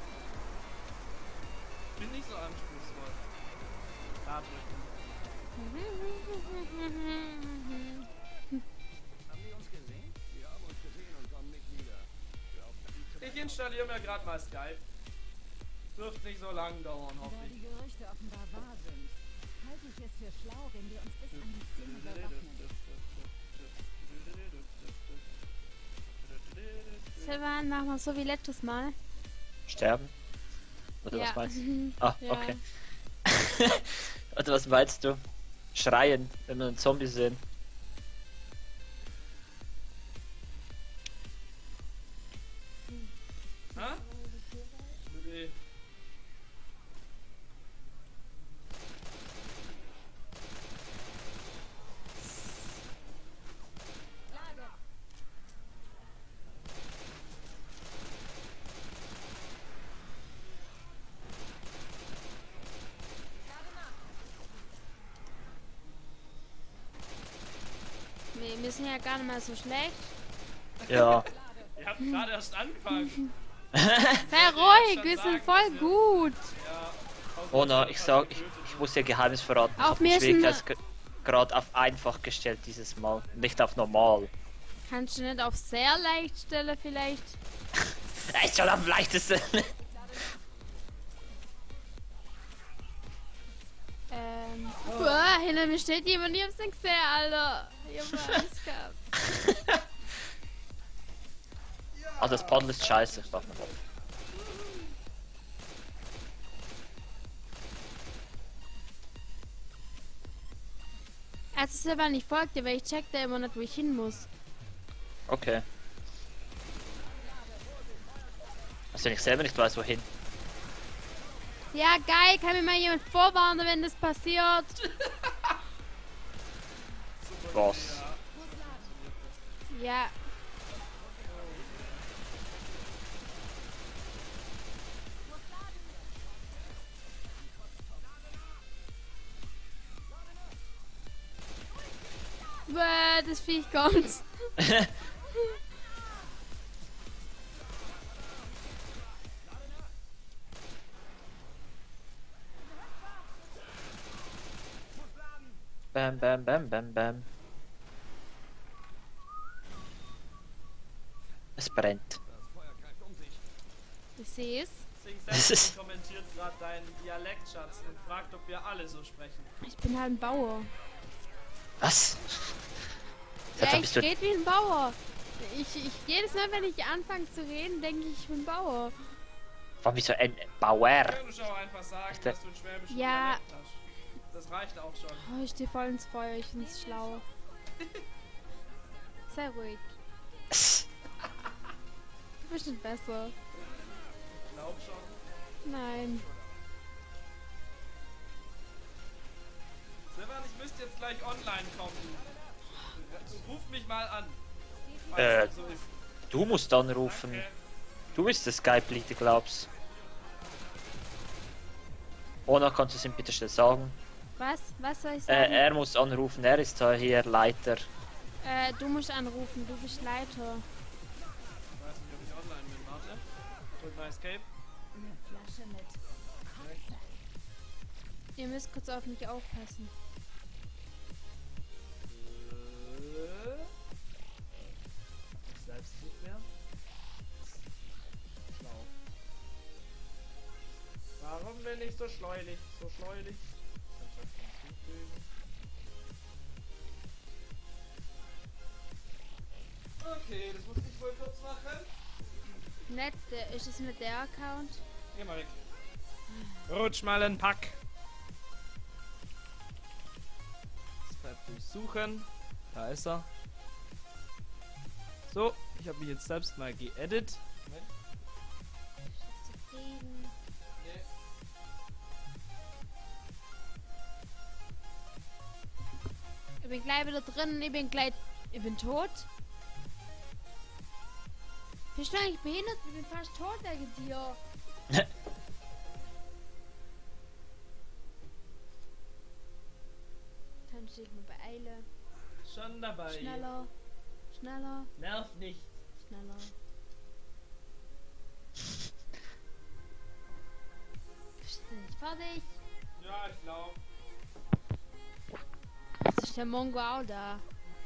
Bin nicht so anspruchsvoll. Da drücken. Ich installiere mir gerade mal Skype. Dürfte nicht so lang dauern, hoffe Da ich. die Gerüchte offenbar wahr sind, halte ich es für schlau, wenn wir uns bis an die Zähne bewaffnen. Silvan, machen wir so wie letztes Mal. Sterben? Oder Ja. was meinst du? Ah, Ja. okay. Oder was meinst du? Schreien, wenn wir einen Zombie sehen. Ha? Nee. Wir, wir sind ja gar nicht mal so schlecht. Ja. Ihr habt gerade erst angefangen. Sei ruhig, wir sind voll gut. Ja. Mona, ich sag, ich, ich muss dir Geheimnis verraten. Ich Auf hab den mir ist ein- Schwierigkeitsgrad auf einfach gestellt dieses Mal, nicht auf normal. Kannst du nicht auf sehr leicht stellen vielleicht? Er ist schon am leichtesten. Ähm. Boah, hinter mir steht jemand, ich hab's nicht gesehen, Alter. Ich hab Angst gehabt. Also das Paddel ist scheiße, ich darf nicht auf. Also Silvan, ich folge dir, weil ich check da immer nicht, wo ich hin muss. Okay. Also wenn ich selber nicht weiß wohin. Ja, geil, kann mir mal jemand vorwarnen, wenn das passiert? Was? Ja. Bäh, das Viech kommt. Bam, bam, bam, bam, bam. Es brennt. Ich sehe es. Sing selbst kommentiert gerade deinen Dialekt, Schatz, und fragt, ob wir alle so sprechen. Ich bin halt ein Bauer. Was? Ja, Dann ich bist du- rede wie ein Bauer. Ich, ich, jedes Mal, wenn ich anfange zu reden, denke ich, ich bin Bauer. Warum bist du ein Bauer? Kannst du auch einfach sagen, Ist der- dass du einen schwäbischen Ja. Dialekt hast. Das reicht auch schon. Oh, ich stehe voll ins Feuer, ich find's schlau. Sei ruhig. Bestimmt besser. Ich glaub schon. Nein. Silvan, ich müsste jetzt gleich online kommen. Ruf mich mal an. Äh, Falls das so ist. Du musst anrufen. Danke. Du bist der Skype-Leader, glaubst. Ona, kannst du es ihm bitte schnell sagen? Was? Was soll ich Äh, sagen? er muss anrufen, er ist da hier Leiter. Äh, du musst anrufen, du bist Leiter. Ich weiß nicht, ob ich online bin. Warte. Drück mal Escape. Eine Flasche mit Kotze. Ihr müsst kurz auf mich aufpassen. Äh. Ich selbst nicht mehr. Schlau. Warum bin ich so schleunig? So schleunig? Mannschaft hinzufügen. Okay, das muss ich wohl kurz machen. Nett, der, ist es mit der Account? Geh mal weg. Rutsch mal ein Pack. Skype durchsuchen. Da ist er. So, ich habe mich jetzt selbst mal geedit. Moment. Zufrieden. Nee. Ich bin gleich wieder drin, ich bin gleich. Ich bin tot. Bist du eigentlich behindert? Ich bin fast tot wegen dir. Kann ich dich mal beeilen. Schon dabei. Schneller. Schneller. Nerv nicht. Schneller. Bist du nicht fertig? Ja, ich glaube. Jetzt ist der Mongo auch da.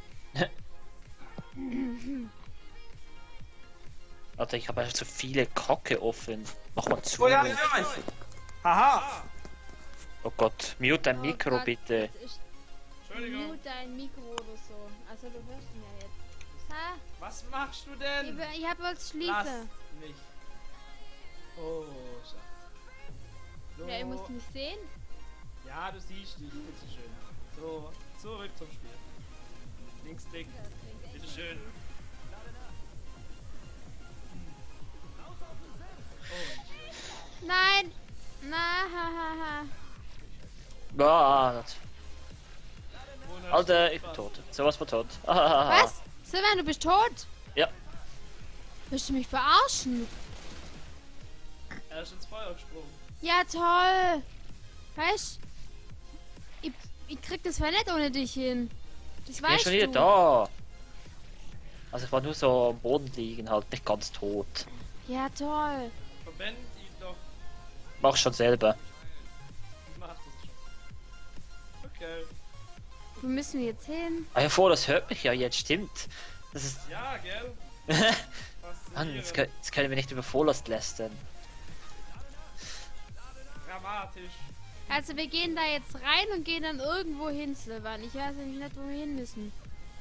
Alter, ich habe einfach zu viele Kacke offen. Mach mal zu. Oh ja, ja, ich. Haha. Oh Gott, mute dein Oh Mikro Gott, bitte. jetzt ist Entschuldigung. mute dein Mikro oder so. Also du hörst ihn ja jetzt. Ha? Was machst du Ich, denn? will- ich hab was Lass schließen. mich. Oh, Schatz. So. Ja, ihr müsst mich sehen. Ja, du siehst dich. Bitteschön. So, zurück zum Spiel. Linksklick. Bitteschön. Oh, Nein! Na, ha, ha, ha. Ah, das- wunderschön. Alter, ich bin tot. Sowas von tot. Ah, Was? Sylvain, du bist tot? Ja. Willst du mich verarschen? Er ist ins Feuer gesprungen. Ja, toll. Weißt ich, ich krieg das zwar nicht ohne dich hin. Das Ich bin weißt schon wieder du. da. Also ich war nur so am Boden liegen, halt nicht ganz tot. Ja, toll. Verbend ihn doch. Mach schon selber. Ich mach das schon. Okay. Wo müssen wir jetzt hin? Ah ja, voll, das hört mich ja jetzt, stimmt. Das ist. Ja, gell? Mann, jetzt Faszinierend. können, jetzt können wir nicht über Volast lästern. Dramatisch. Also wir gehen da jetzt rein und gehen dann irgendwo hin, Sylvain. Ich weiß nämlich nicht, wo wir hin müssen.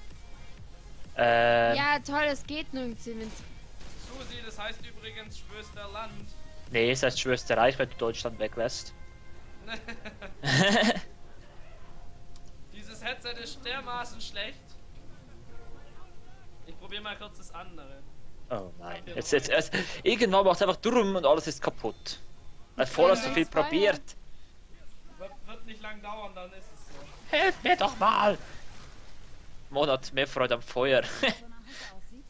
Ähm, Ja, toll, es geht nirgends hin. wenn's- Susi, das heißt übrigens Schwesterland. nee, es heißt Schwesterreich, wenn du Deutschland weglässt. Dieses Headset ist dermaßen schlecht. Ich probiere mal kurz das andere. Oh nein. Jetzt, jetzt, jetzt, irgendwann macht es einfach dumm und alles ist kaputt. Weil Volast so viel das Feuer. probiert. Wird, wird nicht lang dauern, dann ist es so. Hilf mir doch mal! Monat mehr Freude am Feuer. So nach Hause aussieht.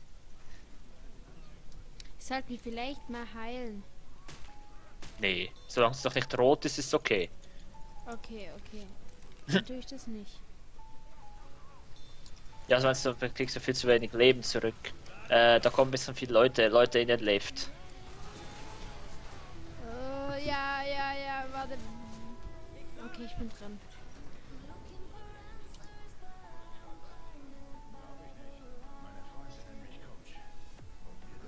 Ich sollte mich vielleicht mal heilen. nee, solange es doch nicht rot ist, ist es okay. Okay, okay. Dann tue ich das nicht. Ja, sonst du kriegst du viel zu wenig Leben zurück. Äh, da kommen ein bisschen viele Leute, Leute in den Lift. Oh, ja, ja, ja, warte. Okay, ich bin drin. Meine Freunde nennen mich Coach.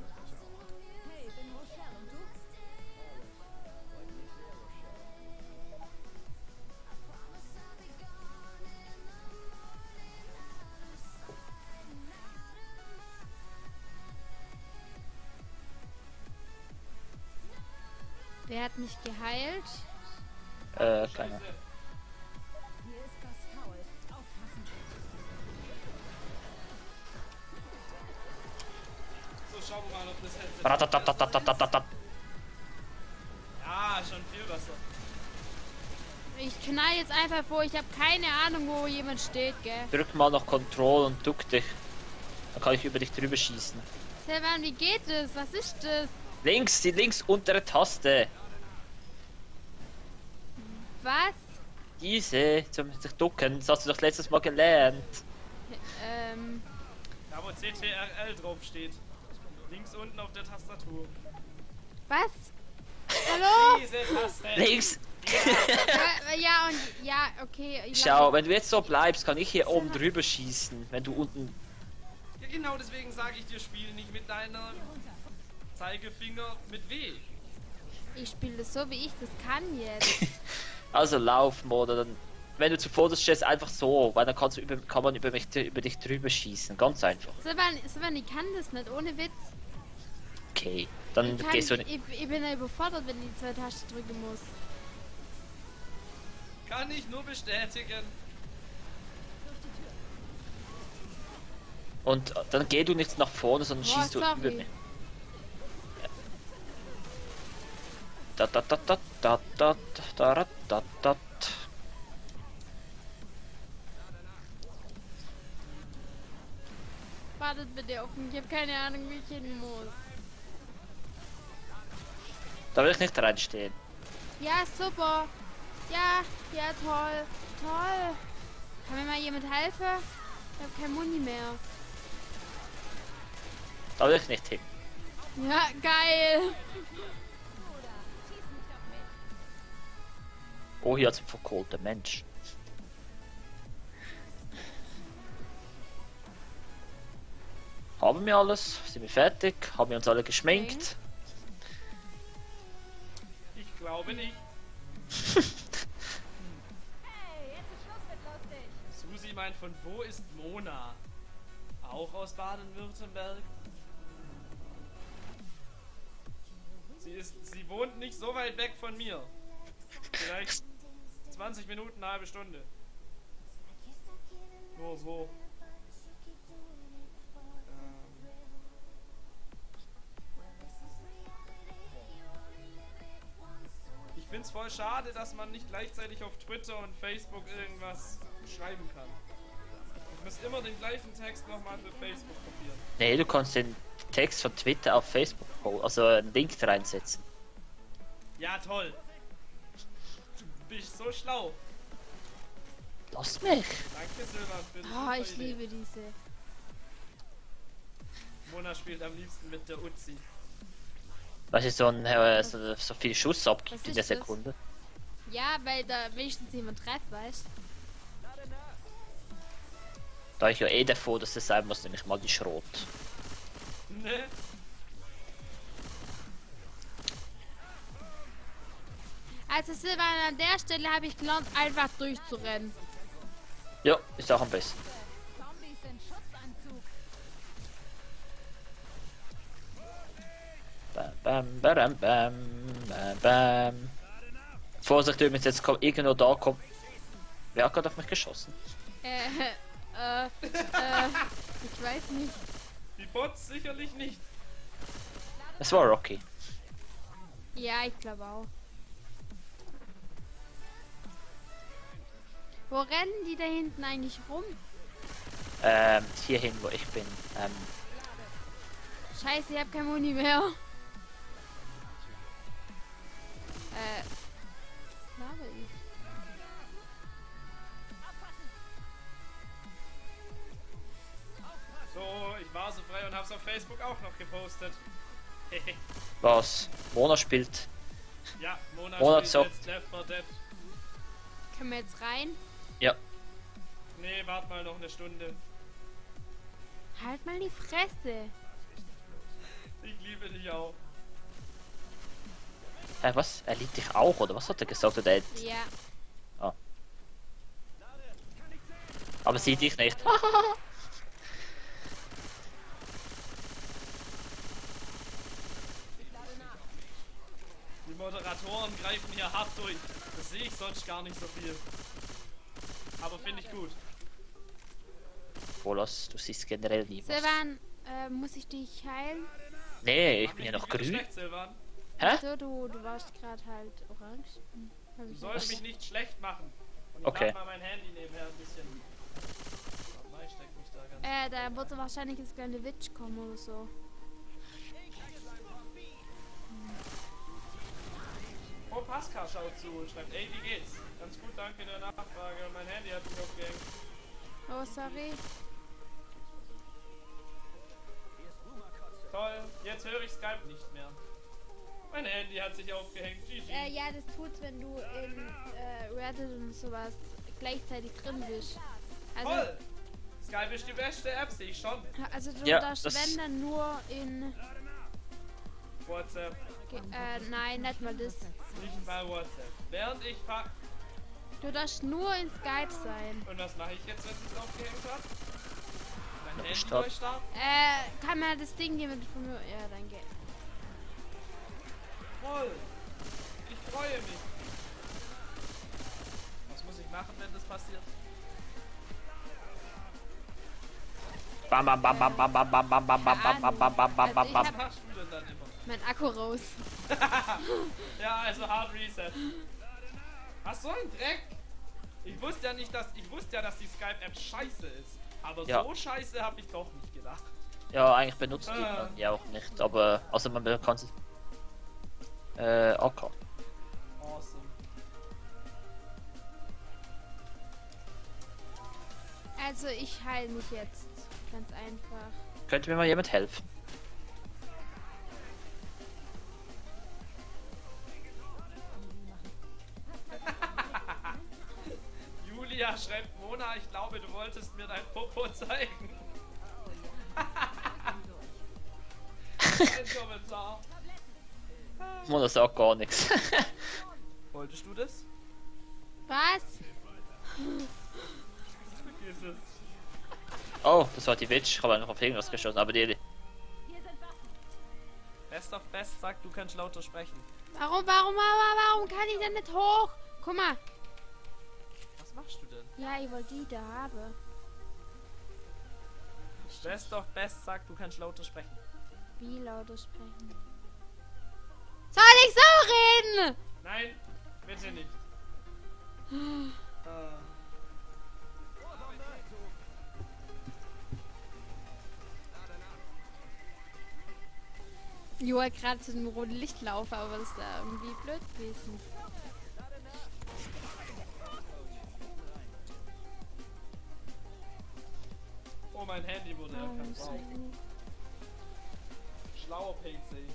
Wer hat mich geheilt? Äh, keine. Hier ist das Foul. Aufpassen. So, schauen wir mal, ob das Headset... Ratatatatatatatata. Ja, schon viel besser. Ich knall jetzt einfach vor, ich habe keine Ahnung, wo jemand steht, gell? Drück mal noch Control und duck dich. Dann kann ich über dich drüber schießen. Silvan, wie geht es? Was ist das? Links, die links untere Taste. Was? Diese, zum sich ducken. Das hast du doch letztes Mal gelernt. Ähm, Da wo C T R L drauf steht. Links unten auf der Tastatur. was? Hallo? Diese Taste. Links. ja, ja, und ja, okay. Ja. Schau, wenn du jetzt so bleibst, kann ich hier oben drüber schießen. Wenn du unten... Ja, genau deswegen sage ich dir, spiel nicht mit deiner Zeigefinger mit W. Ich spiele das so, wie ich das kann jetzt. Also lauf, Mona, dann... Wenn du zuvor stehst, einfach so, weil dann kannst du über, kann man über, mich, über dich drüber schießen. Ganz einfach. Silvan, Silvan, ich kann das nicht, ohne Witz. Okay, dann Ich, kann, gehst du... ich, ich bin ja überfordert, wenn ich die zwei Tasten drücken muss. Kann ich nur bestätigen. Und dann geh du nicht nach vorne, sondern Boah, schießt du sorry. über mich. Da da da da da da da da da da. Wartet bitte auf mich, ich habe keine Ahnung, wie ich hin muss. Da will ich nicht reinstehen. Ja, super. Ja, ja, toll. Toll. Kann mir mal jemand helfen? Ich habe kein Muni mehr. Da will ich nicht hin. Ja, geil. Oh, hier hat's einen verkohlten Mensch. Haben wir alles? Sind wir fertig? Haben wir uns alle geschminkt? Ich glaube nicht. Hey, jetzt ist Schluss mit lustig. Susi meint, von wo ist Mona? Auch aus Baden-Württemberg? Sie ist, sie wohnt nicht so weit weg von mir. Vielleicht zwanzig Minuten, eine halbe Stunde. Nur so. Ähm. Ich find's voll schade, dass man nicht gleichzeitig auf Twitter und Facebook irgendwas schreiben kann. Ich muss immer den gleichen Text nochmal für Facebook kopieren. Nee, du kannst den Text von Twitter auf Facebook, also einen Link reinsetzen. Ja, toll. Du bist so schlau. Lass mich! Danke, Silvan, für die Oh, super ich Idee. liebe diese. Mona spielt am liebsten mit der Uzi. Weil sie so, ein, äh, so, so viel Schuss abgibt Was in ist der das? Sekunde. Ja, weil da wenigstens jemand trefft, weißt Da ich ja eh davor, dass das sein muss, nämlich mal die Schrot. Ne? Also Silvan, an der Stelle habe ich gelernt, einfach durchzurennen. Ja, ist auch am besten. Zombies in Schutzanzug. Bam, bam, bam, bam, bam, bam. Vorsicht übrigens, jetzt kommt irgendwo da kommt. Wer hat gerade auf mich geschossen? Äh, äh, äh, ich weiß nicht. Die Bots sicherlich nicht. Es war Rocky. Ja, ich glaube auch. Wo rennen die da hinten eigentlich rum? Ähm, hierhin, wo ich bin. Ähm, Scheiße, ich habe kein Muni mehr. Äh, glaube ich. So, ich war so frei und hab's auf Facebook auch noch gepostet. was? Mona spielt. Ja, Mona, Mona spielt zockt. jetzt Left four Dead. Können wir jetzt rein? Ja. Nee, wart mal noch eine Stunde. Halt mal die Fresse. Ich liebe dich auch. Hä, was? Er liebt dich auch, oder was hat er gesagt? Oder er, Ja. aber sieht dich nicht. Wie Moderatoren greifen hier hart durch. Das sehe ich sonst gar nicht so viel. Aber finde ich gut. Bolas, du siehst generell nie was. Silvan, äh, muss ich dich heilen? Nee, ich Mach bin mich ja noch nicht wieder grün. schlecht, Silvan. Hä? So, du, du warst gerade halt orange. Hm, hab Du ich sollst nicht. mich nicht schlecht machen. Und ich Okay. lade mal mein Handy nebenher ein bisschen. Warte mal, ich steck mich da ganz. Äh, da wird wahrscheinlich das kleine Witch kommen oder so. Oh, Pascal schaut zu und schreibt, ey, wie geht's? Ganz gut, danke der Nachfrage. Mein Handy hat mich aufgehängt. Oh, sorry. Toll, jetzt höre ich Skype nicht mehr. Mein Handy hat sich aufgehängt. G G. Äh, ja, das tut's, wenn du in äh, Reddit und sowas gleichzeitig drin bist. Also, Toll! Skype ist die beste App, sehe ich schon. also du Ja, darfst das- wenn dann nur in... WhatsApp, Ge- Äh, nein, nicht mal das. nicht mal WhatsApp. Während ich pack. Du darfst nur in Skype sein. Und was mache ich jetzt, wenn es aufgehängt hat? Mein Ja, Handy Start. neu starten? Äh, kann man das Ding hier mit von mir... Ja, danke. Toll! Ich freue mich. Was muss ich machen, wenn das passiert? Bam bam bam bam bam bam bam bam bam bam bam bam bam bam bam Also ich bam. hab- Was machst du denn dann immer? Mein Akku raus. Ja, also Hard Reset. Ach so ein Dreck! Ich wusste ja nicht, dass ich wusste ja, dass die Skype-App scheiße ist. Aber Ja. so scheiße habe ich doch nicht gedacht. Ja, eigentlich benutzt die Ah. man ja auch nicht, aber also man kann sie. Äh, okay. Awesome. Also ich heile mich jetzt. Ganz einfach. Könnte mir mal jemand helfen? Julia schreibt, Mona, ich glaube, du wolltest mir dein Popo zeigen. Ein Kommentar. Mona sagt gar nichts. Wolltest du das? Was? Vergiss es. Oh, das war die Witch. Ich habe einfach auf irgendwas geschossen, aber die. Best of Best sagt, du kannst lauter sprechen. Warum, warum, warum, warum kann ich denn nicht hoch? Guck mal. Was machst du denn? Ja, ich wollte die da haben. Best of Best sagt, du kannst lauter sprechen. Wie lauter sprechen? Soll ich so reden? Nein, bitte nicht. Ah. Ich wollte gerade zu dem roten Licht laufen, aber das ist da irgendwie blöd gewesen. Oh, mein Handy wurde erkannt. Wow. Schlauer P C.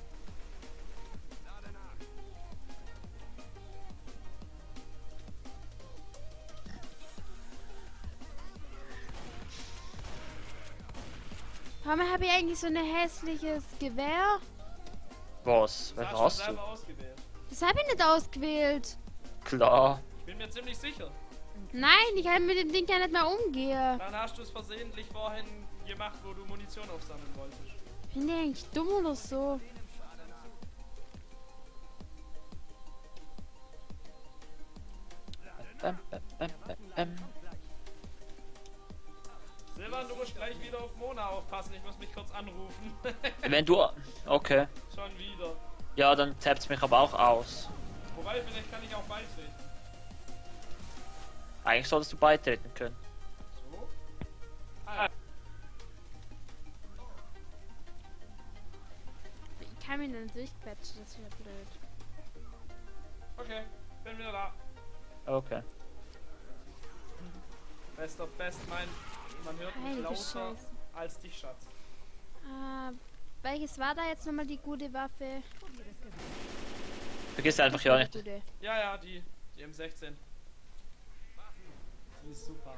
Warum habe ich eigentlich so ein hässliches Gewehr? Was? Das Was hast du hast selber du? ausgewählt. Das habe ich nicht ausgewählt. Klar. Ich bin mir ziemlich sicher. Nein, ich kann mit dem Ding ja nicht mehr umgehen. Dann hast du es versehentlich vorhin gemacht, wo du Munition aufsammeln wolltest. Bin ich eigentlich dumm oder so? Bam, bam, bam, bam, bam. Silvan, du musst gleich wieder auf Mona aufpassen. Ich muss mich kurz anrufen. Wenn du. Okay. Schon wieder. Ja, dann tappt mich aber auch aus. Wobei, vielleicht kann ich auch beitreten. Eigentlich solltest du beitreten können. So. Ah, ja. Ich kann mich nicht durchquetschen, das wäre blöd. Okay, bin wieder da. Okay. Best of Best, mein. Man hört mich Heilige lauter Scheiße. als dich, Schatz. Äh, welches war da jetzt nochmal die gute Waffe? Vergiss einfach Das ja war nicht. die gute. Ja, ja, die. Die M sechzehn. Die ist super.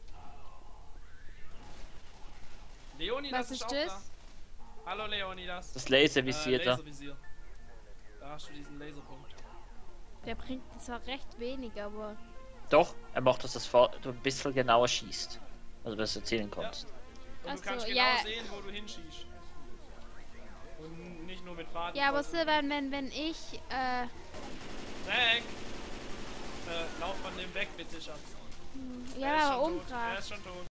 Leonidas Was ist auch das? da. Hallo Leonidas. Das Laservisier äh, da. Laservisier. Da hast du diesen Laserpunkt. Der bringt zwar recht wenig, aber... Doch, er macht, dass das Fa- du ein bisschen genauer schießt. Also dass du zielen kannst. Und Ach du kannst so, genau ja. sehen, wo du hinschießt. Und nicht nur mit Faden. Ja, aber Silvan, wenn, wenn ich, äh... Zack! Äh, lauf von dem weg, bitte, Schatz. Er ist Ja, schon aber tot. Er umgrad. ist schon tot.